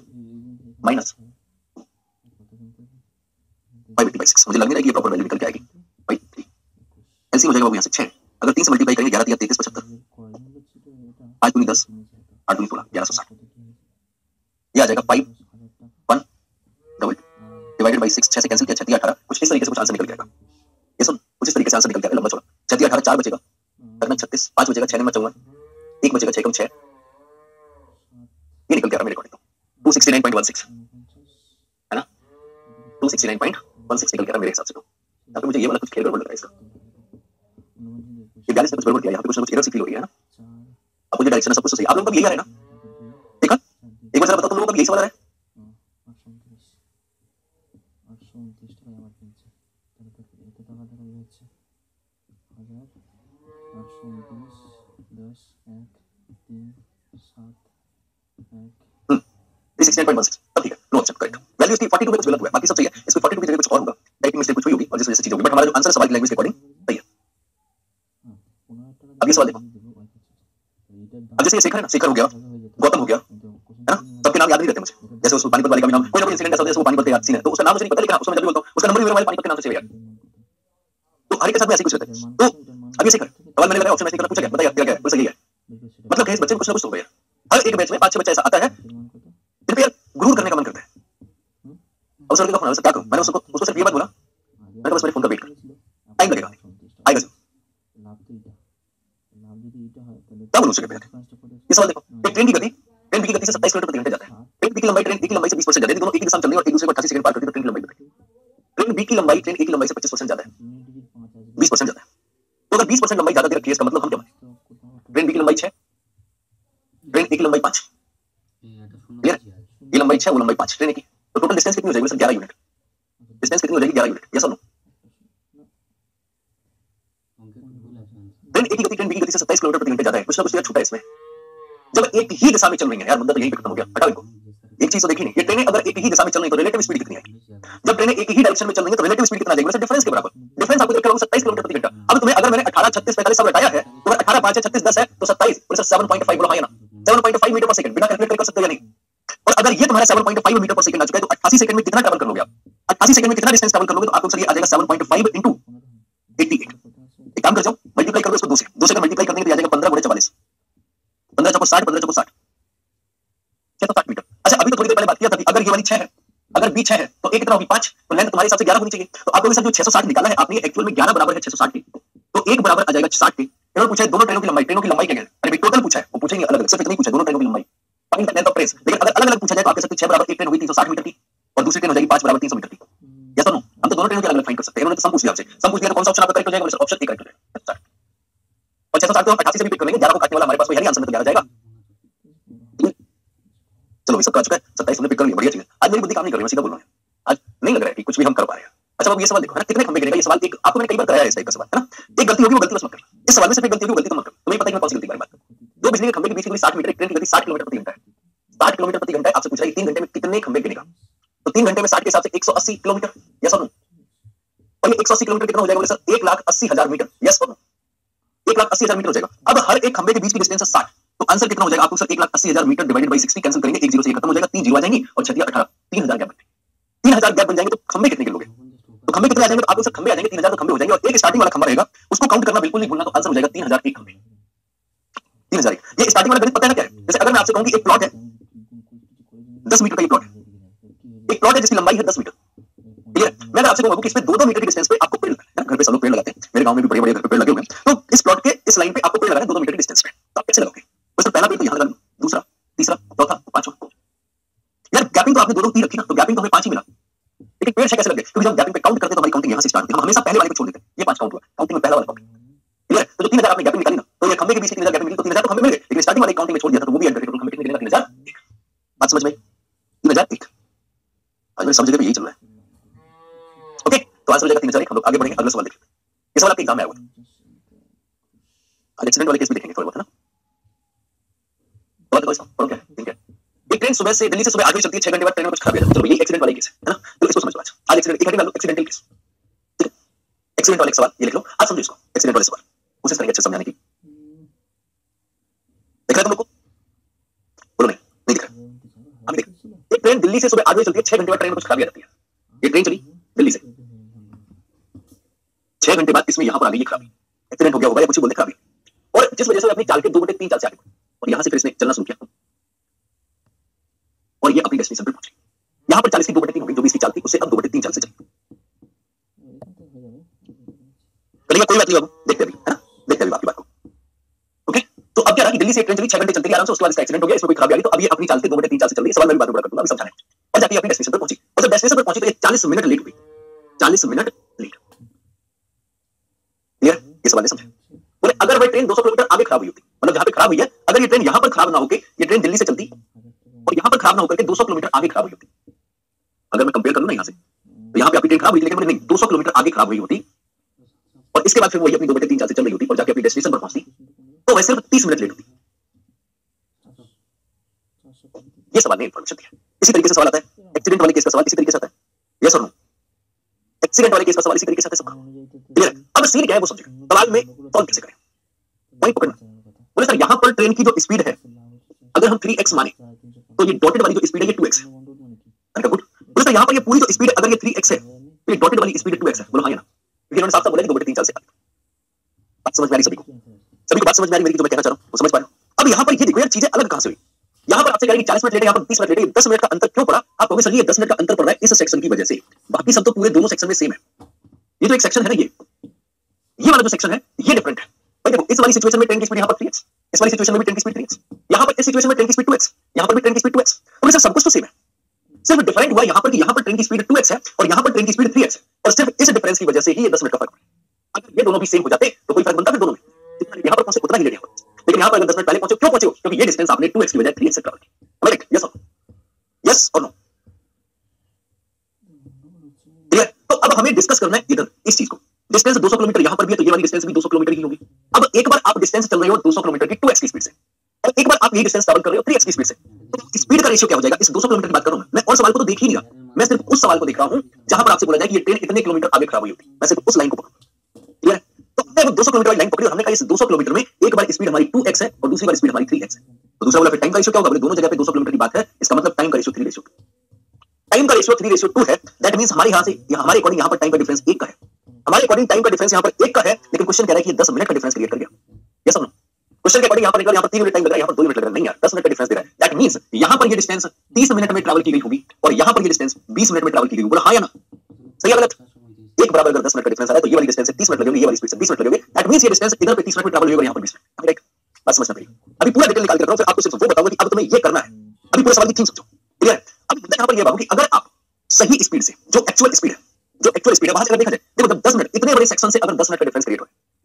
5/6। मुझे लग नहीं रहा है कि ये प्रॉपर वैल्यू निकल के आएगी 3। एलसीएम हो जाएगा वो यहां से 6, अगर 3 से मल्टीप्लाई करेंगे 11 × 3 = 33 75, 5 × 10 8 × 16 1160, ये आ जाएगा 5/1 डिवाइडेड बाय 6। 6 से कैंसिल किया, 6 × 18, कुछ इस तरीके से कुछ आंसर निकल के आएगा। ये सुन, कुछ इस तरीके से आंसर निकल के आएगा, लंबा चौड़ा। 6 × 18 4 बचेगा, लगना 36, 5 बचेगा, 6 × 9 54, 1 बचेगा, 6 × 6 ये निकल के आ रहा है मेरे अकॉर्डिंग तो 269.16 है ना, 269.16 निकल के आ रहा है मेरे हिसाब से। तो यहाँ पे मुझे ये वाला कुछ खेल गड़बड़ लग रहा है इसका, ये 42 में कुछ गड़बड़ किया, यहाँ पे कुछ ना कुछ एरर सी फील हो रही है ना। अब मुझे डायरेक्शन सब कुछ सही, आप लोगों का यही आ रहा है ना, देखा एक बार जरा बताओ तुम लोगों का यही सवाल आ रहा है। तब ठीक है, नो ऑप्शन करेक्ट। वैल्यू इसकी 42 में कुछ गलत हुआ है, बाकी सब सही है। इसमें 42 की जगह कुछ और होगा, टाइपिंग मिस्टेक कुछ हुई होगी और जिस वजह से चीज होगी, बट हमारा जो आंसर सवाल की लैंग्वेज के अकॉर्डिंग सही है। अब ये सवाल देखो, अब जैसे ये शेखर है ना, शेखर हो गया, गौतम हो गया, है ना, सबके नाम याद नहीं रहते मुझे। जैसे उस पानीपत वाले का भी नाम, कोई ना कोई इंसिडेंट ऐसा होता है जैसे वो पानीपत का याद सीन है, तो उसका नाम मुझे नहीं पता, लेकिन उसमें जब भी बोलता हूँ उसका नंबर भी मेरे मोबाइल पानीपत के नाम से सेव है यार। तो हर एक के साथ में ऐसे कुछ रहता है। तो अब ये शेखर सवाल मैंने लगाया, ऑप्शन मैच निकला, पूछा गया, बताइए क्या क्या है, वो सही है। मतलब कि इस बच्चे को कुछ ना कुछ हो गया। हर एक बैच में 5-6 बच्चे ऐसा आता है जिन पे यार गुरूर करने का मन करता है। अब सर का फोन आया, सर क्या करूं, मैंने उसको सिर्फ ये बात बोला, मैंने बस मेरे फोन का वेट कर, टाइम लगेगा, आएगा जरूर। क्या बोलूं उसके पे, ये सवाल देखो, एक ट्रेन की गति से 27 किलोमीटर प्रति घंटे जाता है। ट्रेन की लंबाई से 20% ज्यादा है, दोनों एक ही दिशा में चल रही है और एक दूसरे को 88 सेकंड पार करती है, तो ट्रेन की लंबाई बताइए। ट्रेन बी की लंबाई ट्रेन ए की लंबाई से 25% ज्यादा है, 20% ज्यादा है। तो अगर 20% लंबाई ज्यादा दे रखी है, इसका मतलब हम क्या माने, ट्रेन बी की लंबाई 6, ट्रेन ए की लंबाई 5, क्लियर, ये लंबाई 6 वो लंबाई 5 ट्रेन की, तो टोटल डिस्टेंस कितनी हो जाएगी सर, 11 यूनिट। डिस्टेंस कितनी हो जाएगी, 11 यूनिट, यस और नो। ट्रेन ए की गति ट्रेन बी की गति से 27 किलोमीटर प्रति घंटे ज्यादा है, कुछ ना कुछ छूटा है इसमें। जब एक ही दिशा में चल रही है यार, मुद्दा तो यही पे खत्म हो गया, हटाओ इनको। एक चीज तो देखी नहीं, ये ट्रेनें अगर एक ही दिशा में चल रही है तो रिलेटिव स्पीड कितनी आएगी। जब ट्रेनें एक ही डायरेक्शन में चल रही है तो रिलेटिव स्पीड कितना आ जाएगी, डिफरेंस के बराबर। डिफरेंस आपको देखा होगा 27 किलोमीटर प्रति घंटा। अब तुम्हें अगर मैंने 18 36 45 सब हटाया है, तो 18 5 36 10 है, तो 27 और 7.5 बोलो, हाँ या ना, 7.5 मीटर पर सेकंड, बिना कैलकुलेट कर सकते हो या नहीं। और अगर ये तुम्हारा 7.5 मीटर पर सेकंड आ चुका है, तो 88 सेकंड में कितना ट्रैवल कर लोगे आप, 88 सेकंड में कितना डिस्टेंस ट्रैवल कर लोगे, तो आपको सर ये आ जाएगा 7.5 × 88। एक काम कर जाओ, मल्टीप्लाई कर दो इसको 2 से, 2 से मल्टीप्लाई करने के लिए आ जाएगा 15 × 44, 15 × 60, 15 × 60, 60 मीटर। अच्छा अभी तो थोड़ी देर पहले बात किया था कि अगर ये वाली 6 है, अगर बी 6 है तो ए कितना होगी 5, तो लेंथ तुम्हारे हिसाब से 11 होनी चाहिए। तो आपको सर जो 660 निकाला है आपने, एक्चुअल में 11 बराबर है 660 की, तो 1 बराबर आ जाएगा 60 के। इन्होंने पूछा है दोनों ट्रेनों की लंबाई क्या है, अरे भाई टोटल पूछा है, वो पूछेंगे अलग अलग, सिर्फ इतना ही पूछा दोनों ट्रेनों की लंबाई, find the length of train. लेकिन अगर अलग अलग पूछा जाए तो आप कह सकते हो 6 बराबर एक ट्रेन होगी 360 मीटर की और दूसरी ट्रेन हो जाएगी 5 बराबर 300 मीटर की, यस और नो। हम तो दोनों ट्रेनों की अलग अलग फाइंड कर सकते हैं। इन्होंने तो सम पूछ लिया आपसे, सम पूछ लिया तो कौन सा ऑप्शन आपका करेक्ट हो जाएगा, ऑप्शन ए करेक्ट हो जाएगा। और 660 को हम 88 से भी पिक कर लेंगे, 11 को काटने वाला हमारे पास कोई है नहीं, आंसर में तो 11 जाएगा। चलो भाई सबका आ चुका है, 27 हमने पिक कर लिया, बढ़िया चीज है। आज मेरी बुद्धि काम नहीं कर रही, मैं सीधा बोल रहा हूँ, आज नहीं लग रहा है कि कुछ भी हम कर पा रहे हैं। अच्छा अब ये सवाल देखो है ना, कितने खंबे गिनेगा, ये सवाल एक आपको मैंने कई बार कराया है इस टाइप का सवाल है ना। एक गलती होगी वो गलती बस मत करना, इस सवाल में सिर्फ एक गलती होगी वो गलती तो मत करना। तुम्हें पता है कि मैं कौन सी गलती कर रहा हूं। दो बिजली के खंबे के बीच की दूरी 60 मीटर, एक ट्रेन की गति 60 किलोमीटर प्रति घंटा है, 60 किलोमीटर प्रति घंटा है। आपसे पूछ रहा है 3 घंटे में कितने खंबे गिनेगा, तो 3 घंटे में 60 के हिसाब से 180 किलोमीटर, यस और नो। और ये 180 किलोमीटर कितना हो जाएगा बोले सर, 1,80,000 मीटर, यस और नो। 1,80,000 मीटर हो जाएगा। अब हर एक खंबे के बीच की डिस्टेंस है 60, तो आंसर कितना हो जाएगा आपको sir, 1,80,000 metre divided by 60 cancel करेंगे, 1 0 से ये खत्म हो जाएगा, 3 जीरो आ जाएंगी और 6 18, 3000 गैप बन 3000 गैप बन जाएंगे। तो खंबे कितने गिनोगे, तो खंबे कितने आ जाएंगे, तो आपको सर खंबे आ जाएंगे 3000 तो खंबे हो जाएंगे, और एक स्टार्टिंग वाला खंबा रहेगा उसको काउंट करना बिल्कुल नहीं भूलना, तो आंसर हो जाएगा 3001 खंबे, 3001। ये स्टार्टिंग वाला गणित पता है क्या है, जैसे अगर मैं आपसे कहूं कि एक प्लॉट है 10 मीटर का, ये प्लॉट है, एक प्लॉट है जिसकी लंबाई है 10 मीटर, ठीक है। मैं अगर आपसे कहूंगा कि इसमें 2-2 मीटर की डिस्टेंस पे आपको पेड़ लगाना है, घर पे सब लोग पेड़ लगाते हैं, मेरे गांव में भी बड़े-बड़े घर पे पेड़ लगे हुए हैं, तो इस प्लॉट के इस लाइन पे आपको पेड़ लगाना है 2-2 मीटर की डिस्टेंस पे, तो आप कैसे लगाओगे, तो पहला पेड़ तो यहां लगा लो, दूसरा, तीसरा, चौथा, पांचवा। यार गैपिंग तो आपने 2-2 की रखी ना, तो गैपिंग तो हमें 5 ही मिला, लेकिन पेड़ कैसे लगे, क्योंकि जब गैपिंग पे काउंट करते हैं तो हमारी काउंटिंग यहां से स्टार्ट होती है, हम हमेशा पहले वाले को छोड़ देते हैं, ये 5 काउंट हुआ, काउंटिंग में पहला वाला काउंट, ठीक है। तो जो 3000 आपने गैपिंग निकाली ना, तो ये खंबे के बीच 3000 गैपिंग निकली, तो 3000 तो खंबे मिल गए, लेकिन स्टार्टिंग वाले काउंटिंग में छोड़ दिया था, तो वो भी ऐड करके खंबे कितने गिनेगा, 3001। बात समझ में, 3001। आज मेरे समझ में यही चल रहा है, ओके। तो आंसर हो जाएगा 3001। हम लोग आगे बढ़ेंगे, अगला सवाल देखते हैं। ये सवाल आपके एग्जाम में आया हुआ था, आज एक्सीडेंट वाले केस भी देखेंगे थोड़ा बहुत, है ना। तो देखो इसका क्या है, ठीक है। एक ट्रेन सुबह से दिल्ली से सुबह 8 बजे चलती है, 6 घंटे बाद ट्रेन में कुछ खराबी आ जाती है, चलो ये एक्सीडेंट वाले केस है ना, तो इसको समझ लो। आज एक्सीडेंट, एक घंटे मान लो एक्सीडेंटल केस, ठीक है। एक्सीडेंट वाले सवाल ये लिख लो, आज समझो इसको, एक्सीडेंट वाले सवाल कोशिश करेंगे अच्छे समझाने की। देख रहे तुम लोग को, बोलो नहीं, नहीं दिख रहा, अभी देख। एक ट्रेन दिल्ली से सुबह 8 बजे चलती है, 6 घंटे बाद ट्रेन में कुछ खराबी आ जाती है, ये ट्रेन चली दिल्ली से, 6 घंटे बाद इसमें यहां पर आ गई ये खराबी, एक्सीडेंट हो गया होगा या कुछ बोलते खराबी, और जिस वजह से अपनी चाल के 2/3 चाल से आगे, और यहां से फिर इसने चलना शुरू किया और ये अपनी डेस्टिनेशन पर पहुंची। यहां पर 40 की 2/3 हो गई, जो भी इसकी चाल थी उससे अब 2/3 चाल से चली। चलिए कोई बात नहीं, बाबू देखते अभी, है ना, देखते अभी आपकी बात को, ओके। तो अब क्या रहा कि दिल्ली से एक ट्रेन चली, 6 घंटे चलती है आराम से, उसके बाद इसका एक्सीडेंट हो गया, इसमें कोई खराबी आ गई, तो अब ये अपनी चाल से 2/3 चाल से चल रही है। सवाल मैं भी बात पूरा कर दूंगा, अभी समझाना है, और जाके अपनी डेस्टिनेशन पर पहुंची, और जब डेस्टिनेशन पर पहुंची तो ये 40 मिनट लेट हुई, 40 मिनट लेट, क्लियर। ये सवाल समझे, बोले अगर वह ट्रेन 200 किलोमीटर आगे खराब हुई होती, मतलब जहां पे खराब हुई है, अगर ये ट्रेन यहां पर खराब ना होके, ये ट्रेन दिल्ली से चलती और यहां पर खराब ना होकर के 200 किलोमीटर आगे खराब हुई होती, अगर मैं कंपेयर करूं ना यहां से, तो यहां पे आपकी ट्रेन खराब हुई, लेकिन नहीं 200 किलोमीटर आगे खराब हुई होती, और इसके बाद फिर वही अपनी 2/3 चाल से चल रही होती और जाके अपनी डेस्टिनेशन पर पहुंचती, तो वह सिर्फ 30 मिनट लेट होती। ये सवाल में इंफॉर्मेशन दिया। इसी तरीके से सवाल आता है एक्सीडेंट वाले केस का सवाल, इसी तरीके से आता है, यस और नो। एक्सीडेंट वाले केस का सवाल इसी तरीके से आता है सबका, क्लियर। अब सीन क्या है वो समझिए, सवाल में सॉल्व कैसे करें, वही पकड़ना। बोले सर यहां पर ट्रेन की जो स्पीड है, अगर हम 3x माने, तो ये डॉटेड वाली जो स्पीड है ये 2x है, गुड। बोले सर यहां पर ये पूरी जो स्पीड है, अगर ये 3x है, तो ये डॉटेड वाली स्पीड 2x है, बोलो हां या ना, क्योंकि इन्होंने साफ साफ बोला कि 2/3 चाल से आगे। बात समझ में आ रही सभी को, सभी को बात समझ में आ रही मेरी, जो मैं कहना चाह रहा हूं वो समझ पा रहे हो। अब यहां पर ये देखो यार चीजें अलग कहां से हुई, यहां पर आपसे कह रहे 40 मिनट लेटे, यहां पर 30 मिनट लेटे, 10 मिनट का अंतर क्यों पड़ा, आप कहोगे सर ये 10 मिनट का अंतर पड़ रहा है इस सेक्शन की वजह से, बाकी सब तो पूरे दोनों सेक्शन में सेम है। ये जो एक सेक्शन है ना, ये वाला जो सेक्शन है ये डिफरेंट है। भाई देखो इस वाली सिचुएशन में ट्रेन की स्पीड यहां पर 3x, इस वाली सिचुएशन में भी ट्रेन की स्पीड 3x, यहां पर इस सिचुएशन में ट्रेन की स्पीड 2x, यहां पर भी ट्रेन की स्पीड 2x, और सब कुछ तो सेम है, सिर्फ डिफरेंट हुआ यहां पर कि यहां पर ट्रेन की स्पीड 2x है और यहां पर ट्रेन की स्पीड 3x है, और सिर्फ इस डिफरेंस की वजह से ही ये 10 मिनट का फर्क है। अगर ये दोनों भी सेम हो जाते तो कोई फर्क बनता फिर दोनों में, यहां पर पहुंचे उतना ही लेट यहां पर, लेकिन यहां पर अगर 10 मिनट पहले पहुंचे, क्यों पहुंचे हो, क्योंकि ये डिस्टेंस आपने 2x की बजाय 3x से ट्रैवल किया। राइट, यस और नो, क्लियर। तो अब हमें डिस्कस करना है इधर इस चीज को, डिस्टेंस 200 किलोमीटर यहां पर भी है, तो ये वाली डिस्टेंस भी 200 किलोमीटर की होगी। अब एक बार आप डिस्टेंस चल रहे हो 200 किलोमीटर की 2x की स्पीड से, और एक बार आप ये डिस्टेंस ट्रैवल कर रहे हो 3x की स्पीड से, तो स्पीड का रेशियो क्या हो जाएगा, इस 200 किलोमीटर की बात कर रहा हूं मैं, और सवाल को तो देख ही नहीं रहा, मैं सिर्फ उस सवाल को देख रहा हूं जहां पर आपसे बोला जाए कि ये ट्रेन इतने किलोमीटर आगे खराब हुई होती, मैं सिर्फ उस लाइन को पकड़ूंगा, क्लियर है। तो हमने वो 200 किलोमीटर वाली लाइन पकड़ी और हमने कहा इस 200 किलोमीटर में एक बार स्पीड हमारी 2x है और दूसरी बार स्पीड हमारी 3x है, तो दूसरा वाला फिर टाइम का रेशियो क्या होगा, बोले दोनों जगह पे 200 किलोमीटर की बात है, इसका मतलब टाइम का रेशियो 3 रेशियो, टाइम का रेशियो 3 रेशियो 2 है। दैट मींस हमारे यहां से हमारे अकॉर्डिंग यहां पर टाइम का डिफरेंस 1 का है, हमारे अकॉर्डिंग टाइम का डिफरेंस यहां पर 1 का है, लेकिन क्वेश्चन कह रहा है कि 10 मिनट का डिफरेंस क्रिएट कर गया, यस और नो। क्वेश्चन के अकॉर्डिंग यहां पर निकल, यहां पर 3 मिनट टाइम लग रहा है, यहां पर 2 मिनट लग रहा है, नहीं यार 10 मिनट का डिफरेंस दे रहा है। दैट मींस यहां पर ये डिस्टेंस 30 मिनट में ट्रैवल की गई होगी और यहां पर ये डिस्टेंस 20 मिनट में ट्रैवल की गई होगी, बोला हां या ना, सही है गलत, एक बराबर अगर 10 मिनट का डिफरेंस आ रहा है तो ये वाली डिस्टेंस से 30 मिनट लगेगी, ये वाली स्पीड से 20 मिनट लगेगी, दैट मींस ये डिस्टेंस इधर पे 30 मिनट में ट्रैवल होगा, यहां पर 20 मिनट। अब एक बात समझना पड़ेगी, अभी पूरा डिटेल निकाल के रखा हूं, फिर आपको सिर्फ वो बताऊंगा कि अब तुम्हें ये करना है, अभी पूरे सवाल की थीम समझो, क्लियर है। अब मुद्दा यहां पर ये बाबू कि अगर आप सही स्पीड से, जो एक्चुअल स्पीड है, जो एक्चुअल स्पीड है वहां से अगर देखा जाए, देखो जब 10 मिनट इतने बड़े सेक्शन से अगर 10 मिनट का डिफरेंस क्रिएट हो, या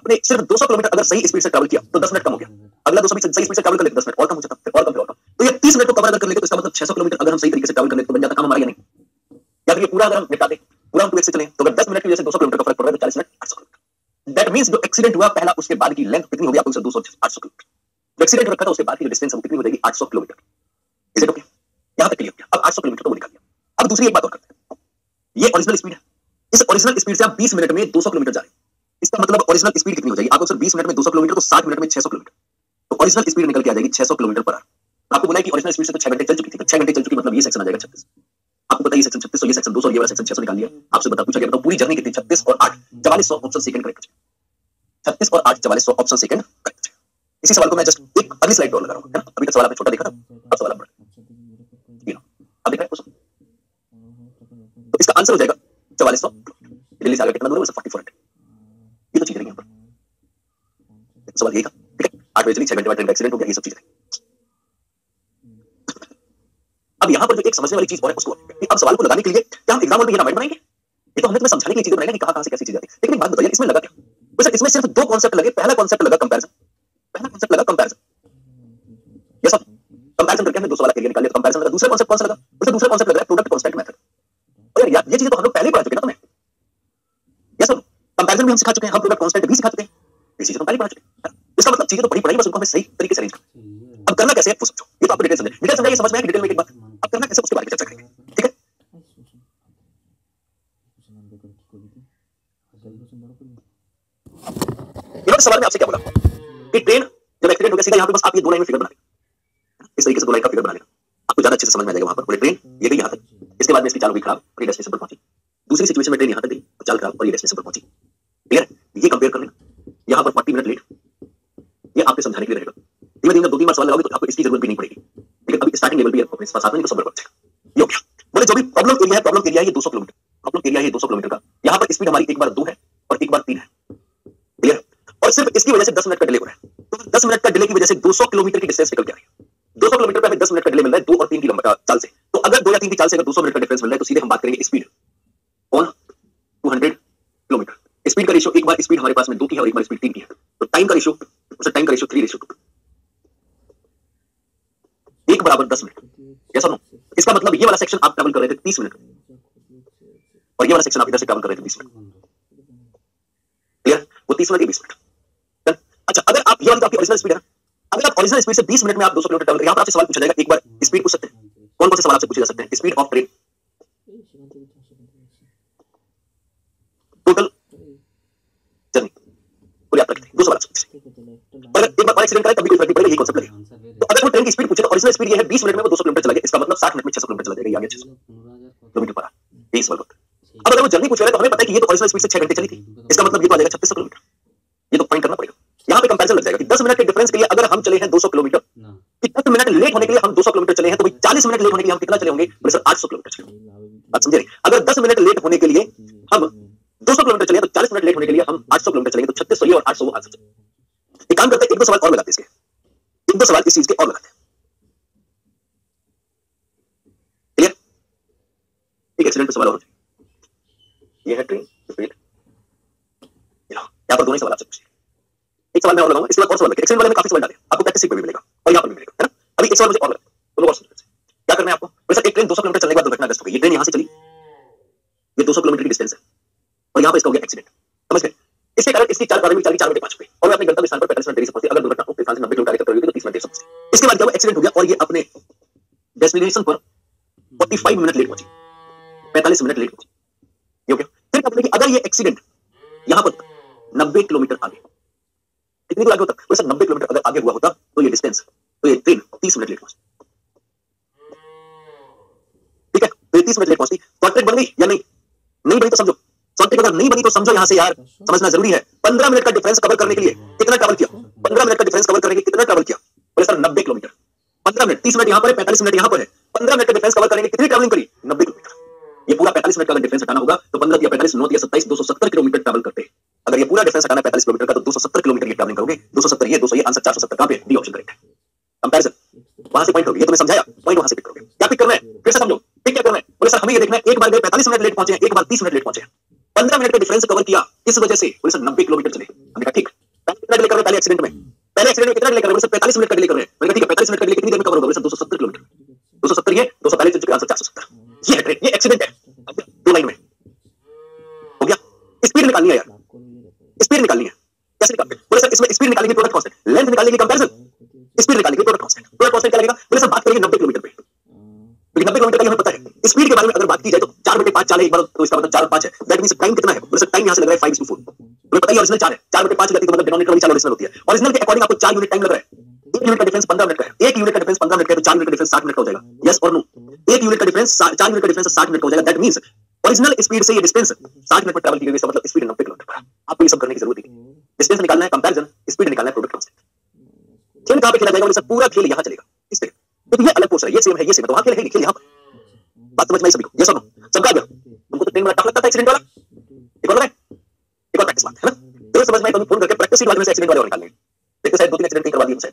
आपने सिर्फ 200 किलोमीटर अगर सही स्पीड से ट्रैवल किया तो 10 मिनट कम हो गया, अगला 200 सही स्पीड से ट्रैवल कर लेते 10 मिनट और कम हो जाता, फिर और कम, फिर और कम। तो ये 30 मिनट को कवर अगर कर लेते तो इसका मतलब 600 किलोमीटर अगर हम सही तरीके से ट्रैवल कर लेते तो बन जाता काम हमारा या नहीं? या फिर ये पूरा अगर हम निपटाते, पूरा हम 2x से चले तो अगर 10 मिनट की वजह से 200 किलोमीटर का फर्क पड़ रहा है तो 40 मिनट 800 किलोमीटर। दैट मींस जो एक्सीडेंट हुआ पहला उसके बाद की लेंथ कितनी होगी आपको 200 800 किलोमीटर। जो एक्सीडेंट रखा था उसके बाद की जो डिस्टेंस है वो कितनी हो जाएगी 800 किलोमीटर। Is it okay? यहां तक क्लियर किया। अब 800 किलोमीटर तो वो निकाल दिया। अब दूसरी एक बात और करते हैं, ये ओरिजिनल स्पीड है, इस ओरिजिनल स्पीड से आप 20 मिनट में 200 किलोमीटर जा रहे हैं, इसका मतलब ओरिजिनल स्पीड कितनी हो जाएगी आपको? सर 20 मिनट में 200 किलोमीटर तो 60 मिनट में 600 किलोमीटर, तो ओरिजिनल स्पीड निकल के आ जाएगी 600 किलोमीटर पर आवर। आपको बोला है कि ओरिजिनल स्पीड से तो 6 घंटे चल चुकी थी, तो 6 घंटे चल चुकी मतलब ये सेक्शन आ जाएगा 36। आपको पता है ये सेक्शन 36, ये सेक्शन 200, ये वाला सेक्शन 600 निकाल लिया। आपसे बता पूछा गया बताओ पूरी जर्नी कितनी? 36 और 8 4400 ऑप्शन सेकंड करेक्ट। 36 और 8 4400 ऑप्शन सेकंड करेक्ट। इसी सवाल को मैं जस्ट एक अगली स्लाइड और लगा रहा हूं। अभी तक सवाल आपने छोटा देखा था, अब सवाल बड़ा, अब देख रहे हैं। तो इसका आंसर हो जाएगा 4400। दिल्ली से आगे कितना दूर है? 4400। ये तो चीज रहेगी यहाँ पर। सवाल यही था, ठीक है? 8 बजे चली, 6 घंटे बाद ट्रेन का एक्सीडेंट हो गया, ये सब चीजें। अब यहाँ पर जो एक समझने वाली चीज और है उसको, अब सवाल को लगाने के लिए क्या हम एग्जाम में ये रामायण बनाएंगे? ये तो हमने तुम्हें समझाने के लिए चीजें बनाई ना कि कहां से कैसी चीजें आती है। लेकिन एक बात बताइए, इसमें लगा क्या? तो सर इसमें सिर्फ दो कॉन्सेप्ट लगे। पहला कॉन्सेप्ट लगा कंपैरिजन, पहला कॉन्सेप्ट लगा कंपैरिजन। यस सर, कंपैरिजन करके हमने 200 वाला एरिया निकाल लिया। कंपैरिजन लगा। दूसरा कॉन्सेप्ट कौन सा लगा? उससे दूसरा कॉन्सेप्ट लगा प्रोडक्ट कांस्टेंट मेथड। और यार ये चीजें तो हम लोग पहले ही पढ़ा चुके हैं ना तुम्हें। यस सर, कंपैरिजन भी हम सिखा चुके हैं, हम प्रोडक्ट कांस्टेंट भी सिखा चुके हैं, ये चीजें तो पहले पढ़ा चुके हैं। इसका मतलब चीजें तो पढ़ी पढ़ाई, बस उनको हमें सही तरीके से अरेंज करना। अब करना कैसे है वो समझो। ये तो आपको डिटेल समझे, डिटेल समझाइए, समझ में आएगी डिटेल में एक बात। अब करना कैसे उसके बारे में चर्चा करेंगे, ठीक है? इन्होंने सवाल में आपसे क्या बोला कि ट्रेन जब एक्सीडेंट हो गया सीधा यहाँ पे बस आप ये दो लाइन में फिगर बना लेना, इस तरीके से दो लाइन का फिगर बना लेना, आपको ज्यादा अच्छे से समझ में आ जाएगा। वहां पर बोले ट्रेन ये गई यहाँ तक, इसके बाद में इसकी चाल हो गई खराब और ये डेस्टिनेशन पर पहुंची। दूसरी सिचुएशन में ट्रेन यहाँ तक गई और चाल खराब और ये डेस्टिनेशन पर पहुंची। क्लियर? ये कंपेयर कर लेना। यहाँ पर 40 मिनट लेट, ये आपके समझाने के लिए रहेगा। धीमे धीमे 2-3 बार सवाल लगाओगे तो आपको इसकी जरूरत भी नहीं पड़ेगी, लेकिन अभी स्टार्टिंग लेवल भी अपने साथ में तो सब बढ़ जाएगा। ये हो गया। बोले जो भी प्रॉब्लम एरिया है, प्रॉब्लम एरिया ये 200 किलोमीटर, प्रॉब्लम एरिया ये 200 किलोमीटर का। यहाँ पर स्पीड हमारी एक बार 2 है और एक बार 3 है। क्लियर? और सिर्फ इसकी वजह से 10 मिनट का डिले हो रहा है। तो 10 मिनट का डिले की वजह से 200 किलोमीटर की डिस्टेंस निकल के आ रही है। 200 किलोमीटर पे हमें 10 मिनट का डिले मिल रहा है 2 और 3 की चाल से। तो अगर 2 या 3 की चाल से अगर 200 मिनट का डिफरेंस मिल रहा है तो सीधे हम बात करेंगे स्पीड ऑन 200 किलोमीटर। स्पीड का रेशियो, एक बार स्पीड हमारे पास में 2 की है और एक बार स्पीड 3 की है, तो टाइम का रेशियो, उससे टाइम का रेशियो 3:2, 1 बराबर 10 मिनट। यस और नो? इसका मतलब ये वाला सेक्शन आप ट्रैवल कर रहे थे 30 मिनट और ये वाला सेक्शन आप इधर से ट्रैवल कर रहे थे 20 मिनट। क्लियर? वो 30 मिनट 20 मिनट। अच्छा, अगर आप ये वाली तो आपकी ओरिजिनल स्पीड है ना, अगर आप ओरिजिनल स्पीड से 20 मिनट में आप 200 किलोमीटर ट्रैवल, यहां पर आपसे सवाल पूछा जाएगा, एक बार स्पीड पूछ सकते हैं। कौन कौन से सवाल आपसे पूछे जा सकते हैं? Speed of train, total journey, पूरी यात्रा कितनी, 2 सवाल आपसे पूछे। अगर एक बार एक्सीडेंट करे तब भी कोई फर्क नहीं पड़ेगा, यही कांसेप्ट लगेगा। तो अगर वो ट्रेन की स्पीड पूछे तो ओरिजिनल स्पीड ये है 20 मिनट में वो 200 किलोमीटर चला गया, इसका मतलब 60 मिनट में 600 किलोमीटर चला जाएगा, ये आ गया 600 किलोमीटर पर आवर। यही सवाल होता है। अब अगर वो जर्नी पूछ रहा है तो हमें पता है कि ये तो ओरिजिनल स्पीड से 6 घंटे चली थी, इसका मतलब ये तो आ जाएगा 3600 किलोमीटर। ये तो पॉइंट करना पड़ेगा। यहाँ पे कंपैरिजन लग जाएगा कि 10 मिनट के डिफरेंस के लिए अगर हम चले हैं 200 किलोमीटर, कि 10 मिनट लेट होने के लिए हम 200 किलोमीटर चले हैं, तो भाई 40 मिनट लेट होने के लिए हम कितना चले होंगे? बोले सर 800 किलोमीटर चले। बात समझे? अगर 10 मिनट लेट होने के लिए हम 200 किलोमीटर चले तो 40 मिनट लेट होने के लिए हम 800 किलोमीटर चलेंगे, तो 3600 ये और 800 वो आंसर। एक काम करते हैं, 1-2 सवाल और लगाते हैं इसके, 1-2 सवाल इस चीज के और लगाते हैं। क्लियर? एक एक्सीडेंट पे सवाल और, ये है ट्रेन स्पीड, यहाँ पर दोनों सवाल आपसे पूछे। एक सवाल मैं और लगाऊंगा, इसके बाद और सवाल लगे। एक्सीडेंट वाले में काफी सवाल डाले, आपको प्रैक्टिस सीखने भी मिलेगा और यहाँ पर भी मिलेगा, है ना? अभी एक सवाल मुझे और लगा, तो और सुनिए क्या करना है आपको। वैसे एक ट्रेन 200 किलोमीटर चलने के बाद दुर्घटनाग्रस्त हो गई। ये ट्रेन यहाँ से चली, ये 200 किलोमीटर की डिस्टेंस है और यहाँ पे इसका हो गया एक्सीडेंट, समझ गए? इसके कारण इसकी 4 बजे 4 बजे 5 पे और मैं अपने गंतव्य स्थान पर 45 मिनट देरी से पहुंची। अगर दुर्घटना हो 90 किलोमीटर आगे तक होगी तो 30 मिनट देर से पहुंची। इसके बाद क्या हुआ? एक्सीडेंट हो गया और ये अपने डेस्टिनेशन पर 45 मिनट लेट पहुंची, 45 मिनट लेट पहुंची। ये हो गया। फिर क्या बोले कि अगर ये एक्सीडेंट यहाँ पर 90 किलोमीटर आगे, कितनी दूर आगे होता? वैसे 90 किलोमीटर अगर आगे हुआ होता तो ये डिस्टेंस, तो ये ट्रेन 30 मिनट लेट पहुंची। ठीक है, तो ये 30 मिनट लेट पहुंची। शॉर्ट ट्रैक बन गई या नहीं? नहीं बनी तो समझो, शॉर्ट ट्रैक अगर नहीं बनी तो समझो यहाँ से यार समझना जरूरी है। 15 मिनट का डिफरेंस कवर करने के लिए कितना ट्रैवल किया? 15 मिनट का डिफरेंस कवर करने के लिए कितना ट्रैवल किया? बोले सर 90 किलोमीटर। 15 मिनट, 30 मिनट यहाँ पर है, 45 मिनट यहाँ पर है। 15 मिनट का डिफरेंस कवर करने के लिए कितनी ट्रैवलिंग करी? 90 किलोमीटर। ये पूरा 45 मिनट का अगर डिफरेंस हटाना होगा तो 15 या 45 9 या 27 270 किलोमीटर ट्रैवल करते हैं। अगर ये पूरा डिफरेंस हटाना 45 किलोमीटर का तो 270 किलोमीटर ये ट्रैवलिंग करोगे। 270 ये 200 ये आंसर 470 कहां पे? डी ऑप्शन करेक्ट है। कंपैरिजन वहां से पॉइंट होगी, ये तुम्हें समझाया, पॉइंट वहां से पिक करोगे। क्या पिक करना है? फिर से समझो, पिक क्या करना है? बोले सर हमें ये देखना है, एक बार गए 45 मिनट लेट पहुंचे हैं, एक बार 30 मिनट लेट पहुंचे हैं। 15 मिनट का डिफरेंस कवर किया, इस वजह से बोले सर 90 किलोमीटर चले। हमने कहा ठीक, कितना डिले कर रहे हैं पहले एक्सीडेंट में कितना डिले कर रहे हैं? 45 मिनट का डिले कर रहे हैं। मैंने कहा ठीक है 45 मिनट का डिले कितनी देर में कवर होगा? बोले 270 किलोमीटर। 270 ये 245 चल चुके, आंसर 470। ये है ट्रेन, ये एक्सीडेंट है। अब 2 लाइन में हो गया। स्पीड निकालनी है यार, स्पीड निकालनी है। कैसे निकालते हैं? बोले सर इसमें स्पीड निकालने की प्रोडक्ट कांस्टेंट, लेंथ निकालने की कंपैरिजन, स्पीड निकालने की प्रोडक्ट कांस्टेंट। प्रोडक्ट कांस्टेंट क्या लगेगा? बोले सर बात करेंगे 90 किलोमीटर पे, क्योंकि 90 किलोमीटर का हमें पता है। स्पीड के बारे में अगर बात की जाए तो 4/5 चाल है एक बार, तो इसका मतलब 4 और 5 है। दैट मींस टाइम कितना है? बोले सर टाइम यहां से लग रहा है 5:4। तुम्हें पता ही ओरिजिनल 4 है, 4/5 गति तो मतलब डिनोमिनेटर वाली चाल ओरिजिनल होती है। ओरिजिनल के अकॉर्डिंग आपको 4 यूनिट टाइम लग रहा है। 1 यूनिट का डिफरेंस 15 मिनट का है, 1 यूनिट का डिफरेंस 15 मिनट का है, तो 4 यूनिट का डिफरेंस 60 मिनट का हो जाएगा। यस और नो? 1 यूनिट का डिफरेंस 4 यूनिट का डिफरेंस 60 मिनट का हो जाएगा। दैट मींस ओरिजिनल स्पीड से ये डिस्टेंस 60 मिनट में ट्रैवल की गई, इसका मतलब स्पीड 90 किलोमीटर पर है। आपको ये सब करने की जरूरत नहीं है। डिस्टेंस निकालना है, कंपैरिजन, स्पीड निकालना है, प्रोडक्ट कांस्टेंट। खेल कहां पे खेला जाएगा? बोले सर पूरा खेल यहां चलेगा इस पे, क्योंकि ये अलग पोर्शन है, ये सेम है, ये सेम है, तो वहां खेल है, खेल यहां पर। बात समझ में आई सभी को? यस और नो? सबका आ गया? तुमको तो ट्रेन में टफ लगता था एक्सीडेंट वाला, एक और है, एक और प्रैक्टिस बात है ना? तो समझ में आई, फोन करके प्रैक्टिस वाले में से एक्सीडेंट वाले और निकाल लेंगे। देखो शायद 2-3 एक्सीडेंट करवा दिए मुझसे।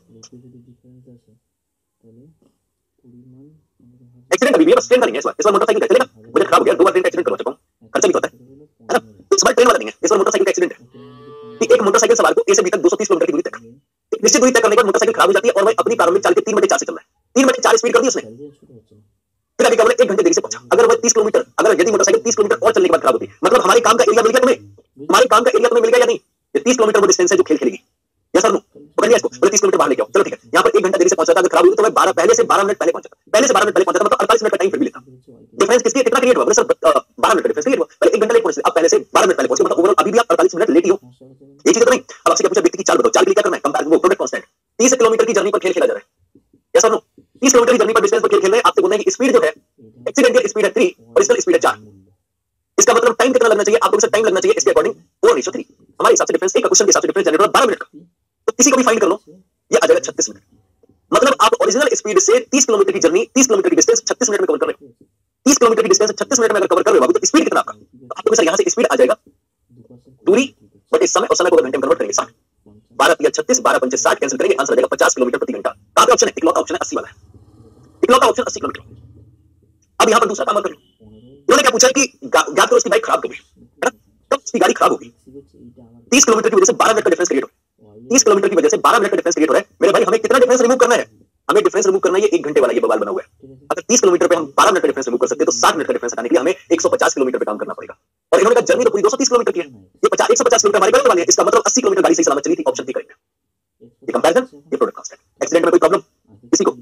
एक्सीडेंट अभी भी है, बस ट्रेन का नहीं है। इस बार मोटरसाइकिल का चलेगा, मुझे खराब हो गया, 2 बार ट्रेन का एक्सीडेंट करवा चुका हूं, खर्चा भी होता है ना? इस बार ट्रेन वाला नहीं है, इस बार मोटरसाइकिल का एक्सीडेंट है कि एक मोटरसाइकिल सवार को ए से बी तक 230 किलोमीटर की दूरी तक, एक निश्चित दूरी तक करने के बाद मोटरसाइकिल खराब हो जाती है और वह अपनी प्रारंभिक चाल के 3/4 से चल रहा है। 3/4 स्पीड कर दी उसने, फिर अभी क्या बोले 1 घंटे देरी से पहुंचा। अगर वह 30 किलोमीटर, अगर यदि मोटरसाइकिल 30 किलोमीटर और चलने के बाद खराब होती, मतलब हमारे काम का एरिया मिल गया तुम्हें, हमारे काम का एरिया तुम्हें मिल गया या नहीं? ये 30 किलोमीटर वो डिस्टेंस है जो खेल खेलेगी। यस और नो? पकड़ लिया इसको, बोले 30 किलोमीटर बाहर लेके आओ, चलो ठीक है। यहाँ पर 1 घंटा देरी से पहुंचा था, अगर खराब हुई तो मैं 12 पहले से 12 मिनट पहले पहुंचा, पहले से 12 मिनट पहले पहुंचा था, मतलब 48 मिनट का टाइम फिर भी लेता। डिफरेंस किसकी कितना क्रिएट हुआ? बोले सर 12 मिनट का डिफरेंस क्रिएट हुआ, पहले 1 घंटा लेट पहुंचे, अब पहले से 12 मिनट पहले पहुंचे, मतलब ओवरऑल अभी भी आप 48 मिनट लेट ही हो। ये चीज तो नहीं। अब आपसे क्या पूछा? व्यक्ति की चाल बताओ, चाल के लिए क्या करना है? कंपेयर वो प्रोडक्ट कांस्टेंट। 30 किलोमीटर की जर्नी पर खेल खेला जा रहा है। यस और नो? 30 किलोमीटर की जर्नी पर डिस्टेंस पर खेल खेल रहे हैं, आपसे बोलना है कि स्पीड जो है एक्सीडेंटल स्पीड है 3 और इसका स्पीड है 4। इसका मतलब टाइम कितना लगना चाहिए? आपको टाइम लगना चाहिए इसके अकॉर्डिंग 4:3। हमारे हिसाब से डिफरेंस एक क्वेश्चन के हिसाब से डिफरेंस जनरेट 12 मिनट का, तो किसी को भी फाइंड कर लो, ये आ जाएगा 36 मिनट। मतलब आप ओरिजिनल स्पीड से 30 किलोमीटर की जर्नी, 30 किलोमीटर की डिस्टेंस 36 मिनट में कवर कर रहे हो। 30 किलोमीटर की डिस्टेंस 36 मिनट में अगर कवर कर रहे हो, तो स्पीड कितना आपका? तो आपको सर यहां से स्पीड आ जाएगा दूरी बट इस समय, और समय को घंटे में कन्वर्ट करेंगे 60। 12 × 36, 12 × 5 60 कैंसिल करेंगे, आंसर आ जाएगा 50 किलोमीटर प्रति घंटा। कहां पे ऑप्शन है? इकलौता ऑप्शन है 80 वाला है, इकलौता ऑप्शन 80 किलोमीटर। अब यहां पर दूसरा काम कर लो। उन्होंने क्या पूछा कि ज्ञात करो उसकी बाइक खराब हो गई है ना, तब उसकी गाड़ी खराब होगी। 30 किलोमीटर की वजह से 12 मिनट का डिफरेंस क्रिएट हो रहा है। 30 किलोमीटर की वजह से 12 मिनट का डिफरेंस क्रिएट हो रहा है। मेरे भाई हमें कितना डिफरेंस रिमूव करना है? हमें डिफरेंस रिमूव करना है ये 1 घंटे वाला, ये बवाल बना हुआ है। अगर 30 किलोमीटर पे हम 12 मिनट का डिफरेंस रिमूव कर सकते हैं, तो 60 मिनट का डिफरेंस हटाने के लिए हमें 150 किलोमीटर पे काम करना पड़ेगा। और इन्होंने कहा जर्नी तो पूरी 230 किलोमीटर की है, ये 150 किलोमीटर हमारे गलत वाली है, इसका मतलब 80 किलोमीटर गाड़ी सही सलामत चली थी, ऑप्शन डी करेक्ट है। ये कंपैरिजन, ये प्रोडक्ट कांस्टेंट। एक्सीडेंट में कोई प्रॉब्लम किसी को?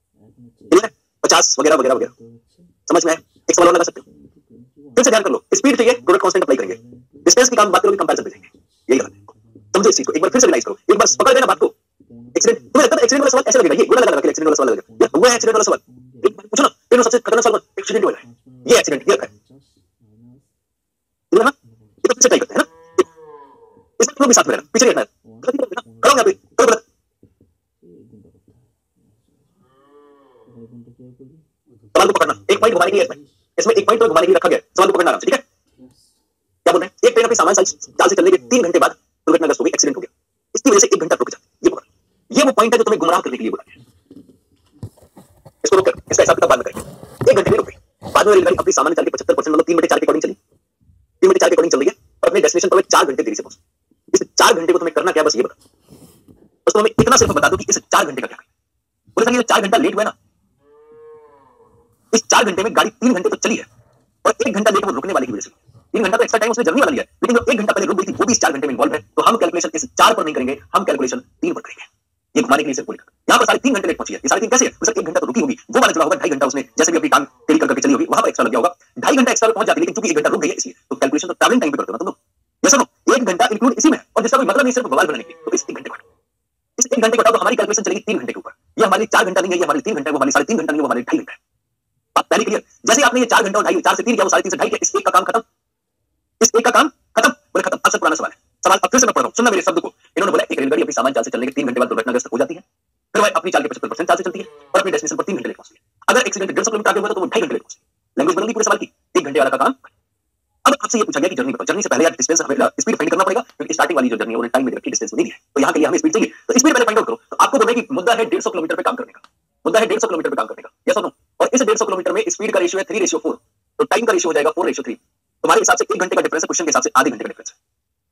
50 वगैरह वगैरह वगैरह, समझ में आया? एक सवाल और लगा सकते हो, फिर से ध्यान कर लो। स्पीड चाहिए, प्रोडक्ट कांस्टेंट अप्लाई करेंगे। डिस्टेंस की काम बात करोगे, कंपैरिजन पे जाएंगे। यही गलत है, समझो इस चीज को, एक बार फिर से रियलाइज करो, एक बार पकड़ लेना बात को। एक्सीडेंट तुम्हें लगता है एक्सीडेंट वाला सवाल ऐसे लगेगा, ये बुरा लगा एक्सीडेंट वाला सवाल लगेगा, ये हुआ है एक्सीडेंट वाला सवाल, एक बार पूछो ना, फिर सबसे खतरनाक सवाल एक्सीडेंट हुआ है, ये एक्सीडेंट ये है ना, ये तो फिर से ट्राई करते हैं ना, इसमें तुम भी साथ में रहना, पीछे नहीं हटना है, करो यहाँ पे, करो गलत। सवाल को पकड़ना, एक पॉइंट घुमाने के लिए इसमें एक पॉइंट तो घुमाने के लिए रखा गया, सवाल को पकड़ना आराम से, ठीक है? क्या बोल रहे हैं? एक ट्रेन अपनी सामान चाल से चलने के 3 घंटे बाद दुर्घटनाग्रस्त हो गई, एक्सीडेंट हो गया, इसकी वजह से 1 घंटा रुक जाती है। ये पकड़, ये वो पॉइंट है जो तुम्हें गुमराह करने के लिए बोला गया। इसको रोक कर इसका हिसाब किताब बाद में करेंगे। 1 घंटे में रुक गई, बाद में रेलगाड़ी अपनी सामान्य चाल के 75% मतलब 3/4 के अकॉर्डिंग चली, 3/4 के अकॉर्डिंग चल रही है और अपने डेस्टिनेशन पर 4 घंटे देरी से पहुंची। इस 4 घंटे को तुम्हें करना क्या, बस ये बता, बस तुम्हें इतना सिर्फ बता दो कि इस 4 घंटे का क्या है। बोले सर ये 4 घंटा लेट हुआ ना, इस 4 घंटे में गाड़ी 3 घंटे तो चली है और 1 घंटा लेट वो रुकने वाले की वजह से। 3 घंटा तो एक्स्ट्रा टाइम उसने जर्नी वाला लिया है, लेकिन जो 1 घंटा पहले रुक गई थी वो भी इस 4 घंटे में इन्वॉल्व है। तो हम कैलकुलेशन इस 4 पर नहीं करेंगे, हम कैलकुलेशन 3 पर करेंगे। ये घुमाने के लिए सिर्फ बोलेगा, यहाँ पर 3.5 घंटे लेट पहुंची है, ये 3.5 कैसे है? उससे 1 घंटा तो रुकी होगी, वो वाला जुड़ा होगा 2.5 घंटा उसने जैसे भी अपनी टांग टेढ़ी करके चली होगी, वहां पर एक्स्ट्रा लग गया होगा, 2.5 घंटा एक्स्ट्रा पहुंच जाती है, लेकिन चूंकि 1 घंटा रुक गई है इसलिए तो कैलकुलेशन तो ट्रैवलिंग टाइम पे करते हो ना तुम लोग। यस और नो? 1 घंटा इंक्लूड इसी में है और जिसका कोई मतलब नहीं, सिर्फ बवाल बनाने के लिए। तो इस 1 घंटे को इस 1 घंटे को हटाओ तो हमारी कैलकुलेशन चलेगी 3 घंटे के ऊपर। ये हमारी 4 घंटा नहीं है, ये हमारी 3 घंटा है, वो हमारी 3.5 घंटा नहीं है, वो हमारी 2.5 घंटा है। आप पहले क्लियर? जैसे आपने ये 4 घंटा और 2.5, 4 से 3 किया, वो 3.5 से 2.5 किया, इस एक का काम खत्म, इस एक का काम खत्म, बोले खत्म। अब से पुराना सवाल है, सवाल अब फिर से मैं पढ़ रहा हूं, सुनना मेरे शब्द को। इन्होंने बोला एक रेलगाड़ी अपनी सामान चाल से चलने के 3 घंटे बाद दुर्घटनाग्रस्त हो जाती है, फिर वह अपनी चाल के 75% चाल से चलती है और अपनी डेस्टिनेशन पर 3 घंटे लेट पहुंचती है। अगर एक्सीडेंट 150 किलोमीटर आगे हुआ तो वो 2.5 घंटे लेट पहुंचती है। लैंग्वेज बदल दी पूरे सवाल की, 1 घंटे वाला का काम। अब आपसे ये पूछा गया कि जर्नी बताओ, जर्नी से पहले यार डिस्टेंस हमें स्पीड फाइंड करना पड़ेगा, क्योंकि स्टार्टिंग वाली जो जर्नी है उन्होंने टाइम में रखी, डिस्टेंस नहीं दिया है, तो यहाँ के लिए हमें स्पीड चाहिए, तो स्पीड पहले फाइंड आउट करो। तो आपको बोलना है कि मुद्दा है 150 किलोमीटर पे काम करने का, मुद्दा है 150 किलोमीटर पे काम करने का, यस और नो? और इस 150 किलोमीटर में स्पीड का रेशियो है 3:4, तो टाइम का रेशियो हो जाएगा 4:3। तुम्हारे हिसाब से 1 घंटे का डिफरेंस है, क्वेश्चन के हिसाब से आधे घंटे का डिफरेंस है।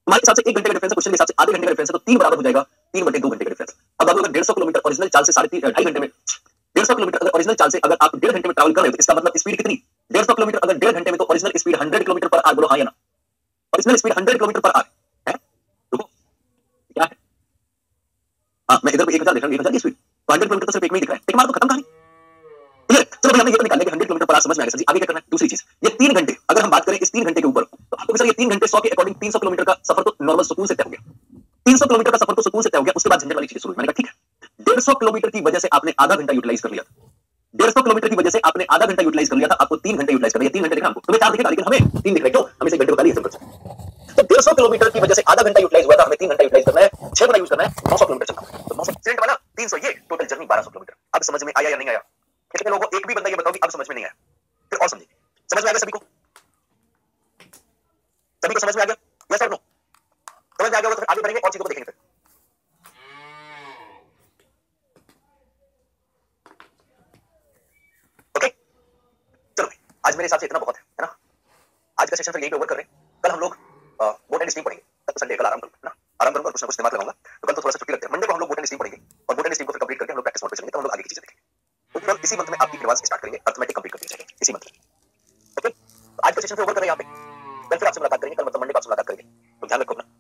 तुम्हारे हिसाब से 1 घंटे का डिफरेंस है, क्वेश्चन के हिसाब से आधे घंटे का डिफरेंस है, तो 3 बराबर हो जाएगा 3 बटे 2 घंटे का डिफरेंस। अब अगर 150 किलोमीटर ओरिजिनल चाल से 2.5 घंटे में 150 किलोमीटर अगर ओरिजिनल चाल से अगर आप 1.5 घंटे में ट्रैवल कर रहे हो तो इसका मतलब स्पीड कितनी? 150 किलोमीटर अगर 1.5 घंटे में, तो original speed 100 kilometre per hour. बोलो हाँ या ना? Original speed 100 kilometre per hour है। रुको, क्या है? हाँ, मैं इधर पे 1000 लिख रहा हूं, 1000 की स्पीड, तो 100 किलोमीटर तो सिर्फ एक में ही दिख रहा है, टिक मार दो, खत्म कहानी। क्लियर? चलो भाई हमने ये तो निकाल लिया कि 100 किलोमीटर पर आवर, समझ में आ गया सर जी। आगे क्या करना है? दूसरी चीज, ये 3 घंटे, अगर हम बात करें इस 3 घंटे के ऊपर, तो आपको सर ये 3 घंटे 100 के अकॉर्डिंग 300 किलोमीटर का सफर तो नॉर्मल सुकून से तय हो गया। 300 किलोमीटर का सफर तो सुकून से तय हो गया, उसके बाद झंझट वाली चीज शुरू। मैंने कहा ठीक है, 150 किलोमीटर की वजह से आपने आधा घंटा यूटिलाइज कर लिया था। 150 किलोमीटर की वजह से आपने आधा घंटा यूटिलाइज कर लिया था, आपको 3 घंटे यूटिलाइज कर लिया। 3 घंटे दिखा हमको, तुम्हें 4 दिखेगा लेकिन हमें 3 दिख रहा है। क्यों? हमें 1 घंटे बता लिया सिंपल से। तो 150 किलोमीटर की वजह से आधा घंटा यूटिलाइज हुआ था, हमें 3 घंटा यूटिलाइज करना है, 6 गुना यूज करना है, 900 किलोमीटर चलना है। तो 900 सेंट वाला 300, ये टोटल जर्नी 1200 किलोमीटर। अब समझ में आया या नहीं आया? कितने लोगों को, एक भी बंदा ये बताओ कि अब समझ में नहीं आया, फिर और समझिए। समझ में आ गया सभी को? सभी को समझ में आ गया? यस और नो? समझ में आ गया तो फिर आगे बढ़ेंगे और चीजों को देखेंगे फिर। ओके, चलो भाई, आज मेरे हिसाब से इतना बहुत है ना? आज का सेशन फिर यही पे ओवर कर रहे हैं। कल हम लोग बोट एंड स्टीम पढ़ेंगे। कल तो संडे, कल आराम करूंगा ना, आराम करूंगा, कुछ ना कुछ दिमाग लगाऊंगा। तो कल तो थोड़ा सा छुट्टी रखते हैं, मंडे को हम लोग बोट एंड स्टीम पढ़ेंगे, और बोट एंड स्टीम को फिर कंप्लीट करके हम लोग प्रैक्टिस मोड पे चलेंगे, तो हम लोग आगे की चीजें देखेंगे। तो इसी मंथ में आपकी प्रवास स्टार्ट करेंगे, अर्थमेटिक कंप्लीट कर दिया जाएगा इसी मंथ में। ओके, तो आज का सेशन फिर ओवर कर रहे हैं यहाँ पे। कल फिर आपसे मुलाकात करेंगे, कल मतलब मंडे को आपसे मुलाकात करेंगे, तो ध्यान रखो अपना।